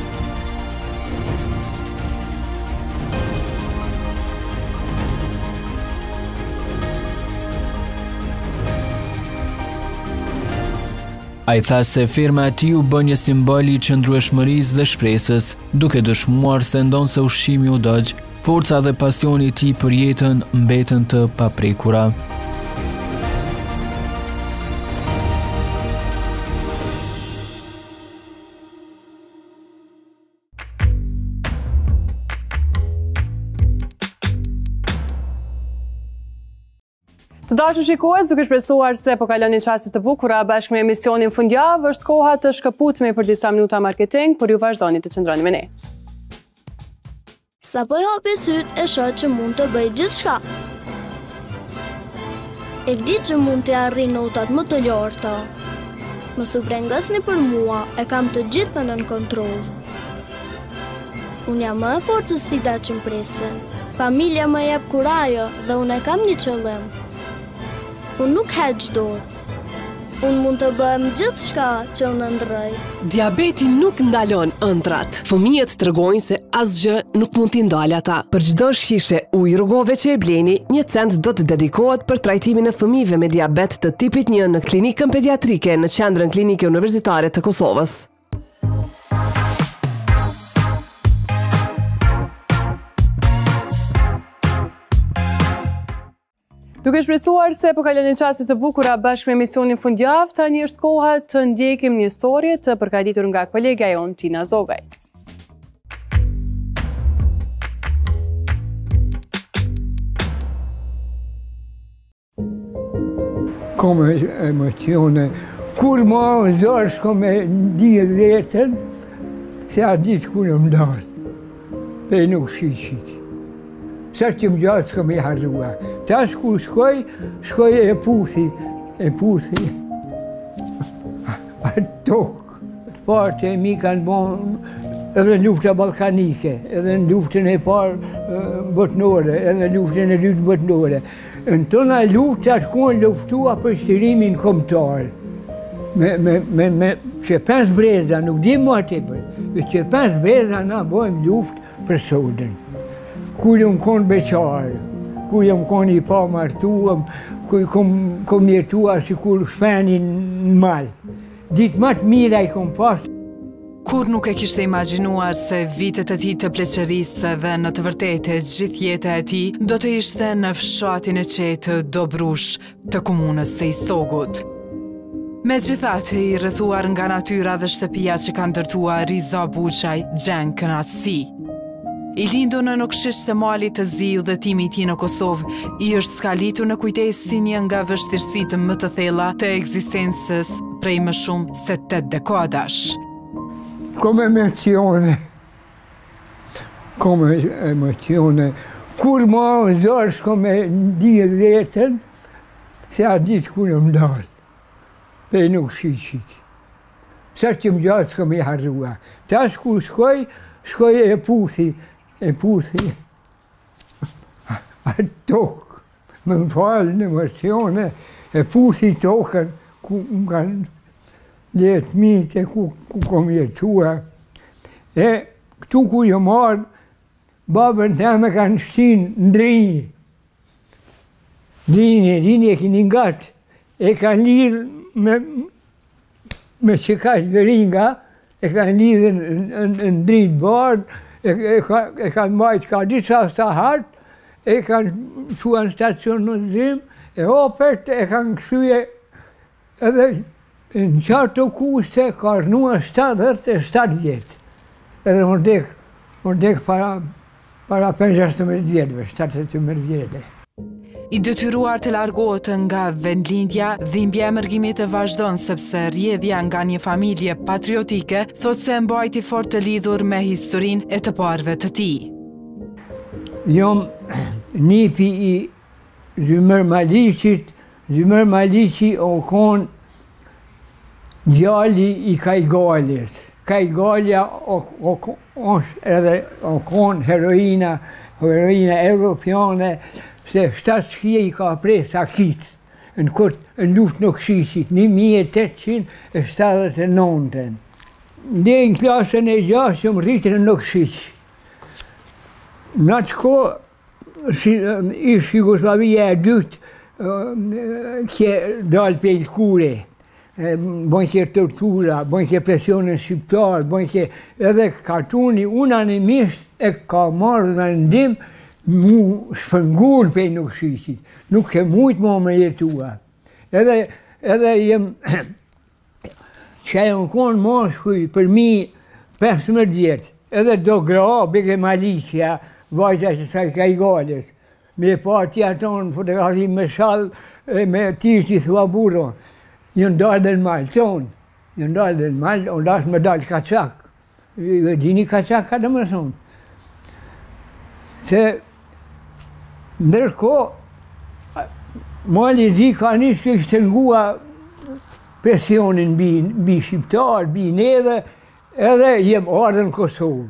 A i tha se firma e tij u bën një simbol i qëndrueshmërisë dhe shpresës, duke dëshmuar se ndonë se ushqimi u dëgj, forca dhe pasioni i tij për jetën mbetën të paprekura. Të dashur shikues, duke shpresuar se po kaloni çaste të bukura bashkë me emisionin Fundjavë, është koha të shkëputemi për disa minuta marketing, por ju vazhdoni të qëndroni me ne. Sa po hapi syt e shoh që mund të bëj gjithçka. E di që mund të arrijë notat më të larta. Mos u brengasni për mua, e kam të gjitha nën kontroll. Unë jam më e fortë se sfidat që më presin. Familja më jep kurajo dhe unë e kam një qëllim. Unë nuk heq dorë. Unë mund të bëhem gjithçka që unë ndroj. Diabeti nuk ndalon ëndrat. Fëmijët tregojnë se asgjë nuk mund t'i ndalë ata. Për çdo shishe ujë rrugove që e bleni, 1 cent do të dedikohet për trajtimin e fëmijëve me diabet të tipit 1 në klinikën pediatrike në Qendrën Klinike Universitare të Kosovës. Duke shpresuar se po kalon një çaste të bukura bashkë me emisionin Fundjavë, tani është koha të ndjekim një histori të përgatitur nga kolegja jon Tina Zogaj. Kom emocione. Kur ma zorë shko me dije vetën, se a ditë kur më dalë, pe nuk shishit. Sa që më gjatë s'ko me harrua. Tash kur shkoj e puthi. A tokë. Të parë që mi kanë bon edhe lufta balkanike, edhe në luftën e parë botnore, edhe luftën e dytë botnore. Në tona luftat konë luftua për shtirimin kombëtar. Me që 5 breza, nuk di mua tepër, që 5 breza na bojmë luft për sodën. Kur jam konë beqarë, kur jam konë i pa martuam, kur kom jetua si kur shpenin në malë. Ditë më të mira i kom pasë. Kur nuk e kishte imagjinuar se vitet e tij të pleqërisë dhe në të vërtetë gjithë jeta e tij do të ishte në fshatin e qetë Dobrush të komunës së Istogut. Megjithatë, i rrethuar nga natyra dhe shtëpia që ka ndërtuar Riza Buçaj, gjen kënaqësi. I lindur në Nokshis të malit të Ziu dhe timi i tij në Kosovë, i është skalitur në kujtesë si një nga vështirësitë më të thella të ekzistencës prej më shumë se 8 dekadash. Come emocione. Kur ma zorë shko me dije vetën, se a ditë kur më dalë, pe nuk shishit. Sa që më gjatë s'ko me harrua. Tash kur shkoj e puthi. A tokë. Më falë në emocione, e puthi tokën, ku më kanë letë mitë ku kom jetua. E këtu ku jo marë, babën të me kanë shtinë në drinjë. Drinjë e kini ngatë. E kanë lidhë me që ka ringa, e kanë lidhë në drinjë bardë, e kanë majtë ka disa sa hartë, e kanë qua në stacion në zimë, e opert e kanë kësuje edhe në qartë të kuste ka rënua 77 vjetë. Edhe më dek para 15 vjetëve, 17 vjetë. I detyruar të largohet nga vendlindja, dhimbja e mërgimit të vazhdon sepse rrjedhja nga një familje patriotike thot se mbajti fort të lidhur me historinë e të parëve të tij. Jom nipi i Zymër Maliqit, Zymër Maliqi o konë djali i Kajgalit. Kajgalja është edhe o konë heroina europiane, se 700 i ka prej Sakit në luft në Kshishit, 1879. Dhe në klasën e 6 jam rritë në Kshish. Në atë ko, ishë Jugoslavia e dytë, kje dalë për kure. Bojnë kje tortura, bojnë kje presionin shqiptar, bojnë kje edhe kartuni unanimisht e ka marrë dhe ndim mu shpëngur për nuk shishit. Nuk ke mujtë më me jetua. Edhe jem që e në konë moshkuj për mi 15 vjetë. Edhe do gra, beke Maliqja, vajta që sa i Kajgales. Me pa tja tonë fotografi me shal, me tirë që i thua buro. Një ndalë dhe në malë tonë. Një ndalë dhe në malë, unë lasë me dalë kacak. Dini kacak ka të më thonë. Se ndërko, Mali Zi ka njështë që ishte ngua presionin bi shqiptar, bi neve, edhe jem ardhën Kosovë.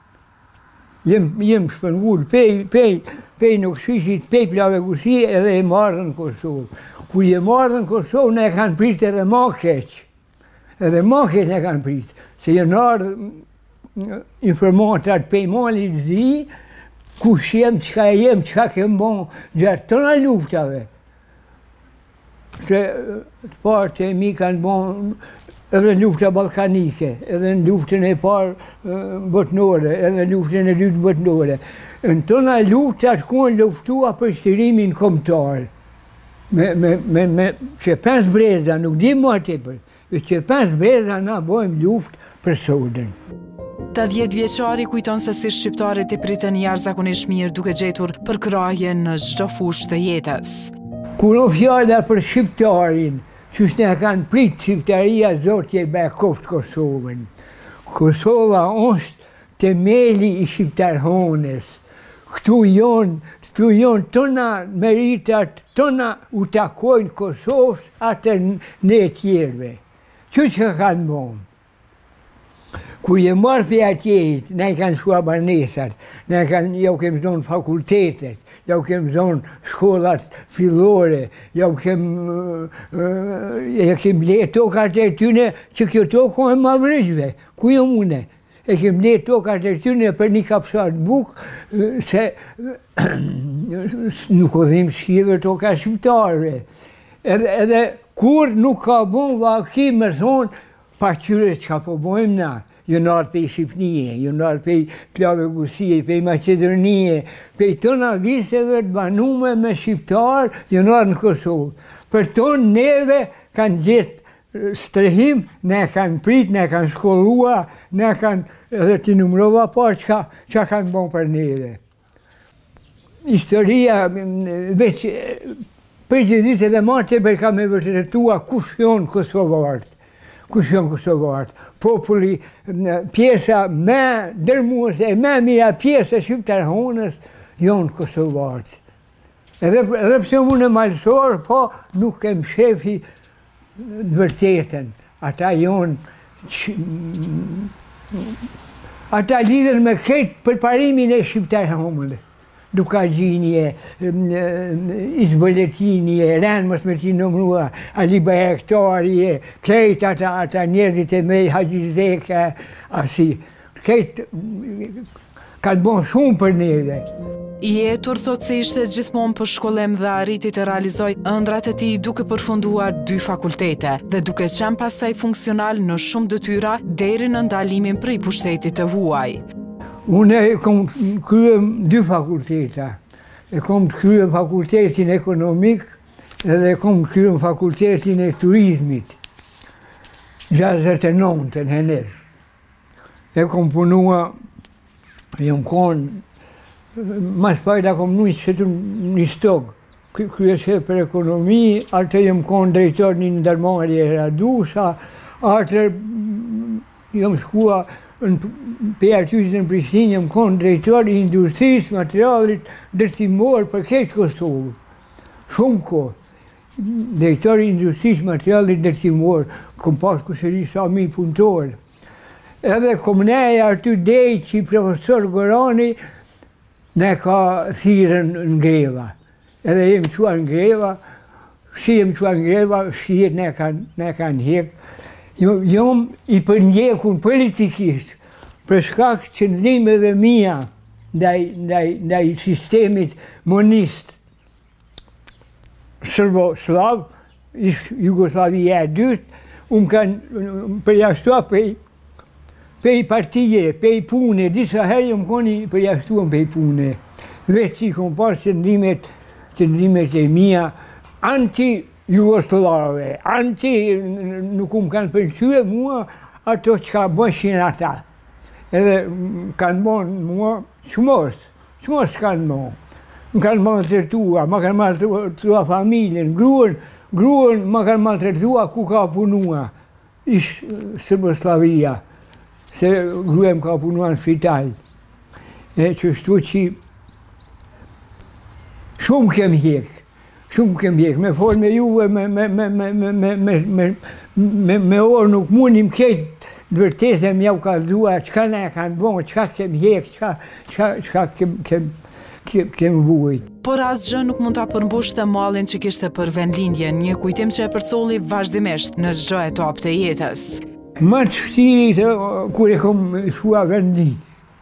Jem shpëngur pej nuk shishit, pej plave gusi, edhe jem ardhën Kosovë. Kur jem ardhën Kosovë, ne kanë pritë edhe ma keqë. Edhe ma keqë ne kanë pritë. Se jenë ardhë informatat pej Mali Zi, kush jem, qka kem bon, gjatë tëna luftave. Se të parë që mi kanë bon edhe lufta balkanike, edhe në luftën e parë botnore, edhe luftën e dytë botnore. Në tëna luftat konë luftua për shtirimin kombëtar. që 5 breza, nuk di më atipër, që 5 breza na bojmë luft për sodën. 80 vjeçari kujton se si shqiptarët i pritën jashtëzakonisht mirë duke gjetur përkraje në çdo fushë të jetës. Kur o fjalla për shqiptarin, që ne kanë pritë shqiptaria, Zoti e bë koftë Kosovën. Kosova është temeli i shqiptarhonës. Këtu jonë tëna meritat, tëna u takojnë Kosovës atë ne tjerve. Që kanë bonë? Kur je marrë për atjejt, ne kanë shua banesat, ne kanë, jau kemë zonë fakultetet, jau kemë zonë shkollat fillore, jau kemë le tokat e tyne, që kjo toko e madhërgjve, ku jo mune. E kemë le tokat e tyne për një kapsat bukë, se nuk o dhim shkive toka shqiptarve. Edhe kur nuk ka bon vaki me thonë, pa qyre që ka po bojmë na. Jo nërë pej Shqipnije, jo nërë pej Klave Gusie, pej Macedonije, pej tëna viseve të banume me shqiptarë, jo nërë në Kosovë. Për tonë neve kanë gjithë strehim, ne kanë prit, ne kanë shkollua, ne kanë edhe t'i numrova parë që kanë bon për neve. Historia, veç, për gjithit edhe ma të për ka me vërtetua kush jonë Kosovartë. Kush janë Kosovarët. Populli, pjesa me dërmuese, me mira pjesa shqiptarhonës janë Kosovarët. Edhe pse unë e malësor, po nuk kem shefi vërtetën. Ata janë, ata lidhen me këtë përparimin e shqiptarhonës. Dukagjinje, Izboletinje, Renë Mosmertin Nomrua, Ali Bayraktarje, krejt ata njerëzit e mej, Haqizeke, asi. Krejt kanë bon shumë për neve. I Etur thot se ishte gjithmonë për shkollim dhe arriti të realizoj ëndrat e tij duke përfunduar 2 fakultete dhe duke qenë pastaj funksional në shumë detyra deri në ndalimin prej pushtetit të huaj. Unë e kom kryem 2 fakulteta. E kom kryem fakultetin ekonomik edhe e kom kryem fakultetin e turizmit. 69 në Henes. E kom punua, jam konë, mas pajta kom nujtë që të një stokë. Kryeshe për ekonomi, atë jam konë drejtor një ndërmarje Radusa, atë jam shkua për artysën në Prishtinë, jam konë drejtor i industrisë, materialit, dërtimor për këtë Kosovë. Shumë kohë. Drejtor i industrisë, materialit, dërtimor, kom pas kusëri sa mi punëtorë. Edhe kom neja aty dejtë që i profesor Gorani ne ka thirën në greva. Edhe jem qua në greva, si jem qua në greva, shqiet ne kanë hekë. Jom i përnjekun politikisht për shkak qëndrimeve mia ndaj sistemit monist Serbo-Slav, Jugoslavia e dytë, unë kanë përjashtua pej partije, pej pune, disa herë jom koni përjashtuan pej pune. Veç që i kom pas qëndrimet e mia anti-Jugoslave, nuk kanë përqyë mua ato që ka bëshin ata. Edhe kanë bon mua qmos kanë bon. Më kanë maltretua, ma kanë maltretua familjen, gruën ma kanë maltretua ku ka punua, ish Serboslavia, se gruem ka punua në spital. E që shtu që shumë kem hjek, me folë me juve, me orë nuk mundim këtë dëvërtetëm jau ka dhua, qka ne kanë bon, qka kem hjek, qka kem vujt. Por asgjë nuk mund ta përmbushte mallin që kishte për vendlindjen, një kujtim që e përcolli vazhdimisht në çdo etapë të jetës. Më të fështirit kur e kom shua vendlindjen.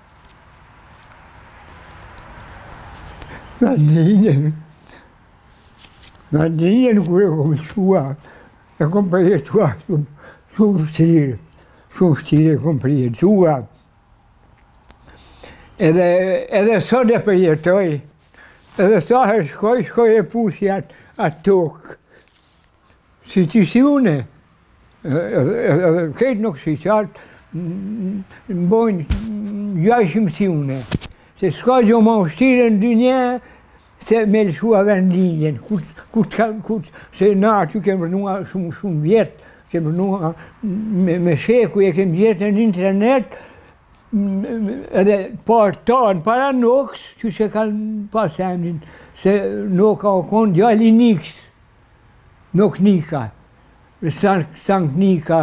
Vendlindjen kur e kom shua, e kom përjetua shumë fështirë e kom përjetua. Edhe sot e përjetoj, Edhe sa herë shkoj e pusi atë tokë. Si që si une. Edhe këtë nuk si qartë, më bojnë 600 si une. Se s'ka gjo ma ushtire në dy një, se me lëshua vendinjen. Se na që kemë rënua shumë vjetë, kemë rënua me sheku, e kemë vjetë në internet, edhe partanë para nokës, që se kanë pasemnin, se noka o konë gjalli nikës, nok nika, sank nika,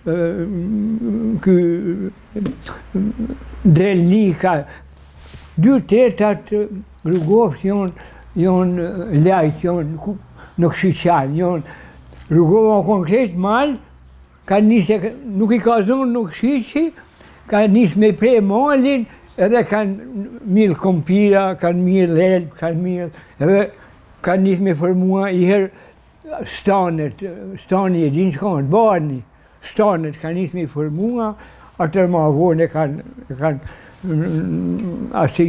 drel nika, 2-3 rrugofës jonë lajtë, jonë nuk shqyqanë, jonë rrugofë o konë kretë malë, ka njëse, nuk i ka zonë, nuk shqyqi, ka njësë me prej malin, edhe kanë mirë kompira, kanë mirë lelpë, kanë mirë, edhe kanë njësë me formua i herë stanet, stani e gjinë që kanë, barni, stanet kanë njësë me formua, atër ma vone kanë asi,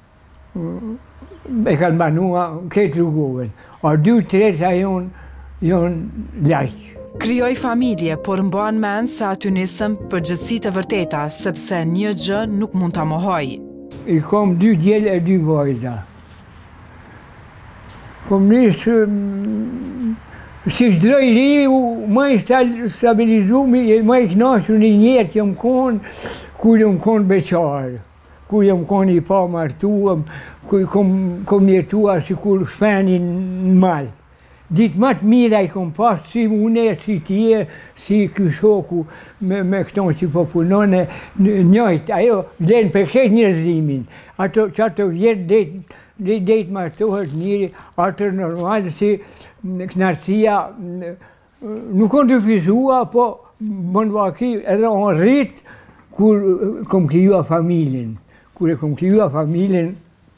e kanë banua këtë rrugoven. A 2-3 jonë lajqë. Kryoj familje, por mban mend se aty nisëm për gjëtësit e vërteta, sepse një gjë nuk mund ta mohoj. I kom 2 djel e 2 vajza. Kom nisë, si shdroj ri, ma i stabilizumi, ma i knashu një njerë që më konë, kur jë më konë beqarë, kur jë më konë i pa martuam, kur kom jetua si kur shpenin në malë. Ditë matë mira i kom pasë, si une, si tje, si këshoku me këton që po punone njojtë. Ajo vlenë për këtë njërzimin. Që ato vjetë dhejtë martohet njëri, atër normal si knarësia nuk konë të fizua, po bënë vaki edhe onë rritë kur kom kryua familjen. Kur e kom kryua familjen,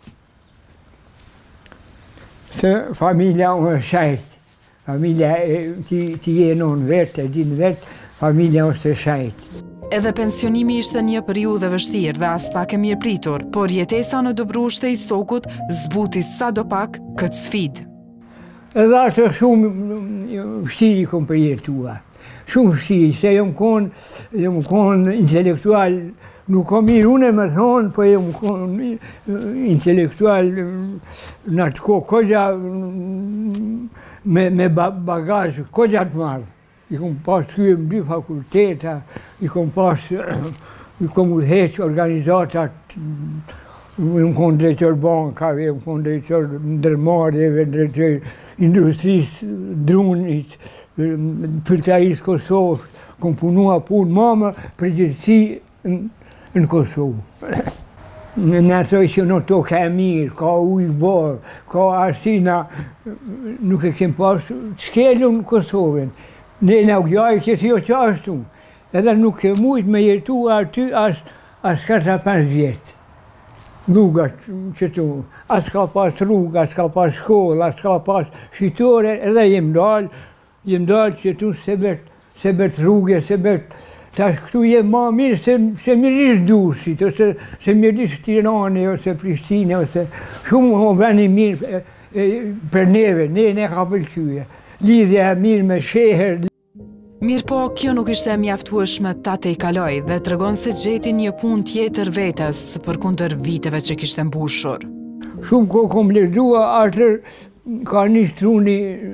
se familja unë shajtë. Familja ti jenë unë vetë, e dinë vetë, familja është shajtë. Edhe pensionimi ishte një periudhë vështirë dhe as pak e mirë pritur, por jetesa në Dobrush të Istokut zbuti sa do pak këtë sfidë. Edhe atë shumë vështiri kom përjetua. Shumë vështiri, se jëmë konë intelektual. Nuk kom mirë une me thonë, po jëmë konë intelektual në atë kogja me bagajë, kogja të marë. I kom pasë kryem 2 fakulteta, i kom udheqë organizatat, jëmë konë drejtër bankave, jëmë konë drejtër ndërmarjeve, drejtër industrisë drunit, përtarisë Kosovë, kom punua punë mama përgjithësi në Kosovë. Në thoi që në tokë e mirë, ka ujë bolë, ka asina, nuk e kem pasë s'kellu në Kosovën. Ne në gjaj që si o qashtu, edhe nuk ke mujtë me jetu aty as 45 vjetë. Rrugat që tu, as ka pas rrugë, as ka pas shkollë, as ka pas shqitore, edhe jem dalë që tu se bet rrugë, se bet. Tash këtu jem ma mirë se mirisht Durrësit, ose se mirisht Tirane, ose Prishtine, ose shumë veni mirë për neve, ne ka pëlqyje. Lidhja e mirë me sheher. Mirë po, kjo nuk ishte mjaftueshme tate i kaloj dhe tregon se gjeti një punë tjetër vetes për kundër viteve që kishte mbushur. Shumë ko kom lexua, atër ka një struni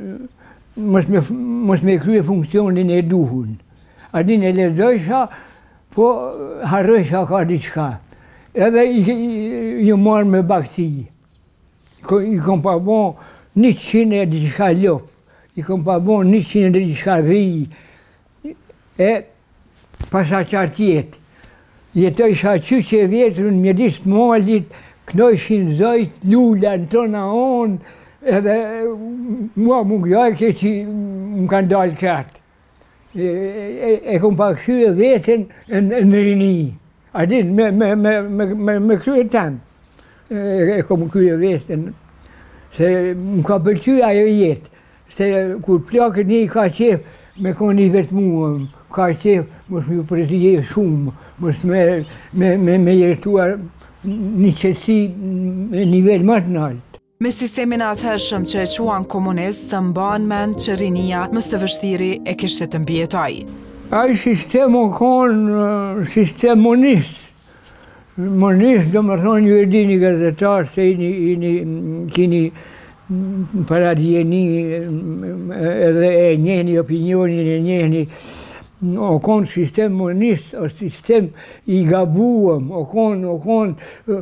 mos me krye funksionin e duhun. A din e lexojsha, po harrojsha ka diçka. Edhe i marrë me bakti. I kom pa bon 100 e diçka lop. I kom pa bon 100 e diçka dhi. E pasha qatë jetë. Jetojsha 10 në mjedis të malit, knojshin zojt, lulla në tona onë, edhe mua më gjajke që më kanë dalë qatë. E kom pa këshyre vetën në rini. A din, me këshyre tamë. E kom këshyre vetën. Se më ka pëlqy ajo jetë. Se kur plakët një ka qef me koni vetë muëm, ka qef mos më përëzije shumë, mos me jetuar një qëtësi në nivel më të naltë. Me sistemin atëhershëm që e quan komunist, të mban mend që rinia më së vështiri e kishte të mbijetoj. Ai sistem o konë sistem monist. Monist do më thonë ju e dini gazetar se kini paradjeni edhe e njeni opinionin e njeni. O konë sistem monist, o sistem i gabuëm, o konë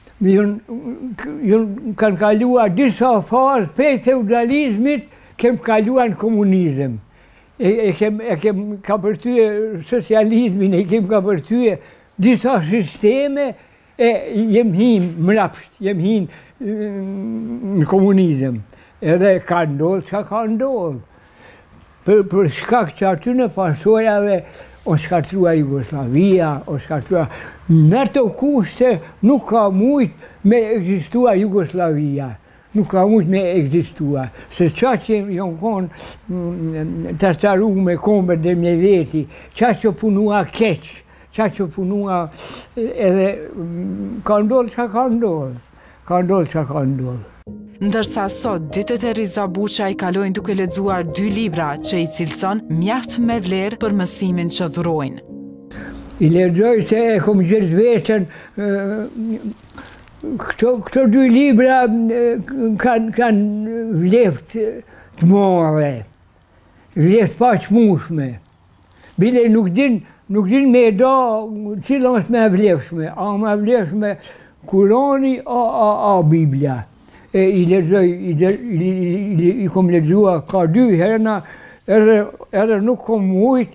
kanë kaluar disa fazë për feudalizmit, kem kaluar në komunizm. E kem ka përtyje socializmin, e kem ka përtyje disa sisteme, e jem hin mrapsht, jem hin në komunizm. Edhe ka ndodhë që ka ndodhë. Për shkak që aty në pasojave, o shkatrua Jugoslavia, o shkatrua... Në të kushte nuk ka mujt me egzistua Jugoslavia. Nuk ka mujt me egzistua. Se qa që jonë konë të staru me kombët dhe me veti, qa që punua keq, qa që punua edhe... Ka ndodhë që ka ndodhë. Ka ndodhë që ka ndodhë. Ndërsa sot, ditët e Riza Buçaj kalojnë duke lexuar 2 libra që i cilëson mjaft me vlerë për mësimin që dhurojnë. I lexoj se e kom gjetë vetën, këto 2 libra kanë vleft të madhe, vleft pa qmushme. Bile nuk din me da cilën është me vlefshme, a me vlefshme Kurani a Biblia. I lexoj, i kom lexua ka 2 herëna, edhe nuk kom mujt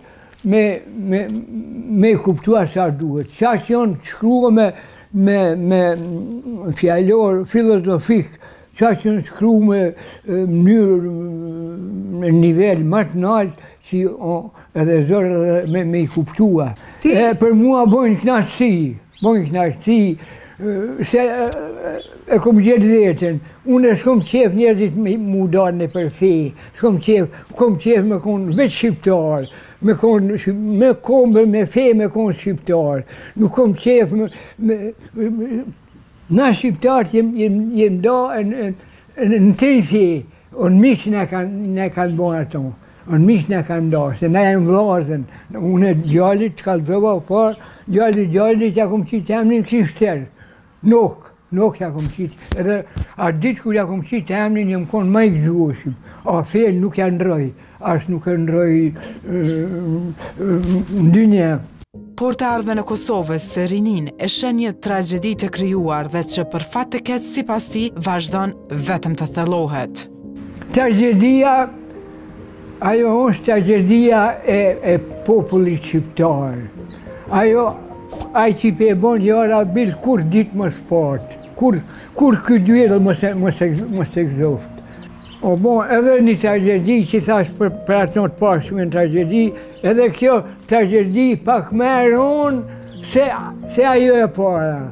me kuptua sa duhet. Qa që janë shkrua me fjallor filozofik, qa që janë shkrua me mënyrë, në nivel më të lartë, që edhe zorë me i kuptua. Për mua bojnë knaqësi, se e kom gjetë vetën. Unë s'kom qef njerëzit mu dalë në për fe, kom qef me konë vetë shqiptar, me kombë, me fe, me konë shqiptar. Nuk kom qef na shqiptarët jem da në 3 fe, o në miqë ne kanë bon ato, o në miqë ne kanë da, se ne jem vlazën. Unë e gjallit të kalzova, par, gjallit që kom qitë emnin Krishter. Nuk ja kom qitë. Edhe atë ditë kur ja kom qitë emnin, jem konë ma i gëzuoshim. A fejnë nuk ja ndroj, as nuk e ndroj ndynje. Por të ardhme në Kosovës së rinin e shen një tragedi të krijuar dhe që për fat të ketë sipas tij vazhdon vetëm të thellohet. Tragedia, ajo është tragedia e popullit shqiptar. Ai që i bon jara bil kur ditë më shpat, kur këtë duel mos e gëzoft. O bon, edhe një tragedi që thash për atë të pashme në tragedi, edhe kjo tragedi pak më eronë se ajo e para.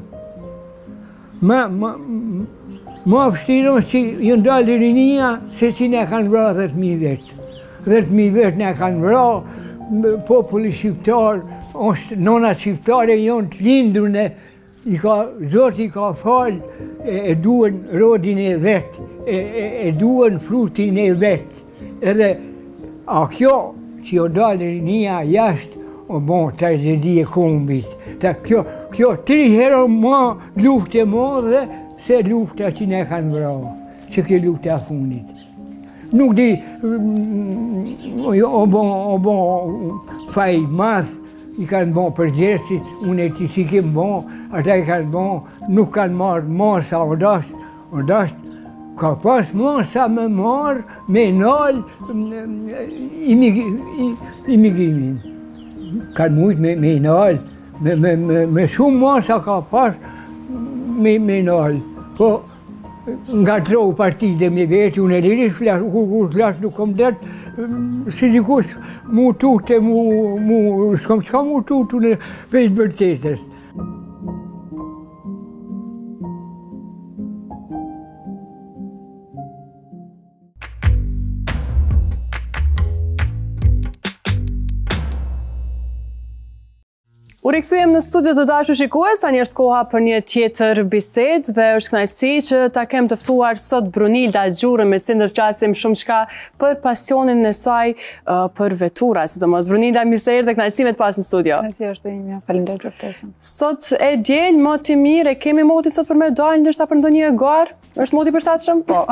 Më afështiron që ju ndalë rinia se që ne kanë vra 10.000 vetë. 10.000 vetë ne kanë vra, populli shqiptar, nona shqiptare jonë të lindrune, Zoti ka falë, e duen rodin e vetë, e duen frutin e vetë. Edhe, a kjo që jo dalë rinia jashtë, o bon, tragedi e kombit. Kjo 3 herë ma luftë e madhe se lufta që ne kanë vra, që kjo lufta fundit. Nuk di, o bon, faj madh, i kanë bon përgjesit, unë e ti si kem bon, ata i kanë bon, nuk kanë marrë masa o dasht, ka pas masa me marrë, me nalë imigrimin. Kanë mujtë me nalë, me shumë masa ka pas me nalë. Po, nga trohu partide me vetë, unë e lirisht flasë, kur flasë nuk kom dërtë, si dikush mu tute, s'kom qka mu tutu në pejtë vërtetës. U rikthyem në studio të dashur shikues, tani është koha për një tjetër bisedë dhe është kënaqësi që ta kem të ftuar sot Brunilda Gjurën, me cilën do të flasim shumë çka për pasionin e saj për vetura, sidomos. Brunilda, mirë se erdhe, kënaqësi me të pas në studio. Kënaqësi është ime, faleminderit për ftesën. Sot e diel moti mirë, e kemi moti sot për me dalë ndoshta për ndonjë garë? Është moti i përshtatshëm? Po.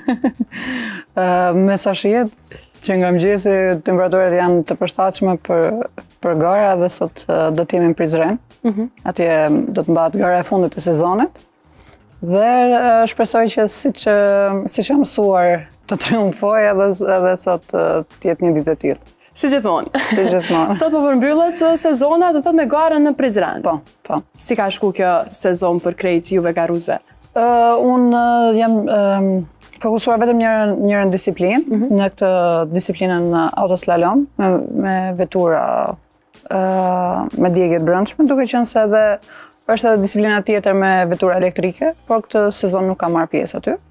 Me sa shihet që nga mëngjesi temperaturat janë të përshtatshme për gara dhe sot do të jemi në Prizren. Atje do të mbahet gara e fundit të sezonit. Dhe shpresoj që siç jam mësuar të triumfoj edhe sot të jetë një ditë e tillë. Si gjithmonë. Si gjithmonë. Sot po përmbyllet sezona, do të thotë me garën në Prizren. Po. Si ka shku kjo sezon për krejt juve garuzve? Unë jam fokusuar vetëm njërën disiplinë, në këtë disiplinën autoslalom, me vetura me djegjet brendshme, duke qenë se është edhe disiplina tjetër me vetura elektrike, por këtë sezon nuk kam marrë pjesë aty.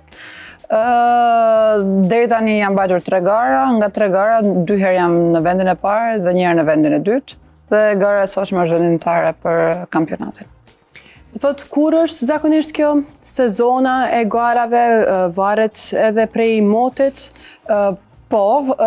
Deri tani jam mbajtur 3 gara, nga 3 gara 2 herë jam në vendin e parë dhe 1 herë në vendin e dytë, dhe gara e sotshme është vendimtare për kampionatin. Thot, kur është zakonisht kjo sezona e garave, varet edhe prej motit? Po,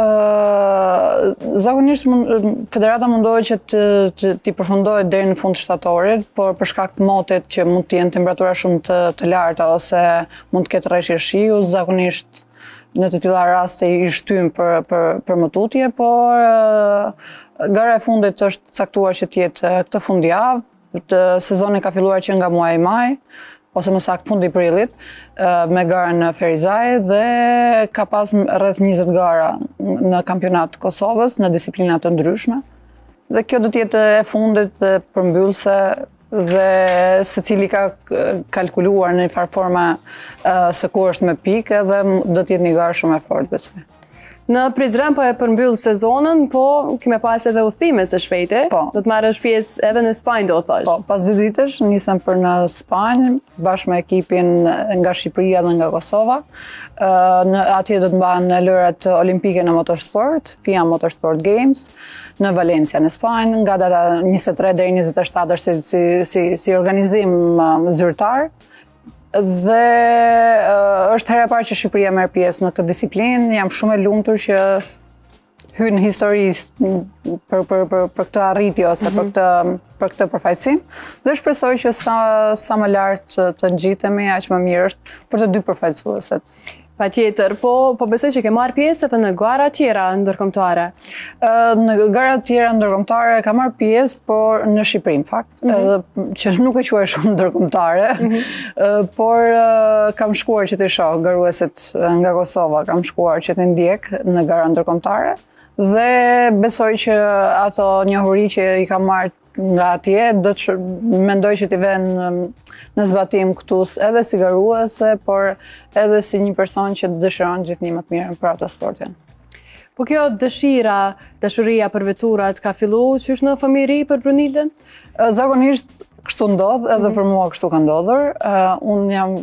zakonisht federata mundohet që t'i përfundojë deri në fund shtatorit, por për shkak të motit që mund të jenë temperatura shumë të larta ose mund të ketë rreshje shiu, zakonisht në të tilla raste i shtym për mëtutje, por gara e fundit është caktuar që të jetë këtë fundjavë. Sezoni ka filluar që nga muaji maj, ose më saktë fundi prillit, me garën në Ferizaj dhe ka pas rreth 20 gara në kampionat të Kosovës, në disiplinat të ndryshme. Dhe kjo do t'jetë e fundit dhe përmbyllse dhe secili ka kalkuluar në një farë forma se ku është me pikë dhe do t'jetë një garë shumë e fortë, besoj. Në Prizren po e përmbyll sezonën, po kime pas edhe udhëtime së shpejti. Po. Do të marrësh pjesë edhe në Spanjë, do të thosh. Po, pas 2 ditësh nisem për në Spanjë, bashkë me ekipin nga Shqipëria dhe nga Kosova. Atje do të mbahen lojrat olimpike në motorsport, FIA Motorsport Games, në Valencia në Spanjë, nga data 23 deri 27 është si organizim zyrtar. Dhe është herë e parë që Shqipëria merr pjesë në këtë disiplinë. Jam shumë e lumtur që hyn në histori për këtë arritje ose për këtë përfaqësim. Dhe shpresoj që sa më lart të ngjitemi, aq më mirë është për të dy përfaqësuesit. Patjetër, po besoj që ke marrë pjesë edhe në gara tjera ndërkombëtare. Në gara tjera ndërkombëtare ka marrë pjesë, por në Shqipëri, në fakt, që nuk e quaj shumë ndërkombëtare, por kam shkuar që të shoh garuesit nga Kosova, kam shkuar që të ndjek në gara ndërkombëtare, dhe besoj që ato njohuri që i kam marrë nga atje, do të mendoj që t'i vënë në zbatim këtu edhe si garuese, por edhe si një person që dëshiron gjithnjë më të mirën për autosportin. Po kjo dashuria për veturat ka fillu qysh në fëmijëri për Brunildën? Zakonisht kështu ndodh, edhe për mua kështu ka ndodhur. Unë jam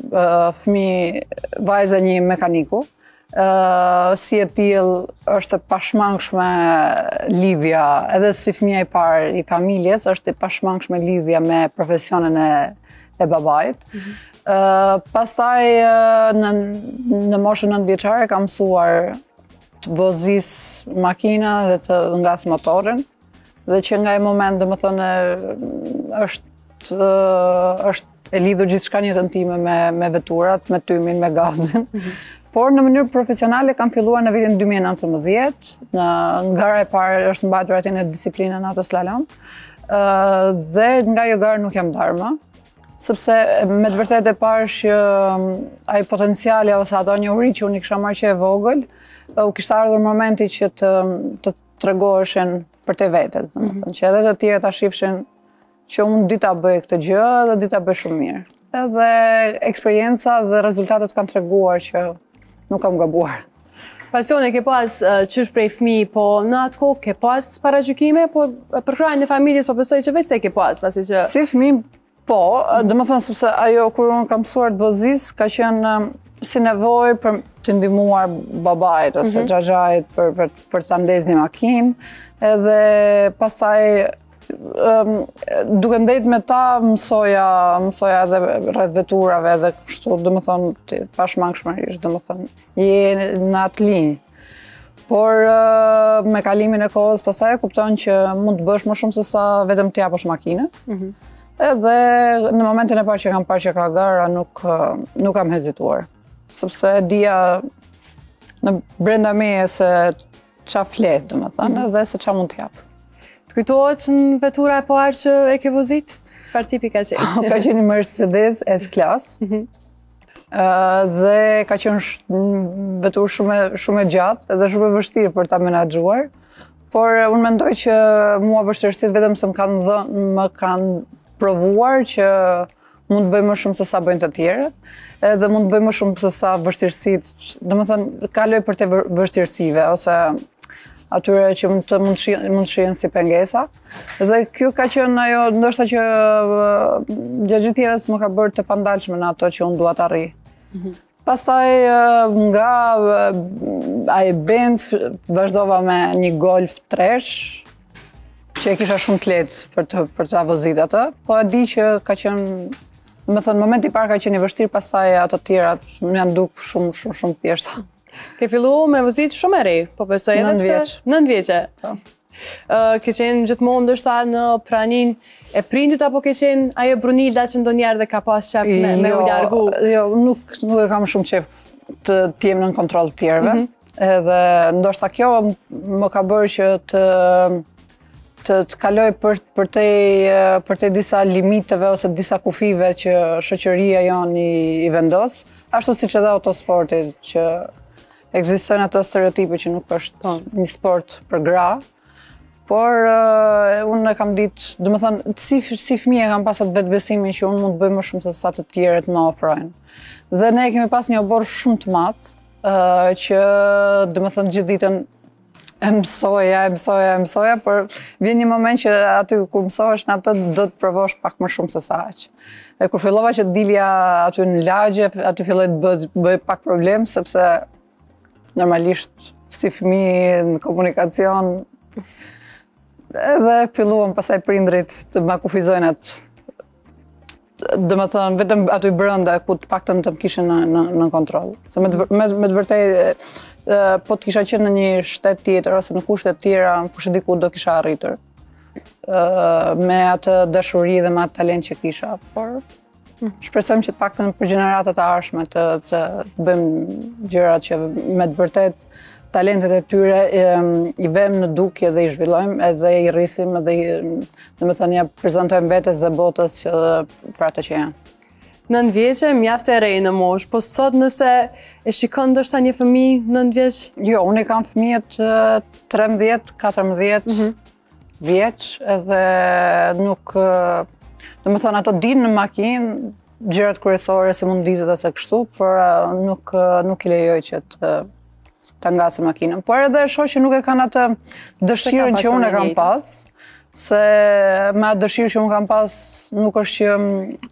vajza një mekaniku. Si e tillë është pashmangshme lidhja, edhe si fëmija i parë i familjes, është pashmangshme lidhja me profesionin e babait. Pastaj në moshën 9 vjeçare kam mësuar të vozis makina dhe të ngas motorin, dhe që nga ai moment domethënë është e lidhur gjithçka në jetën time me veturat, me tymin, me gazin. Por në mënyrë profesionale kam filluar në vitin 2019, në gara e parë është mbajtur atje në disiplinën autoslalom, dhe nga ajo garë nuk jam ndarë më, sepse me të vërtetë e parë që ai potenciali ose ato njohuri që unë i kisha marrë që e vogël, u kishte ardhur momenti që të tregoheshin për te vetes, domethënë që edhe të tjerë ta shifshin që unë di ta bëj këtë gjë dhe di ta bëj shumë mirë. Edhe eksperienca dhe rezultatet kanë treguar që nuk kam gabuar. Pasione ke pas qysh prej fëmijë, po në atë kohë ke pas paragjykime, po për krajin e familjes po besoj që vetë se ke pas, pasi që si fëmijë, po, domethënë sepse ajo kur unë kam mësuar të vozis ka qenë si nevojë për të ndihmuar babait ose xhaxhait për ta ndezur makinë, edhe pastaj duke ndejt me ta, mësoja edhe rreth veturave edhe kështu, dhe më thonë, pashmangshmërisht, dhe më thonë, je në atë linjë. Por me kalimin e kohës pastaj kupton që mund të bësh më shumë se sa vetëm të japësh makinës. Edhe në momentin e parë që kam parë që ka gara, nuk kam hezituar. Sepse dija në brenda meje se qa flet, domethënë, dhe se qa mund të jap. Të kujtohet në vetura e parë që e ke vozit? Çfarë tipi ka qenë? Ka qenë një Mercedes S-Class. Dhe ka qenë vetur shumë e gjatë edhe shumë e vështirë për ta menaxhuar, por unë mendoj që mua vështirësitë vetëm se më kanë provuar që mund të bëj më shumë se sa bëjnë të tjerët, edhe mund të bëj më shumë se sa vështirësitë, domethënë kaloj për te vështirësive ose atyre që mund shihen si pengesa. Dhe kjo ka qenë ajo ndoshta që gjatë gjithë jetës më ka bërë të pandalshme në ato që unë dua të arrij. Pastaj nga ai Benz vazhdova me një Golf 3 që e kisha shumë të lehtë për ta vozit atë, po e di që ka qenë, më thënë, momenti i parë ka qenë i vështirë, pastaj ato të tjerat më janë duk shumë thjeshta. Ke filluar me vozit shumë e re, po besoj edhe 9 vjeç. 9 vjeçe. Ke qenë gjithmonë ndoshta në pranin e prindit apo ke qenë ajo Brunilda që ndonjëherë dhe ka pas qef me u largu? Jo, nuk e kam shumë qef të jem në kontroll të tjerëve. Edhe ndoshta kjo më ka bërë që të kaloj për te disa limiteve ose disa kufive që shoqëria jonë i vendos, ashtu siç edhe autosporti që ekzistojnë ato stereotipe që nuk është një sport për gra, por unë e kam ditë, domethënë, si fëmijë kam pas atë vetbesimin që unë mund të bëj më shumë se sa të tjerët më ofrojnë. Dhe ne kemi pas një obor shumë të madh, që domethënë gjithë ditën e mësoja, por vjen një moment që aty kur mësohesh në atë do të provosh pak më shumë se sa aq. Dhe kur fillova që dilja aty në lagje, aty filloi të bëj pak problem, sepse normalisht si fëmijë në komunikacion edhe filluam pastaj prindrit të ma kufizojnë atë, domethënë vetëm aty brenda ku të paktën të më kishin në kontroll. Se me të vërtetë po të kisha qenë në një shtet tjetër ose në kushte të tjera, kush e di ku do kisha arritur. Me atë dashuri dhe me atë talent që kisha, por shpresojmë që të paktën për gjeneratat e ardhshme të bëjmë gjërat që me të vërtet talentet e tyre i vëmë në dukje dhe i zhvillojmë edhe i rrisim edhe domethënë ja prezantojmë vetes dhe botës që për atë që janë. 9 vjeçe, mjaft e re në moshë, po sot nëse e shikon ndoshta një fëmijë 9 vjeç? Jo, unë kam fëmijët 13, 14 vjeç edhe nuk domethënë ato dinë në makinë gjërat kryesore si mundizet ose kështu, por nuk i lejoj që ta ngasë makinën. Por edhe shoh që nuk e kanë atë dëshirën që unë e kam pas, se me atë dëshirë që unë kam pas nuk është që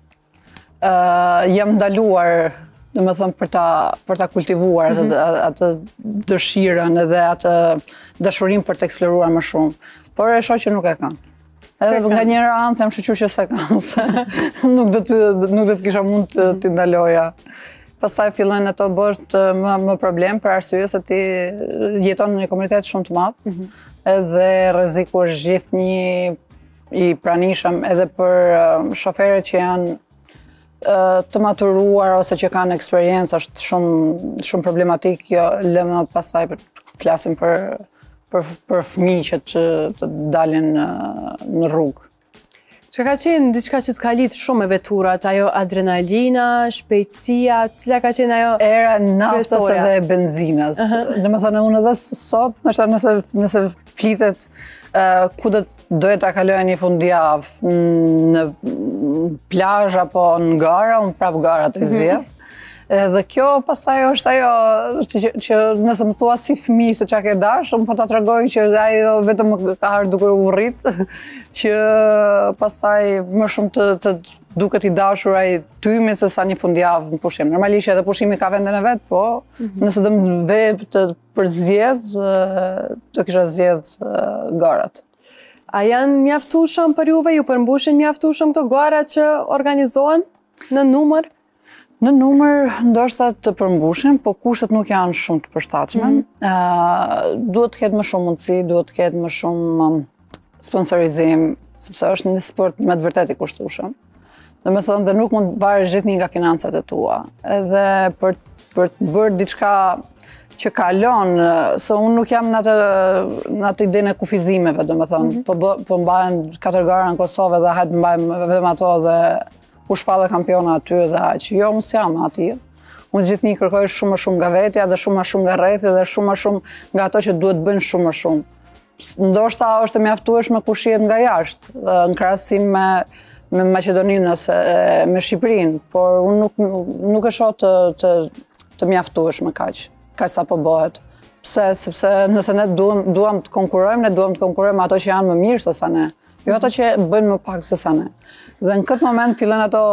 jam ndaluar, domethënë për ta kultivuar atë dëshirën edhe atë dashurinë për të eksploruar më shumë. Por e shoh që nuk e kanë. Edhe nga njëra anë them shoqur që se kanë, se nuk do të kisha mund t'i ndaloja. Pastaj fillojnë ato bërë më problem për arsye se ti jeton në një komunitet shumë të madh, edhe rreziku është gjithnjë i pranishëm edhe për shoferët që janë të maturuar ose që kanë eksperiencë, është shumë problematik. Jo, lëmë pastaj flasim për fëmijë që të dalin në rrugë. Që ka qenë diçka që të ka lidhë shumë me veturat, ajo adrenalina, shpejtësia, cila ka qenë ajo era naftës dhe benzinës. Domethënë unë edhe sot, nëse flitet ku doja ta kaloja një fundjavë në plazh apo në gara, unë prap gara të zgjedh. Dhe kjo pastaj është ajo që nëse më thua si fëmijë se çka ke dash, unë po ta tregoj që ajo vetëm ka ardhur duke u rrit, që pastaj më shumë të duket i dashur ai tymi se sa një fundjavë në pushim. Normalisht edhe pushimi ka vendin e vet, po nëse do më ve të përzgjedh, do kisha zgjedh garat. A janë mjaftueshëm për juve, ju përmbushin mjaftueshëm këto gara që organizohen në numër? Në numër ndoshta të përmbushin, po kushtet nuk janë shumë të përshtatshme. Duhet të ketë më shumë mundësi, duhet të ketë më shumë sponsorizim, sepse është një sport me të vërtet i kushtueshëm. Domethënë dhe nuk mund të varesh gjithnjë nga financat e tua. Edhe për të bërë diçka që kalon, se unë nuk jam në atë idenë e kufizimeve, domethënë, po mbahen 4 gara në Kosovë dhe hajtë mbajmë vetëm ato dhe u shpallë kampiona aty dhe aq. Jo, unë s'jam aty. Unë gjithnjë kërkoj shumë më shumë nga vetja dhe shumë më shumë nga rrethi dhe shumë më shumë nga ato që duhet bëjnë shumë më shumë. Ndoshta është e mjaftueshme kur shihet nga jashtë, në krahasim me Maqedoninë ose me Shqipërinë, por unë nuk e shoh të mjaftueshme kaq sa po bëhet. Pse? Sepse nëse ne duam të konkurrojmë, ne duam të konkurrojmë ato që janë më mirë se sa ne. Jo ato që bëjnë më pak se sa ne. Dhe në këtë moment fillojnë ato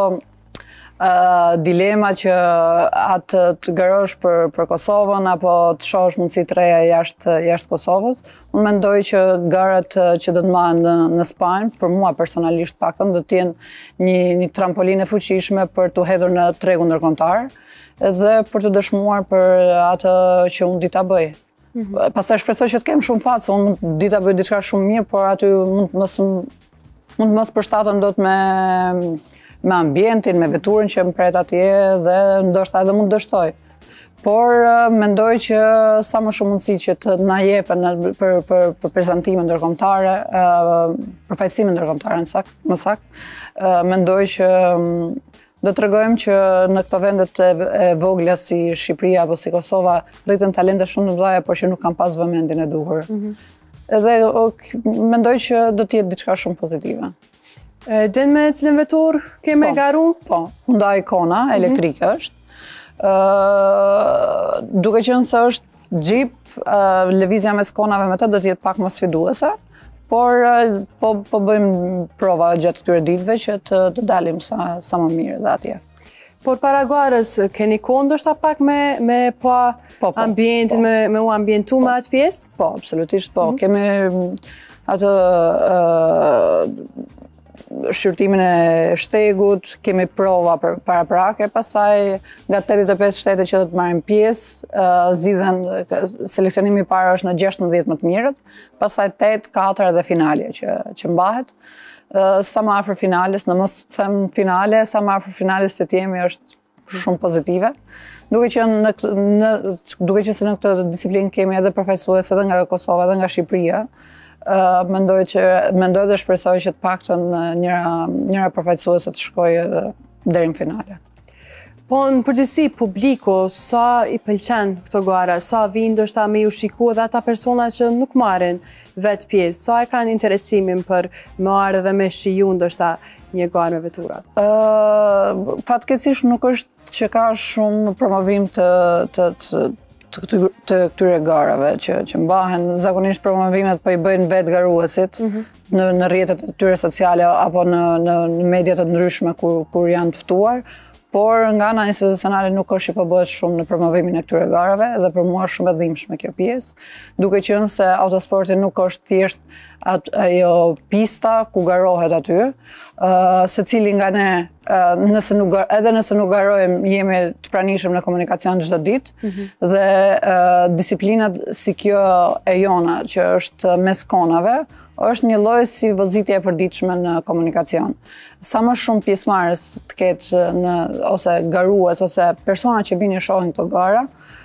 dilema që atë të garosh për Kosovën apo të shohësh mundësi të reja jashtë Kosovës. Unë mendoj që garat që do të marren në Spanjë, për mua personalisht paktën, do të jenë një trampolinë e fuqishme për të hedhur në tregun ndërkombëtar dhe për të dëshmuar për atë që unë di ta bëj. Pastaj shpresoj që të kem shumë fat, se unë mund di ta bëj diçka shumë mirë, por aty mund të mos përshtatem dot me ambientin, me veturën që më pret atje dhe ndoshta edhe mund dështoj. Por mendoj që sa më shumë mundësi që të na jepen për prezantime ndërkombëtare, përfaqësime ndërkombëtare më saktë, mendoj që do të tregojmë që në këto vendet e vogla si Shqipëria apo si Kosova rriten talente shumë të mëdha, por që nuk kanë pas vëmendjen e duhur. Edhe mendoj që do të jetë diçka shumë pozitive. Din me cilin vetur keme garu? Po, Hyundai Kona, elektrike është. Duke qenë se është Jeep, lëvizja mes konave me të do të jetë pak më sfiduese, por po bëjmë prova gjatë këtyre ditëve që të dalim sa më mirë dhe atje. Por para garës, keni kohë ndoshta pak me ambientin, me u ambientu me atë pjesë? Po, absolutisht po. Kemi atë shqyrtimin e shtegut, kemi prova për paraprake, pastaj nga 85 shtete që do të marrin pjesë, zgjidhen seleksionimi i parë është në 16 më të mirët, pastaj 8, 4 dhe finale që mbahet. Sa më afër finales, në mos them finale, sa më afër finales që jemi është shumë pozitive. Duke qenë se në këtë disiplinë kemi edhe përfaqësues edhe nga Kosova edhe nga Shqipëria, mendoj dhe shpresoj që të paktën njëra përfaqësuese të shkojë deri në finale. Po në përgjithësi publiku, sa i pëlqen këto gara, sa vinë ndoshta me ju shiku dhe ata persona që nuk marrin vetë pjesë, sa e kanë interesimin për me ardhë dhe me shiju ndoshta një garë me vetura? Fatkeqësisht nuk është që ka shumë promovim të këtyre garave që mbahen. Zakonisht promovimet po i bëjnë vetë garuesit në rrjetet e tyre sociale apo në mediat të ndryshme kur janë të ftuar, por nga ana institucionale nuk është që po bëhet shumë në promovimin e këtyre garave dhe për mua është shumë e dhimbshme kjo pjesë, duke qenë se autosporti nuk është thjesht ajo pista ku garohet aty, secili nga ne edhe nëse nuk garojmë jemi të pranishëm në komunikacion çdo ditë dhe disiplinat si kjo e jona që është mes konave është një lloj si vozitje e përditshme në komunikacion. Sa më shumë pjesëmarrës të ketë ose garues ose persona që vinë shohin këto gara,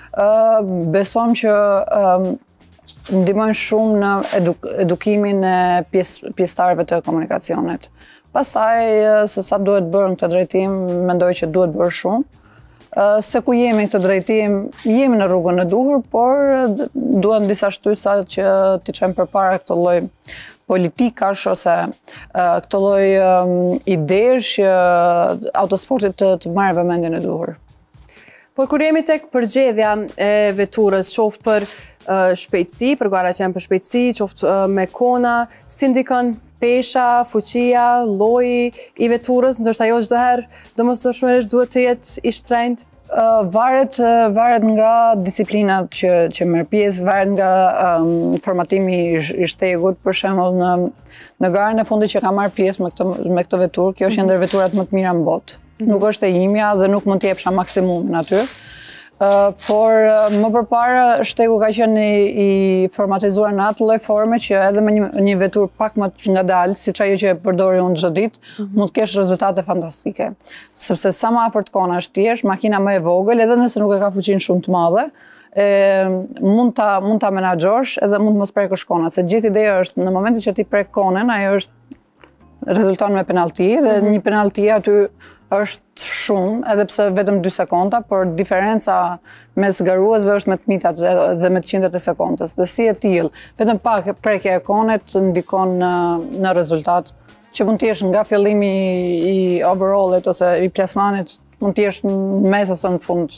besom që ndihmojnë shumë në edukimin e pjesëtarëve të komunikacionit. Pastaj se sa duhet bërë në këtë drejtim, mendoj që duhet bërë shumë. Se ku jemi në këtë drejtim, jemi në rrugën e duhur, por duhen disa shtysa që t'i çojmë përpara këtë lloj politikash ose këtë lloj idesh që autosportit të marrë vëmendjen e duhur. Por kur jemi tek përgjedhja e veturës, qoftë për shpejtësi, për gara që janë për shpejtësi, qoftë me kona, si ndikon pesha, fuqia, lloji i veturës, ndoshta jo çdo herë domosdoshmërisht duhet të jetë i shtrenjtë? Varet nga disiplinat që merr pjesë, varet nga formatimi i shtegut, për shembull në garën e fundit që kam marrë pjesë me këtë veturë, kjo është një ndër veturat më të mira në botë. Nuk është e imja dhe nuk mund të jepsha maksimumin aty. Por më përpara shtegu ka qenë i formatizuar në atë lloj forme që edhe me një veturë pak më të ngadalë, siç ajo që e përdori unë çdo ditë, mund të kesh rezultate fantastike. Sepse sa më afër të kona është thjesht, makina më e vogël, edhe nëse nuk e ka fuqinë shumë të madhe, mund ta menaxhosh edhe mund të mos prekësh konat. Se gjithë ideja është në momentin që ti prek konën, ajo rezulton me penallti dhe një penallti aty është shumë, edhe pse vetëm 2 sekonda, por diferenca mes garuesve është me të mitat dhe me të qindët e sekondës. Dhe si e tillë, vetëm pak prekja e konet ndikon në rezultat, që mund të jesh nga fillimi i overallit ose i plasmanit, mund të jesh në mes ose në fund.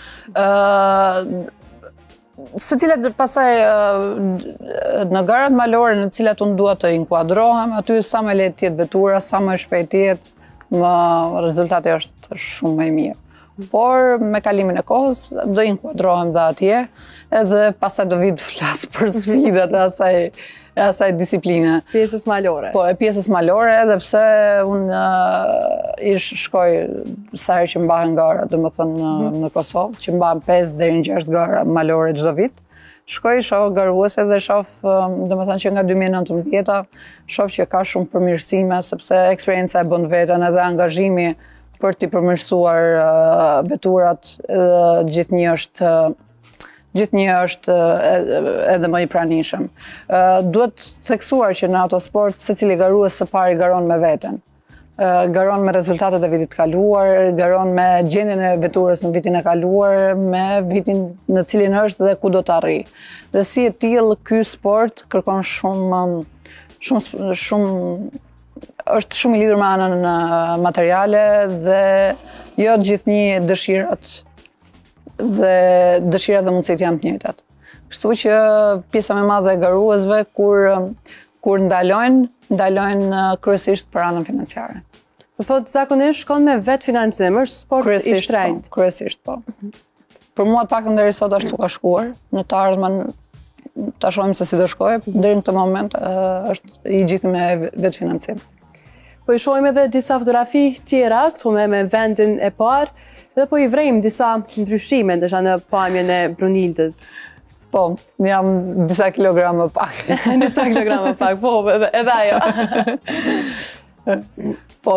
Se cilat pasaj në garat malore në cilat unë dua të inkuadrohem, aty sa më lehtë jetë vetura, sa më shpejt jetë, rezultati është shumë më i mirë. Por me kalimin e kohës do inkuadrohem dhe atje, edhe pastaj do vi të flas për sfidat e asaj disipline. Pjesës malore. Po, e pjesës malore, edhe pse unë shkoj sa herë që mbahen gara, domethënë në Kosovë, që mbahen 5 deri në 6 gara malore çdo vit. Shkoj, shoh garuese dhe shoh, domethënë që nga 2019-a, shoh që ka shumë përmirësime, sepse eksperienca e bën veten edhe angazhimi për t'i përmirësuar veturat, gjithnjë është edhe më i pranishëm. Duhet theksuar që në autosport secili garues së pari garon me veten. Garon me rezultatet e vitit kaluar, garon me gjendjen e veturës në vitin e kaluar, me vitin në cilin është dhe ku do të arrijë. Dhe si e tillë, ky sport kërkon është shumë i lidhur me anën materiale dhe jo gjithnjë dëshirat dhe mundësitë janë të njëjtat. Kështu që pjesa më e madhe e garuesve kur ndalojnë kryesisht për anën financiare. Do thotë zakonisht shkon me vetë financim, është sport i shtrenjtë. Kryesisht po. Për mua të paktën deri sot ashtu ka shkuar, në të ardhmen ta shohim se si do shkojë, deri në këtë moment është i gjithë me vetë financim. Po i shohim edhe disa fotografi tjera këtu me vendin e parë, dhe po i vrejmë disa ndryshime ndërsa në pamjen e Brunildës. Po, jam disa kilogramë pak. Disa kilogramë pak, po, edhe ajo. Po,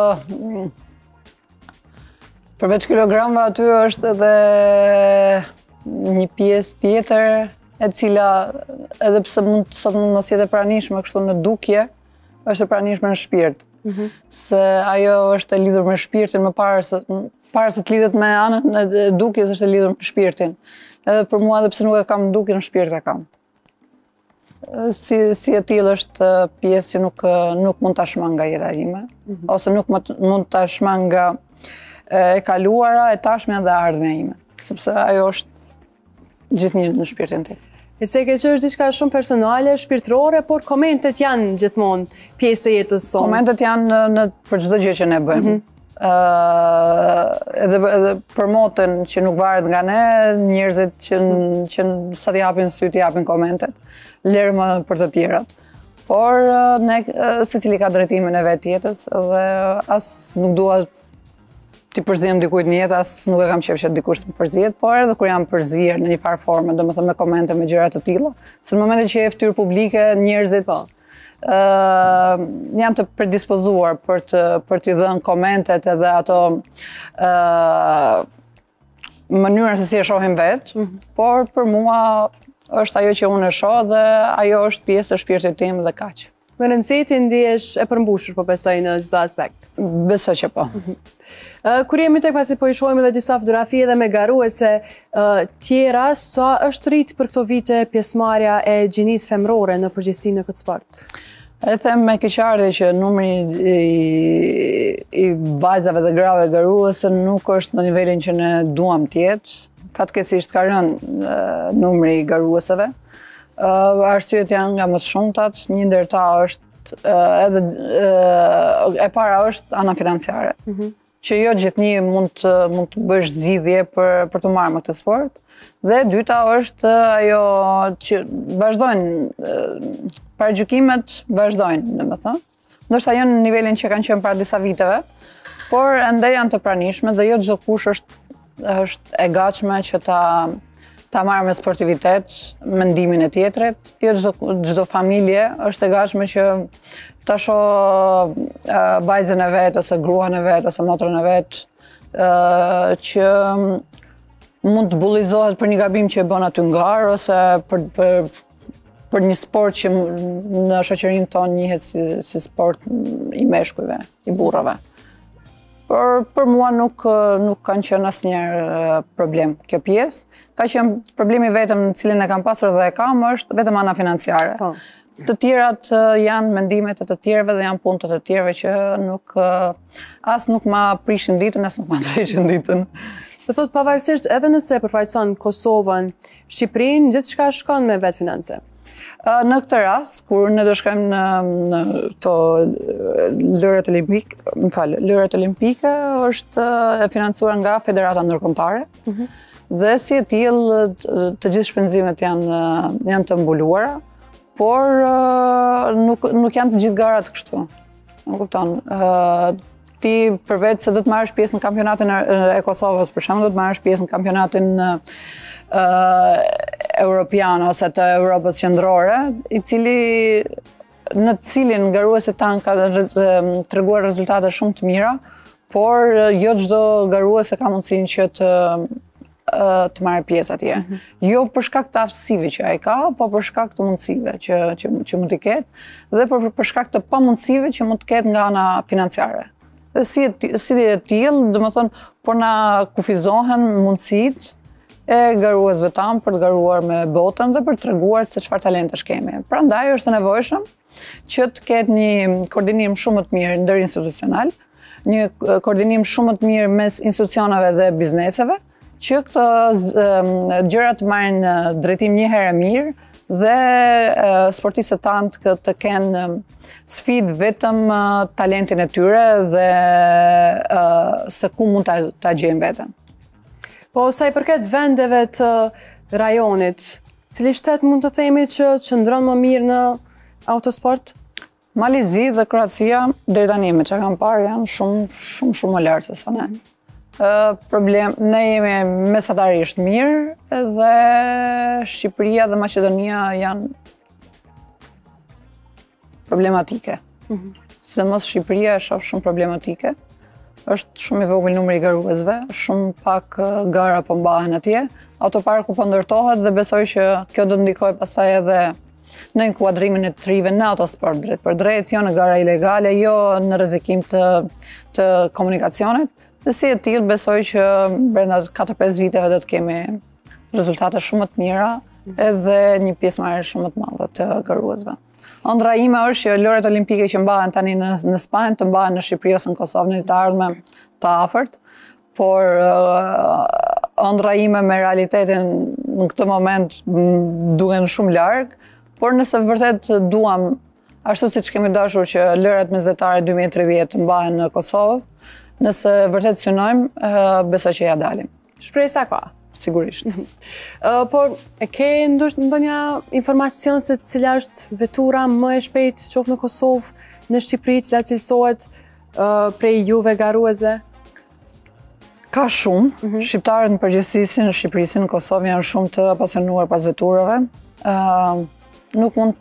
përveç kilogramëve aty është edhe një pjesë tjetër, e cila edhe pse sot mund mos jetë e pranishme kështu në dukje, është e pranishme në shpirt. Se ajo është e lidhur me shpirtin më parë se të lidhet me anën e dukjes, është e lidhur me shpirtin. Edhe për mua, edhe pse nuk e kam dukjen, në shpirt e kam. Si e tillë është pjesë që nuk mund ta shmang nga jeta ime, ose nuk mund ta shmang nga e kaluara, e tashmen dhe ardhmja ime, sepse ajo është gjithnjë në shpirtin tim. E se ke që është diçka shumë personale, shpirtërore, por komentet janë gjithmonë pjesë e jetës sonë. Komentet janë për çdo gjë që ne bëjmë. Edhe për motën që nuk varet nga ne, njerëzit që sa t'i japin sy, t'i japin komentet, lërë më për të tjerat. Por secili ka drejtimin e vetë jetës dhe as nuk dua t'i përzihem dikujt në jetë, as nuk e kam qejf që dikush të më përzihet, por edhe kur jam përziher në një farë forme, domethënë me komente, me gjëra të tilla, se në momentin që je fytyrë publike, njerëzit janë të predispozuar për t'i dhënë komentet edhe ato mënyrën se si e shohin vetë, por për mua është ajo që unë e shoh dhe ajo është pjesë e shpirtit tim dhe kaq. Me rëndësi ti ndihesh e përmbushur, po besoj në çdo aspekt. Besoj që po. Kur jemi tek pasi po i shohim edhe disa fotografi edhe me garuese tjera, sa është rritë për këto vite pjesëmarrja e gjinisë femrore në përgjithësi në këtë sport? E them me keqardhje që numri i vajzave dhe grave garuese nuk është në nivelin që ne duam të jetë. Fatkeqësisht ka rënë numri i garueseve. Arsyet janë nga më të shumtat, një ndër ta është edhe e para është ana financiare, që jo gjithnjë mund të bësh zgjidhje për të marrë me këtë sport. Dhe dyta është ajo që vazhdojnë, paragjykimet vazhdojnë, domethënë. Ndoshta jo në nivelin që kanë qenë para disa viteve, por ende janë të pranishme dhe jo çdo kush është e gatshme që ta marrë me sportivitet mendimin e tjetrit. Jo çdo familje është e gatshme që ta shoh vajzën e vet ose gruan e vet ose motrën e vet që mund të bullizohet për një gabim që e bën aty ngar ose për një sport që në shoqërinë tonë njihet si sport i meshkujve, i burrave. Por për mua nuk kanë qenë asnjëherë problem kjo pjesë. Ka qenë problemi vetëm në cilin e kam pasur dhe e kam është vetëm ana financiare. Të tjerat janë mendimet e të tjerëve dhe janë punët e të tjerëve që as nuk ma prishin ditën, as nuk ma ndreshin ditën. Do thotë pavarësisht edhe nëse përfaqëson Kosovën, Shqipërinë, gjithçka shkon me vetë finance. Në këtë rast, kur ne do shkojmë në këto lojrat olimpike, është e financuar nga Federata Ndërkombëtare. Dhe si e tillë të gjithë shpenzimet janë të mbuluara, por nuk janë të gjithë garat kështu. Nuk kupton. Ti përveç se do të marrësh pjesë në kampionatin e Kosovës, për shembull, do të marrësh pjesë në kampionatin Europian ose të Europës Qendrore, në cilin garuesit tanë ka treguar rezultate shumë të mira, por jo çdo garues ka mundësinë që të marrë pjesë atje. Jo për shkak të aftësive që ai ka, po për shkak të mundësive që mund të ketë dhe për shkak të pamundësive që mund të ketë nga ana financiare. Dhe si e tillë, domethënë, po na kufizohen mundësitë e garuesve tanë për të garuar me botën dhe për të treguar se çfarë talentesh kemi. Prandaj është e nevojshëm që të ketë një koordinim shumë më të mirë ndërinstitucional, një koordinim shumë më të mirë mes institucioneve dhe bizneseve, që këto gjëra të marrin drejtim një herë mirë dhe sportistët tanë të kenë sfidë vetëm talentin e tyre dhe se ku mund ta gjejnë veten. Po sa i përket vendeve të rajonit, cili shtet mund të themi që qëndron më mirë në autosport? Malizi dhe Kroacia deri tani me çka kam parë janë shumë më lartë se sa ne. Ne jemi mesatarisht mirë dhe Shqipëria dhe Maqedonia janë problematike. Sidomos Shqipëria e shoh shumë problematike. Është shumë i vogël numri i garuesve, shumë pak gara po mbahen atje. Autoparku po ndërtohet dhe besoj që kjo do të ndikojë pastaj edhe në inkuadrimin e të rive në autosport drejt për drejt, jo në gara ilegale, jo në rrezikim të komunikacionit. Dhe si e tillë besoj që brenda 4-5 viteve do të kemi rezultate shumë më të mira edhe një pjesëmarrje shumë më të madhe të garuesve. Ëndra ime është që lojrat olimpike që mbahen tani në Spanjë të mbahen në Shqipëri ose në Kosovë në të ardhmen të afërt, por ëndra ime me realitetin në këtë moment duken shumë larg, por nëse vërtet duam, ashtu siç kemi dashur që lojrat mesdhetare 2030 të mbahen në Kosovë, nëse vërtet synojmë, besoj që ja dalim. Shpresa ka. Sigurisht. Por e ke ndonjë informacion se cila është vetura më e shpejtë qoftë në Kosovë, në Shqipëri, cila cilësohet prej juve garuesve? Ka shumë. Shqiptarët në përgjithësi si në Shqipëri si në Kosovë janë shumë të apasionuar pas veturave. Nuk mund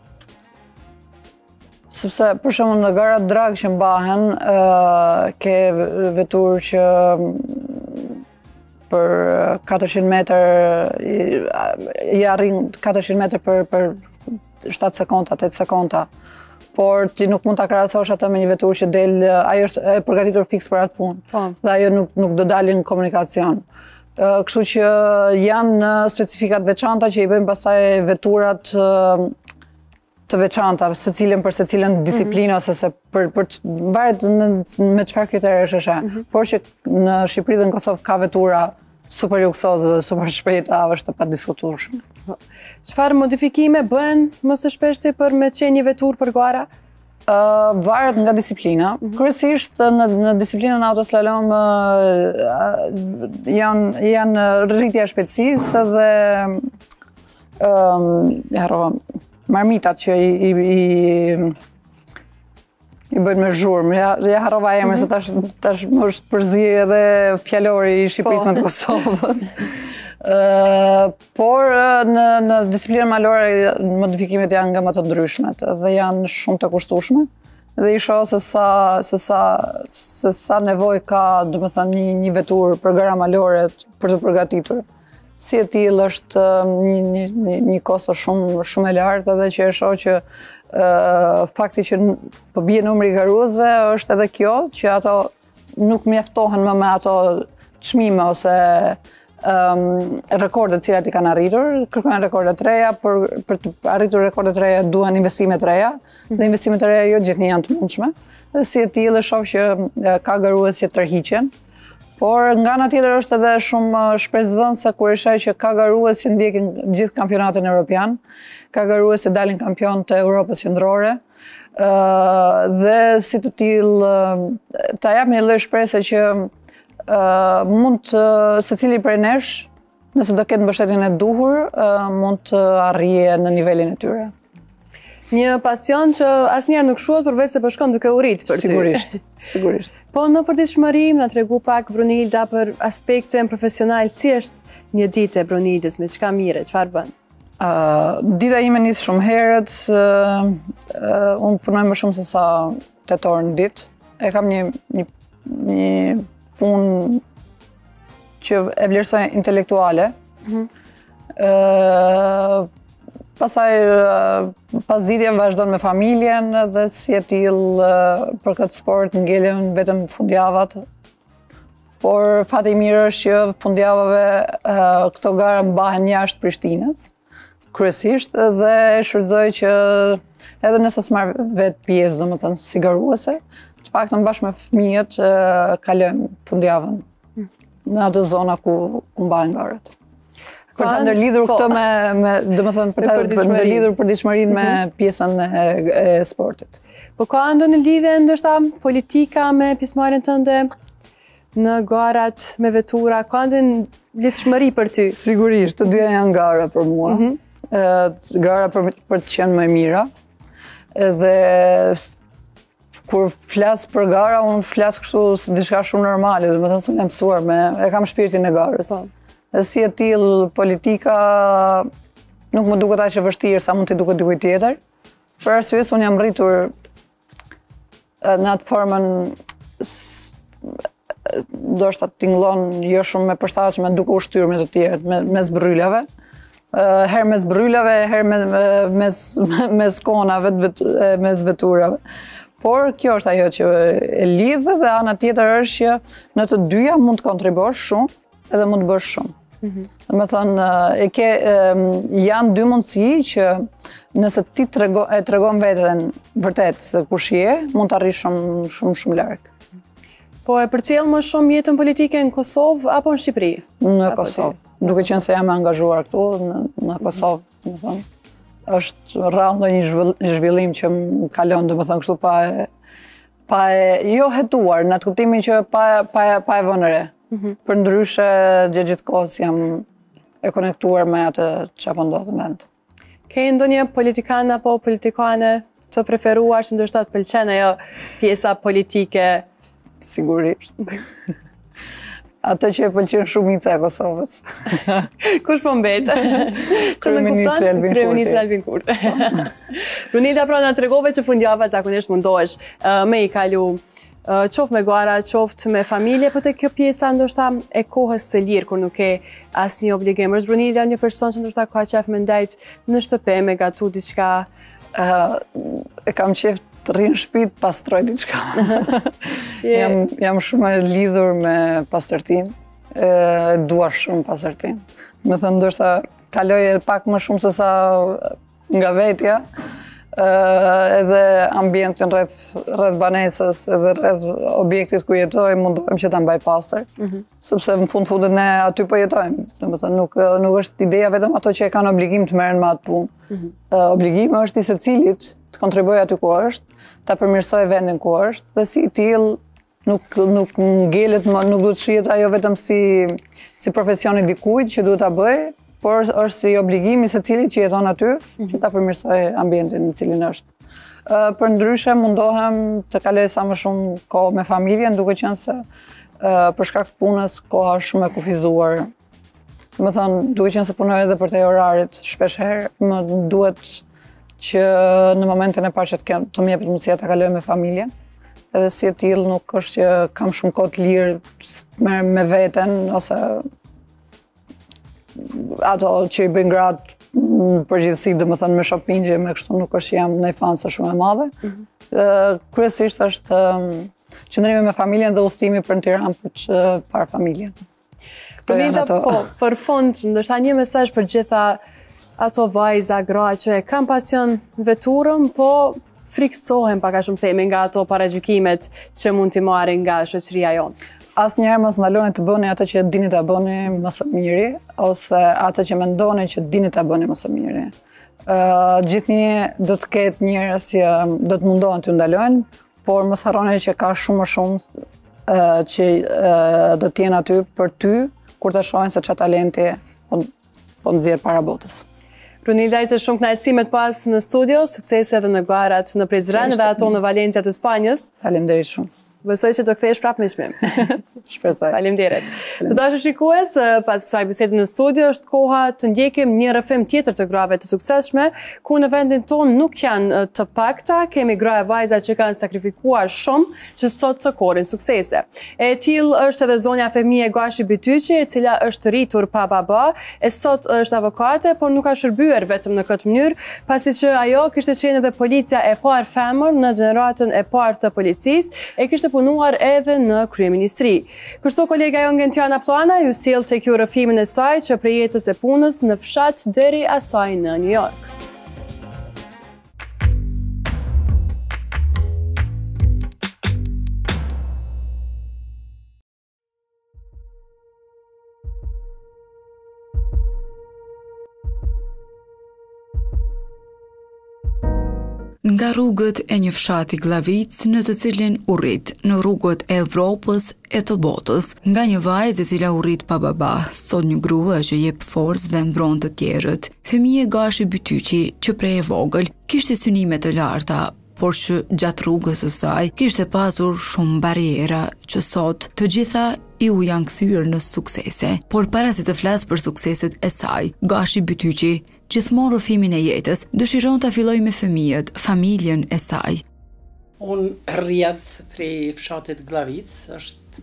sepse për shembull në garat drag që mbahen ke veturë që për 400 metër, i arrin 400 metër për 7 sekonda, 8 sekonda. Por ti nuk mund ta krahasosh atë me një veturë që del, ajo është e përgatitur fiks për atë punë. Dhe ajo nuk do dalin në komunikacion. Kështu që janë specifikat veçanta që i bëjmë pastaj veturat të veçanta, secilën për secilën disiplinë ose se varet me çfarë kriterësh është. Por që në Shqipëri dhe në Kosovë ka vetura super luksoze dhe super shpejta, është e padiskutueshme. Çfarë modifikime bëhen më së shpeshti për me qenë një veturë për gara? Varet nga disiplina. Kryesisht në disiplinën autoslalom janë rritja e shpejtësisë dhe marmitat që i bëjnë me zhurmë. Ja harrova emrin se tash më është përzi edhe fjalori i Shqipërisë me të Kosovës. Por në disiplinën malore modifikimet janë nga më të ndryshmet dhe janë shumë të kushtueshme dhe i shoh se sa nevojë ka, domethënë një vetur për gara malore për të përgatitur. Si e tillë është një kosto shumë e lartë edhe që e shoh që fakti që po bie numri i garuesve është edhe kjo që ato nuk mjaftohen më me ato çmime ose rekordet cilat i kanë arritur, kërkojnë rekordet reja, për të arritur rekordet reja duhen investimet reja, dhe investimet reja jo gjithnjë janë të mundshme. Dhe si e tillë shoh që ka garues që tërhiqen, por nga ana tjetër është edhe shumë shpresdhënëse kur e sheh që ka garues që ndjekin gjithë kampionatin evropian, ka garues që dalin kampion të Europës qendrore, dhe si të tillë ta jap një lloj shprese që mund secili prej nesh, nëse do ketë mbështetjen e duhur, mund të arrijë në nivelin e tyre. Një pasion që asnjëherë nuk shuhet përveç se po shkon duke u rrit për ty. Sigurisht. Po në përditshmëri, na tregu pak Brunilda për aspektin profesional, si është një ditë e Brunildës, me çka mirë, çfarë bën? Dita ime nis shumë herët, unë punoj më shumë se sa 8 orë në ditë. E kam një punë që e vlerësoj intelektuale. Pastaj pas ditëve vazhdon me familjen dhe si e tillë për këtë sport ngelen vetëm fundjavat. Por fati i mirë është që fundjavave këto gara mbahen jashtë Prishtinës, kryesisht, dhe shfrytëzoj që edhe nëse s'marr vetë pjesë, domethënë si garuese, të paktën bashkë me fëmijët kalojmë fundjavën në ato zona ku mbahen garat. Për të ndërlidhur këtë domethënë për të ndërlidhur përditshmërinë me pjesën e sportit. Po ka ndonjë lidhje ndoshta politika me pjesëmarrjen tënde në garat me vetura, ka ndonjë lidhshmëri për ty? Sigurisht, të dyja janë gara për mua. Gara për të qenë më mira. Dhe kur flas për gara, unë flas kështu si diçka shumë normale, domethënë se jam mësuar e kam shpirtin e garës. Dhe si e tillë politika nuk më duket aq e vështirë sa mund t'i duket dikujt tjetër. Për arsye se unë jam rritur në atë formën ndoshta tingëllon jo shumë me përshtatshme duke u shtyrë me të tjerët, mes bryllave. Herë mes bryllave, herë mes konave, mes veturave. Por kjo është ajo që e lidh dhe ana tjetër është që në të dyja mund të kontribuosh shumë edhe mund të bësh shumë. Domethënë janë dy mundësi që nëse ti e tregon veten vërtet se kush je, mund të arrish shumë larg. Po e përcjell më shumë jetën politike në Kosovë apo në Shqipëri? Në Kosovë. Duke qenë se jam angazhuar këtu në Kosovë, domethënë është rrallë ndonjë zhvillim që më kalon, domethënë kështu pa e jo hetuar, në atë kuptimin që pa e vënë re. Përndryshe gjithë kohës jam e konektuar me atë çfarë ndodh në vend. Ke ndonjë politikan apo politikane të preferuar që ndoshta të pëlqen ajo pjesa politike? Sigurisht. Ato që e pëlqen shumica e Kosovës. Kush po mbet? Kryeministri Albin Kurti. Brunilda, pra na tregove që fundjava zakonisht mundohesh me i kalu qoftë me gara, qoftë me familje, po te kjo pjesa ndoshta e kohës së lirë kur nuk ke asnjë obligim. Është Brunilda një person që ndoshta ka qef me ndajt në shtëpi me gatu diçka? E kam qef të rri në shtëpi të pastroj diçka. Jam shumë e lidhur me pastërtinë, dua shumë pastërtinë. Me thënë ndoshta kaloj pak më shumë se sa nga vetja, edhe ambientin rreth banesës edhe rreth objektit ku jetoj, mundohem që ta mbaj pastër, sepse në fundit ne aty po jetojmë. Domethënë nuk është ideja vetëm ato që e kanë obligim të merren me atë punë. Obligimi është i secilit të kontribuojë aty ku është, ta përmirësojë vendin ku është, dhe si i tillë nuk ngelet, nuk duhet shihet ajo vetëm si profesioni dikujt që duhet ta bëj, por është si obligimi secilit që jeton aty, që ta përmirësojë ambientin në cilin është. Për ndryshe mundohem të kaloj sa më shumë kohë me familjen, duke qenë se për shkak të punës koha është shumë e kufizuar. Më thënë, duke qenë se punoj edhe për te orarit, shpesh herë më duhet që në momentin e parë që të më jepet mundësia ta kaloj me familjen, edhe si e tillë nuk është që kam shumë kohë të lirë me veten ose ato që i bëjnë gratë në përgjithësi, domethënë me shoppingje, me kështu nuk është që jam në fansa shumë e madhe. Kryesisht është qëndrimi me familjen dhe udhëtimi për në Tiranë për të parë familjen. Ronilda, po, për fund, ndoshta një mesazh për gjitha ato vajza, gra që kanë pasion veturën, po friksohen pak a shumë themi nga ato paragjykimet që mund t'i marrin nga shoqëria jonë. Asnjëherë mos ndaloni të bëni atë që dini ta bëni më së miri, ose atë që mendoni që dini ta bëni më së miri. Gjithnjë do të ketë njerëz që do të mundohen t'ju ndalojnë, por mos harroni që ka shumë më shumë që do të jenë aty për ty kur të shohin se çfarë talenti po nxjerr para botës. Ronilda, ishte shumë kënaqësi me të pas në studio, suksese edhe në garat në Prizren dhe ato në Valencia të Spanjës. Faleminderit shumë. Besoj që do kthehesh prapë me çmim. Shpresoj. Faleminderit. Të dashur shikues, pas kësaj bisede në studio është koha të ndjekim një rrëfim tjetër të grave të suksesshme, ku në vendin tonë nuk janë të pakta, kemi gra e vajza që kanë sakrifikuar shumë që sot të korrin suksese. E tillë është edhe zonja Femije Gashi Bytyqi, e cila është rritur pa baba, e sot është avokate, por nuk ka shërbyer vetëm në këtë mënyrë, pasi që ajo kishte qenë edhe policia e parë femër në gjeneratën e parë të policisë, e kishte punuar edhe në kryeministri. Kështu kolega jonë Gentiana Plana ju sjell tek ju rrëfimin e saj që prej jetës e punës në fshat deri asaj në New York. Nga rrugët e një fshati Glavic në të cilin u rrit në rrugët e Evropës e të botës, nga një vajzë e cila u rrit pa baba, sot një grua që jep forcë dhe mbron të tjerët. Femije Gashi Bytyqi, që prej e vogël kishte synime të larta, por që gjatë rrugës së saj kishte pasur shumë barriera që sot të gjitha i u janë kthyer në suksese. Por para se të flas për sukseset e saj, Gashi Bytyqi gjithmonë rrëfimin e jetës dëshiron ta filloj me fëmijët, familjen e saj. Unë rrjedh prej fshatit Glavic, është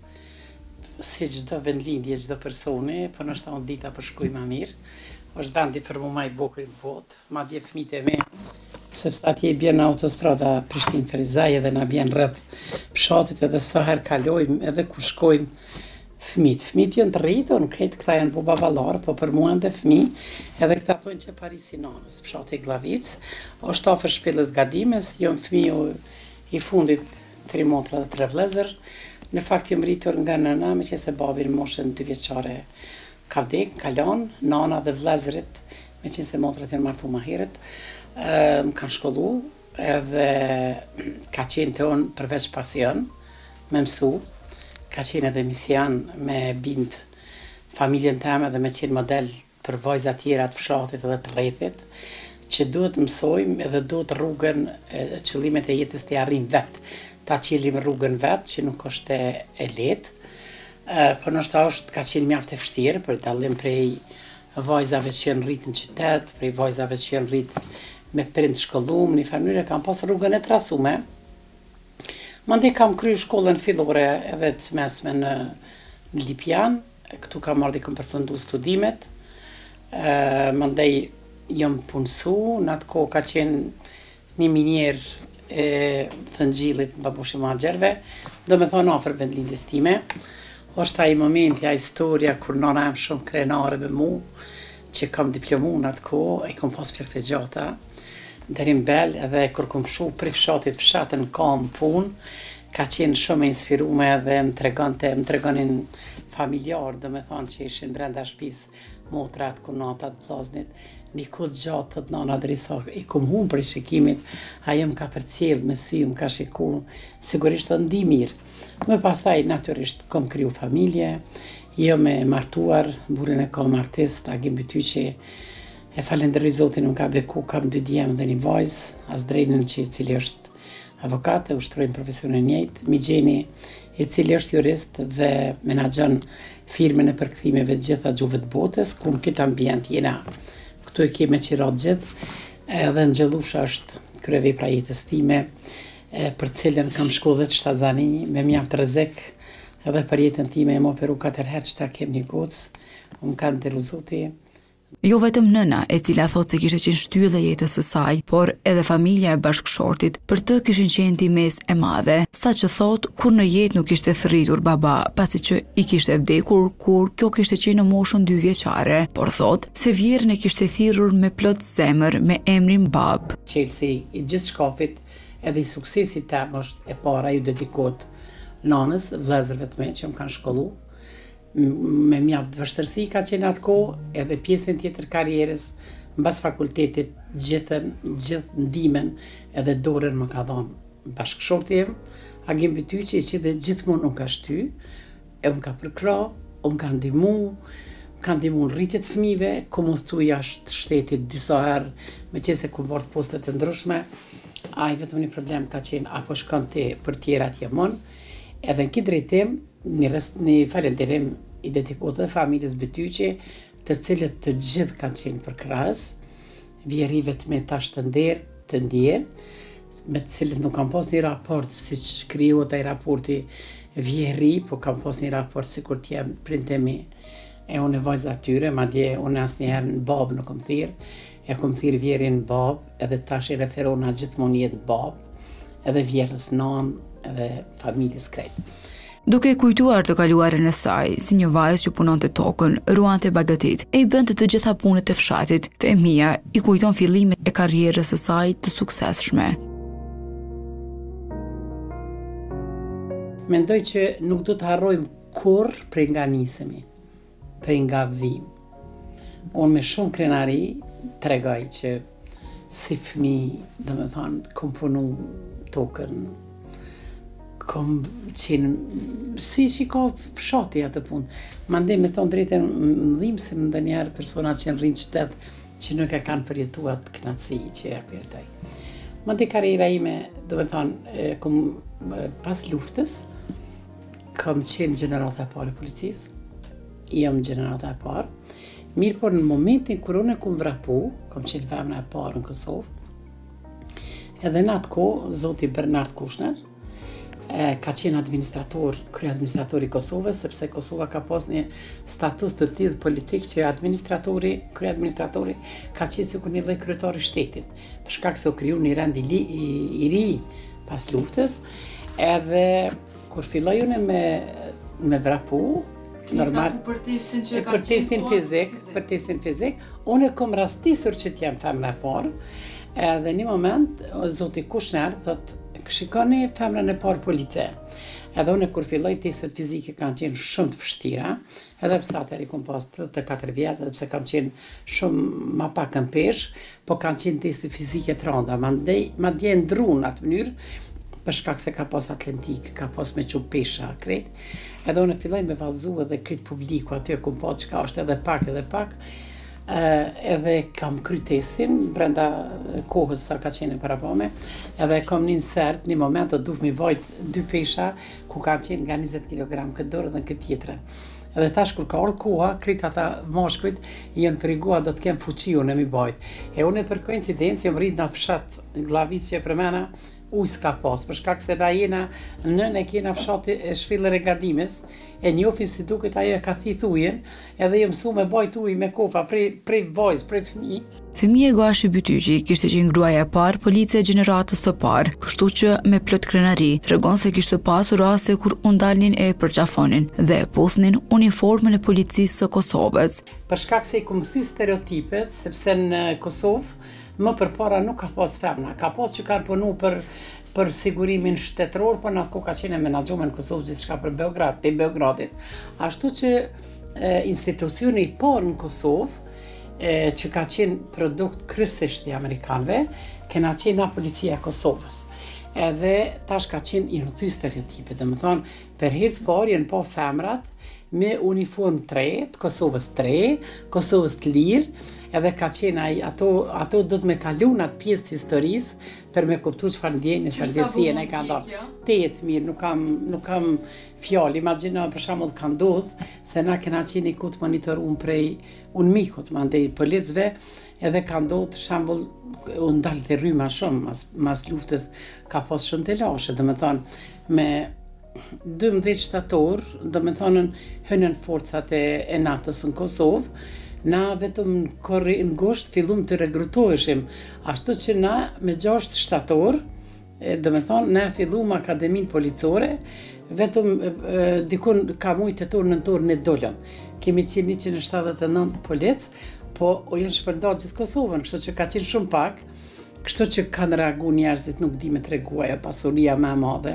si çdo vendlindje, çdo personi, po nështë unë dita për shkuj ma mirë, është vendi për mu ma i bukur në botë, madje fëmijët e me, sepse atje i bjen autostrada Prishtinë-Ferizaj edhe na bjen rreth fshatit edhe sa herë kalojmë edhe kur shkojmë fëmijët janë të rritur, krejt këta janë bu baballarë, po për mua ndë fëmijë, edhe këta thonë që Parisi Nanës, fshati Glavic, është afër shpellës Gadimes, jam fëmijë i fundit 3 motra dhe 3 vëllezër. Në fakt jam rritur nga nëna, me që se babi në moshën 2 vjeçare ka vdek, ka lanë, nana dhe vëllezërit, me që se motrat janë martu ma herët, më kanë shkollu, edhe ka qenë të onë përveç pasion, me mësu, ka qenë edhe mision me bind familjen teme dhe me qenë model për vajza tjera të fshatit edhe të rrethit, që duhet mësojmë edhe duhet rrugën, qëllimet e jetës të arrim vetë, ta qelim rrugën vetë, që nuk është e letë, por nështë është ka qenë mjaft e vështirë, për dallim prej vajzave që janë rritë në qytet, prej vajzave që janë rritë me prind shkollum, një farë kam pas rrugën e trasume. Mandej kam kryer shkollën fillore edhe të mesme në Lipjan, këtu kam ardhi kam përfundu studimet, mandej jam punësu, në atë kohë ka qenë një minjer e Thëngjillit në Babushi Magjerve, do me thonë afër vendlindjes time, është ai momenti, ai historia kur nana em shumë krenare me mu, që kam diplomu në atë kohë, e kam pas plak të gjata, deri mbel edhe kur kom fshu prej fshatit fshatën kam punë, ka qenë shumë inspirume edhe më tregonin familjar, do me thonë që ishin brenda shtëpis motrat, kunatat, vllaznit, një kod gjatë të nana drisa i kom humë për shikimit, ajo më ka përcjell me sy, më ka shiku, sigurisht të ndi mirë. Më pastaj natyrisht kom kriju familje, jo me martuar, burin e kam artist, Agim Bytyqi, e falenderoj Zotin më ka beku, kam 2 djemë dhe një vajzë, as drejnën që i cili është avokat, e ushtrojnë profesionin njëjtë, Migjeni, i cili është jurist dhe menaxhon firmën e përkthimeve të gjitha gjuhëve të botës, ku në këtë ambient jena këtu e keme qirat gjithë, edhe Ngjellusha është kryevepra jetës time, për cilën kam shku 10 shtazani, me mjaft rrezik, edhe për jetën time e më operu 4 herë që ta kem një gocë, më kanë nderu Zoti. Jo vetëm nëna, e cila thot se kishte qenë shtyllë e jetës së saj, por edhe familja e bashkëshortit, për të kishin qenë times e madhe, sa që thot kur në jetë nuk ishte thërritur baba, pasi që i kishte vdekur kur kjo kishte qenë në moshën 2 vjeçare, por thot se vjerën e kishte thirrur me plot zemër me emrin bab. Qelsi i gjithë shkafit edhe i suksesit tam është e para ju dedikohet nanës, vëllezërve të mi që më kanë shkollu, me mjaft vështërsi ka qenë atë kohë, edhe pjesën tjetër karrierës, mbas fakultetit gjithë ndimen edhe dorën më ka dhënë bashkëshorti im, Agim Bytyqi, që dhe gjithmonë unë ka shty, e unë ka përkra, unë ka ndihmu në rritjet fëmijëve, ku më thuj jashtë shtetit disa herë, me që se ku bërë postet të ndryshme, ai vetëm një problem ka qenë apo shkon ti për tjera t'jemon, edhe në këtë drejtim, një falenderim i dedikohet dhe familjes Bytyqi, të cilët të gjithë kanë qenë për krahas, vjerive të me tash të ndjerë, me të cilët nuk kam pas një raport, si që krijohet ai raporti vjeri, po kam pas një raport si kur t'jem printemi, e unë e vajzë atyre, madje unë asnjëherë në bab nuk kom thirr, e kom thirr vjerin bab, edhe tash i referona gjithmonë jetë bab, edhe vjerës nan, edhe familjes krejt. Duke kujtuar të kaluarën e saj, si një vajzë që punonte tokën, ruante bagatit, e i bënte të gjitha punët e fshatit, Femia i kujton fillimet e karrierës së saj të suksesshme. Mendoj që nuk do të harrojmë kurrë prej nga nisemi, prej nga vim. Unë me shumë krenari tregoj që si fëmijë, domethënë, kom punu tokën, kom qenë, si që ka fshati atë punë. Mandej me thonë drejtën më dhimë se më ndonjëherë persona që në rrinë qytet që nuk e kanë përjetuar kënaqësi që e përjetoj. Mandej karriera ime, do me thonë, kom pas luftës, kom qenë gjenerata e parë e policisë, jam gjenerata e parë, mirë por në momentin kur unë e kom vrapu, kom qenë femna e parë në Kosovë, edhe në atë kohë, zoti Bernard Kushner, ka qenë administrator, kryeadministratori i Kosovës, sepse Kosova ka pas një status të tillë politik që kryeadministratori ka qenë sikur një lloj kryetari i shtetit. Për shkak se u kriju një rend i ri pas luftës, edhe kur filloi unë me vrapu, normal, për testin fizik, unë kom rastisur që t'jem femra e parë, edhe një moment, zoti Kushner thot, shikoni femrën e parë police. Edhe unë kur filloj testet fizike kanë qenë shumë të vështira, edhe pse atëherë kom pas 34 vjet, edhe pse kam qenë shumë ma pak në peshë, po kanë qenë testet fizike të rënda, madje ndru në atë mënyrë, për shkak se ka pas atletik, ka pas me qu pesha krejt. Edhe unë filloj me vallëzu edhe krejt publiku, aty kom pa çka është edhe pak, edhe kam kry testin brenda kohës sa ka qenë para pome, edhe kam një insert, një moment të duf mi vajt 2 pesha ku kanë qenë nga 20 kg këtë dorë dhe në këtë tjetrën. Edhe tash kur ka orë koha, krejt ata mashkujt jënë frigua do të kem fuqiu në mi bajt. E unë për koincidencë jam rrit në fshat Glavic që e përmena, ujë s'ka pas, për shkak se na jena nën e kena fshati e shpillër e Gadimes, e njofin si duket ajo e ka thith ujën, edhe jë mësu me bajt ujë me kofa prej vajzë, prej fëmijë. Fëmia Gashi Bytyqi kishte qenë gruaja e parë police e gjeneratës së parë, kështu që me plot krenari tregon se kishte pasur raste kur u ndalnin e përqafonin dhe puthnin uniformën e policisë së Kosovës. Për shkak se i kum thy stereotipet, sepse në Kosovë më përpara nuk ka pas femna, ka pas që kanë punu për sigurimin shtetëror, por në atë kohë ka qenë menaxhuar në Kosovë gjithçka për Beogradit. Ashtu që institucioni i parë në Kosovë që ka qenë produkt kryesisht i amerikanëve, kena qenë na policia e Kosovës. Edhe tash ka qenë i rrëthy stereotipe, dhe më thonë, për herë të parë jenë po femrat me uniform 3, Kosovës 3, Kosovës të lirë, edhe ka qenë ato do të me kalu në atë pjesë të historisë për me kuptu që farë ndjenjë, që farë ndjesien e ka ndonë. Tetë mirë, nuk kam fjallë, imagina për shembull ka ndodhë, se na kena qenë i kutë monitorum prej unë mikut, ma ndej policëve, edhe ka ndodhë shembull u ndalë të rryma shumë, mas luftës ka pas shumë të lashe, dhe me thonë, me 12 shtator, dhe me thonën hënën forcat e NATO-s në Kosovë, na vetëm në ngusht fillum të regrutoheshim, ashtu që na me 6 shtator, dhe me thonë, na fillum akademin policore, vetëm dikun ka mujtë të torë nëntorë në dollëm. Kemi qenë 179 polic, po o janë shpërndarë gjithë Kosovën, kështu që ka qenë shumë pak, kështu që kanë reagu njerëzit nuk di me tregua e pasuria me madhe.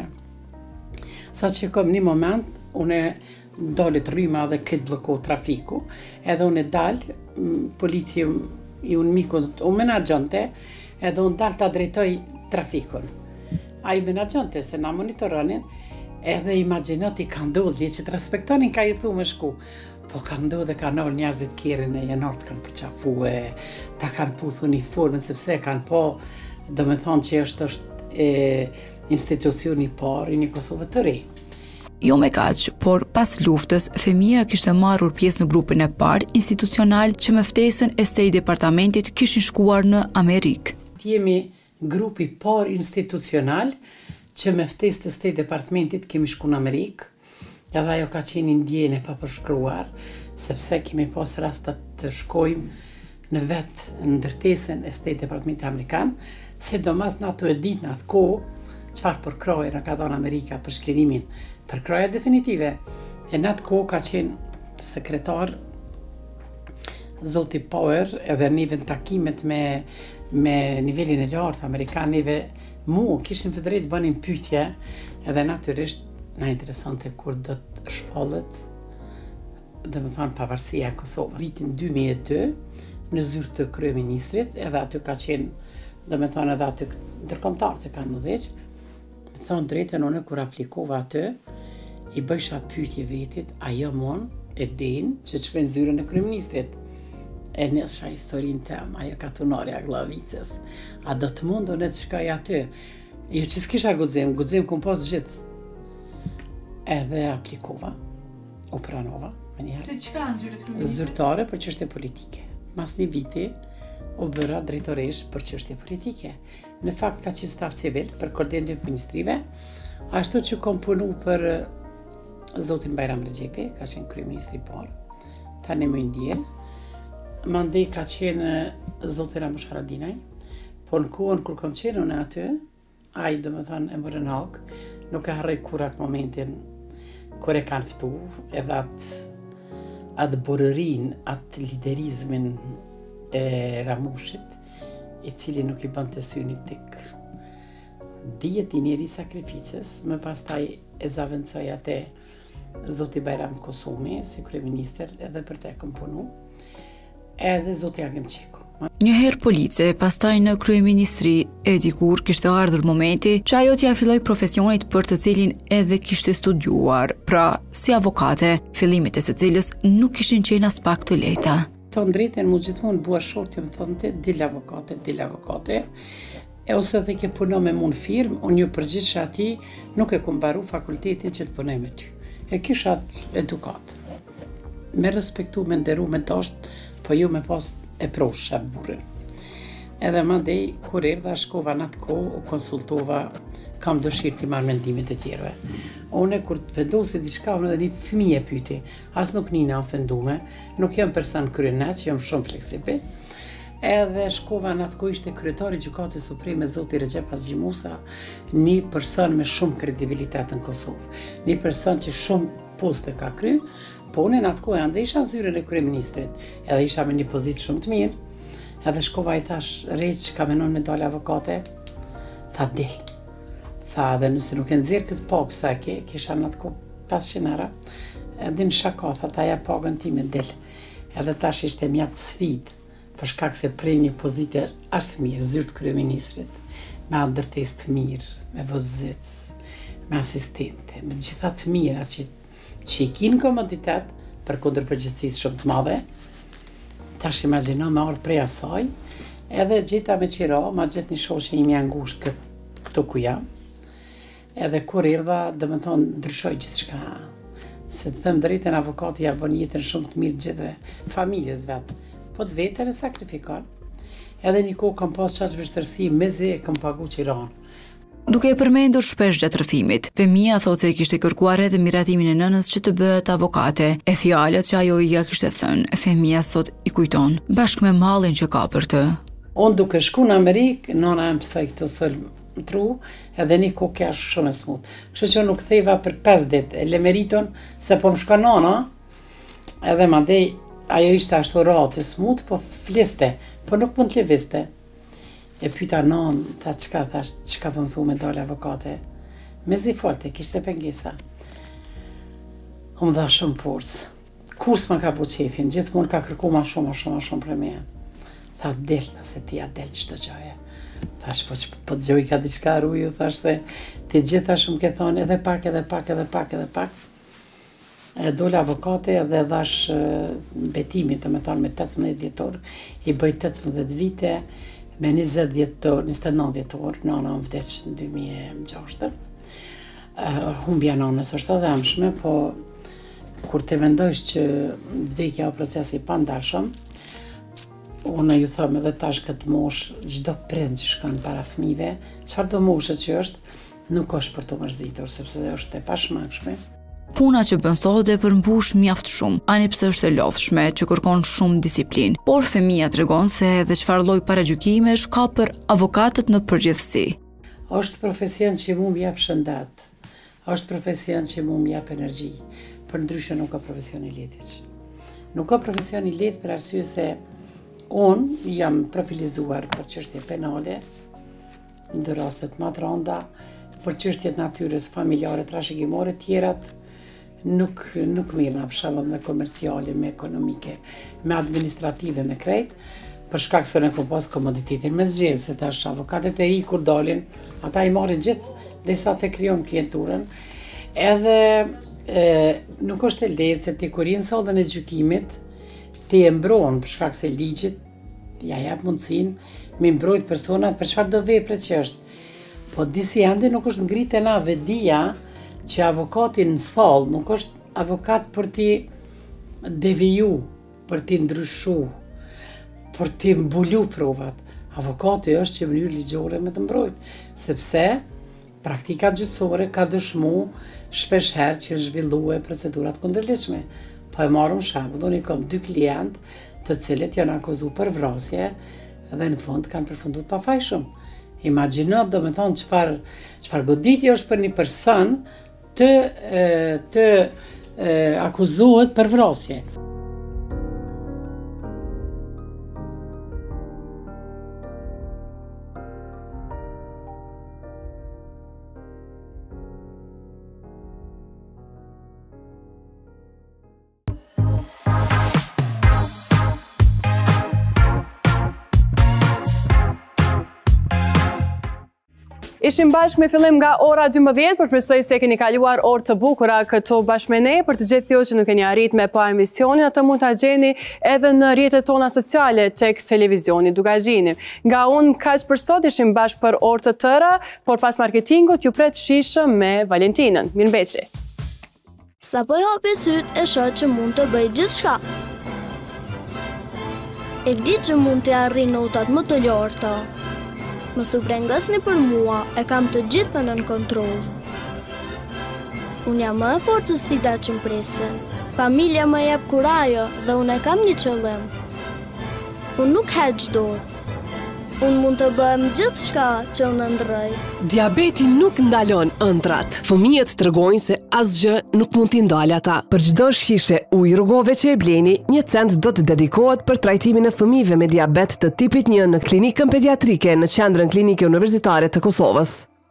Sa që kom një moment, une dalit rryma dhe këtë bloko trafiku, edhe une dal, polici i unë miku u menaxhonte, edhe unë dal të drejtoj trafikun. A i menaxhonte se na monitoronin, edhe imaginot i ka ndodhë, që të respektonin ka i thu me shku, po ka ndodhë dhe ka nërë njerëzit kjerin e jenart kanë përqafue, ta kanë puth uniformën, sepse kanë po, do me thonë që është institucioni parë i një Kosovë të re. Jo me kaq, por pas luftës, Femia kishte marrur pjesë në grupin e parë institucional që me ftesën e State Departamentit kishin shkuar në Amerikë. Jemi grupi parë institucional që me ftesë të State Departamentit kemi shku në Amerikë, edhe ajo ka qenë ndjenjë e papërshkruar, sepse kemi pas rastat të shkojmë në vetë në ndërtesën e State Departamentit Amerikan, sidomos në ato e ditë në atë kohë, çfarë përkroje në ka dhënë Amerika për shklirimin. Përkroja definitive. E në atë kohë ka qenë sekretar Zoti Power, edhe nive në takimet me nivelin e lartë Amerikan, nive kishim të drejtë bënim pyetje, edhe natyrisht na interesante kur do të shpallet, dhe më thonë pavarësia e Kosovës. Vitin 2002, në zyrë të kryeministrit, edhe aty ka qenë, dhe me thonë edhe aty ndërkombëtarët e kanë në dheqë, me thonë drejtën une kur aplikova aty, i bëjsha pyetje vetit, ajo mon e din që të shkojnë zyrën e kryeministrit. E nësha historinë tem, ajo katunarja Glavicës. A do të mundon e të shkoj aty? Jo që s'kisha guxim kum pas gjithë. Edhe aplikova, u pranova, me njëherë. Se çka në zyrët kryeministrit? Zyrtare për çështje politike. Mas një viti, u bëra drejtoresh për çështje politike. Në fakt ka qenë staf civil për koordinim të ministrive, ashtu që kom punu për Zotin Bajram Rexhepi, ka qenë kryeministri i parë, tani më ndjerë. Mandej ka qenë Zoti Ramush Haradinaj, por në kohën kur kom qenë unë aty, ai do më thënë e mërën hak, nuk e harroj kur atë momentin kur e kanë ftu, edhe atë borërin, atë liderizmin e Ramushit, i cili nuk i bënte synit tik dijet i njeri sakrificës, më pastaj e zavendësoj atë Zoti Bajram Kosumi, si kryeministër, edhe për te këm punu, edhe Zoti Agim Qiku. Njëherë police, pastaj në kryeministri e dikur kishte ardhur momenti që ajo t'ja filloj profesionit për të cilin edhe kishte studiuar, pra si avokate, fillimit e së cilës nuk kishin qenë as pak të lehta. Të drejtën mu gjithmonë bua shortë më thonte, dil avokate, e ose dhe ke puno me mund firmë, unë ju përgjithsha ati, nuk e kom baru fakultetin që të punoj me ty. E kisha edukat. Me respektu, me nderu, me dasht, po ju me pas e prosha burrin. Edhe mandej, kur erdha, shkova në atë kohë, u konsultova, kam dëshirë t'i marrë mendimet e tjerve. Une, kur të vendosi diçka, unë edhe një fëmije pyti, as nuk nina ofendume, nuk jam person kryenet, që jam shumë fleksibil, edhe shkova në atë ku ishte kryetari i Gjykatës Supreme, zoti Recep Musa, një person me shumë kredibilitet në Kosovë, një person që shumë poste ka kry, po unë në atë ku ande isha në zyrën e kryeministrit, edhe isha me një pozitë shumë të mirë, edhe shkova i thash, Req, ka menon me dalë avokate, tha del. Tha, dhe nëse nuk e nëzirë këtë pagë, sa kisha në atë ku 500 euro, edhe në shaka, tha, ta ja pagën ti me del. Edhe tash ishte mjaft sfidë, për shkak se prej një pozite ashtë mirë, zyrë të kryeministrit, me ndërtes të mirë, me vozëc, me asistente, me gjitha të mira që i kinë komoditet për kundër përgjithësisë shumë të madhe. Tash imagjino me ardhë prej asaj, edhe gjitha me qira, ma gjithë një shoqe imi angusht këtu ku jam, edhe kur erdha, dhe me thonë, ndryshoj gjithë shka. Se të thëmë drejten avokati ja bën jetën shumë të mirë gjithve familjes vetë. Po të vetër e sakrifikon. Edhe një kohë kam pas qaq vështërsi, mezi e kam pagu qiranë. Duke e përmendur shpesh gjatë rrëfimit, Femia thot se e kishte kërkuar edhe miratimin e nënës që të bëhet avokate, e fjalët që ajo i ja kishte thënë, Femia sot i kujton, bashkë me mallin që ka për të. Unë duke shku në Amerikë, nona e mësoj këtu sëllë tru, edhe një kohë kja shumë e smut. Kështu që nuk theva për 5 ditë, e le meriton se po më shka nona, edhe madej ajo ishte ashtu ratë, smut, po fliste, po nuk mund të leviste. E pyta non, ta qka thash, qka po më thu me dole avokate. Me zi forte, kishte pengisa. Më dha shumë forcë. Kurs më ka bu qefin, gjithë mund ka kërku ma shumë për me. Tha del, se ti a del qështë të gjoje. Thash, po të gjoj ka diqka rruju, thash se ti gjitha shumë ke thonë, edhe pak. E dole avokate edhe dhash betimin të me thonë me 18 djetor, i bëj 18 vite, me 29 djetor, nana më vdeq në 2006. Humbja nanës është edhe amshme, po kur të vendojsh që vdekja o procesi pandashëm, unë ju thëmë edhe tash këtë mosh, gjdo prind që shkon para fëmive, qëfar do moshët që është, nuk është për të mërzitur, sepse është e pashmakshme. Puna që bën sot e përmbush mjaft shumë, ani pse është e lodhshme që kërkon shumë disiplinë, por Femia tregon se edhe çfarë lloj paragjykimesh ka për avokatët në përgjithësi. Është profesion që mu më jep shëndet, është profesion që mu më jep energji, për ndryshe nuk ka profesion i lehtë. Nuk ka profesion i lehtë për arsye se unë jam profilizuar për çështje penale, në rastet më të rënda, për çështjet natyrës familjare, trashëgimore, tjerat nuk mirë, për shembull me komerciale, me ekonomike, me administrative, me krejt, për shkak se ne kom pas komoditetin me zgjedhje, se tash avokatët e ri kur dalin, ata i marrin gjithë derisa të krijon klienturën. Edhe nuk është e lehtë se ti kur je në sallën e gjykimit, ti e mbron për shkak se ligjit ja jep mundësinë me mbrojt personat për çfarë do vepre që është. Po disi ende nuk është ngritë na vedia që avokati në sallë nuk është avokat për ti deviju, për ti ndryshu, për ti mbulu provat. Avokati është që në mënyrë ligjore me të mbrojt, sepse praktika gjyqësore ka dëshmu shpesh herë që zhvillue procedurat kundërligjshme. Po e marrëm shembull, unë kam 2 klient të cilët janë akuzuar për vrasje dhe në fund kanë përfunduar pafajshëm. Imagjino, do me thonë, qëfar goditje është për një person të akuzohet për vrasje. Ishim bashkë me fillim nga ora 12, por shpresoj se keni kaluar orë të bukura këto bashkë me ne. Për të gjithë ju që nuk keni arrit me pa emisionin, atë mund ta gjeni edhe në rrjetet tona sociale tek televizioni Dugazhini. Nga unë kaq për sot, ishim bashkë për orë të tëra, por pas marketingut ju pret shishëm me Valentinën. Mirëmbëjtje. Sa po i hapi syt e shoh që mund të bëj gjithçka. E di që mund të arrijë notat më të larta. Mos u brengasni për mua, e kam të gjitha nën kontroll. Unë jam më e fortë se sfidat që më presin. Familja më jep kurajo dhe unë e kam një qëllim. Unë nuk heq dorë. Unë mund të bëhem gjithë shka që unë ndrëj. Diabeti nuk ndalon ëndrat. Fëmijët tregojnë se asgjë nuk mund t'i ndalë ata. Për çdo shishe ujë rrugove që e bleni, 1 cent do të dedikohet për trajtimin e fëmijëve me diabet të tipit 1 në klinikën pediatrike në Qendrën Klinike Universitare të Kosovës.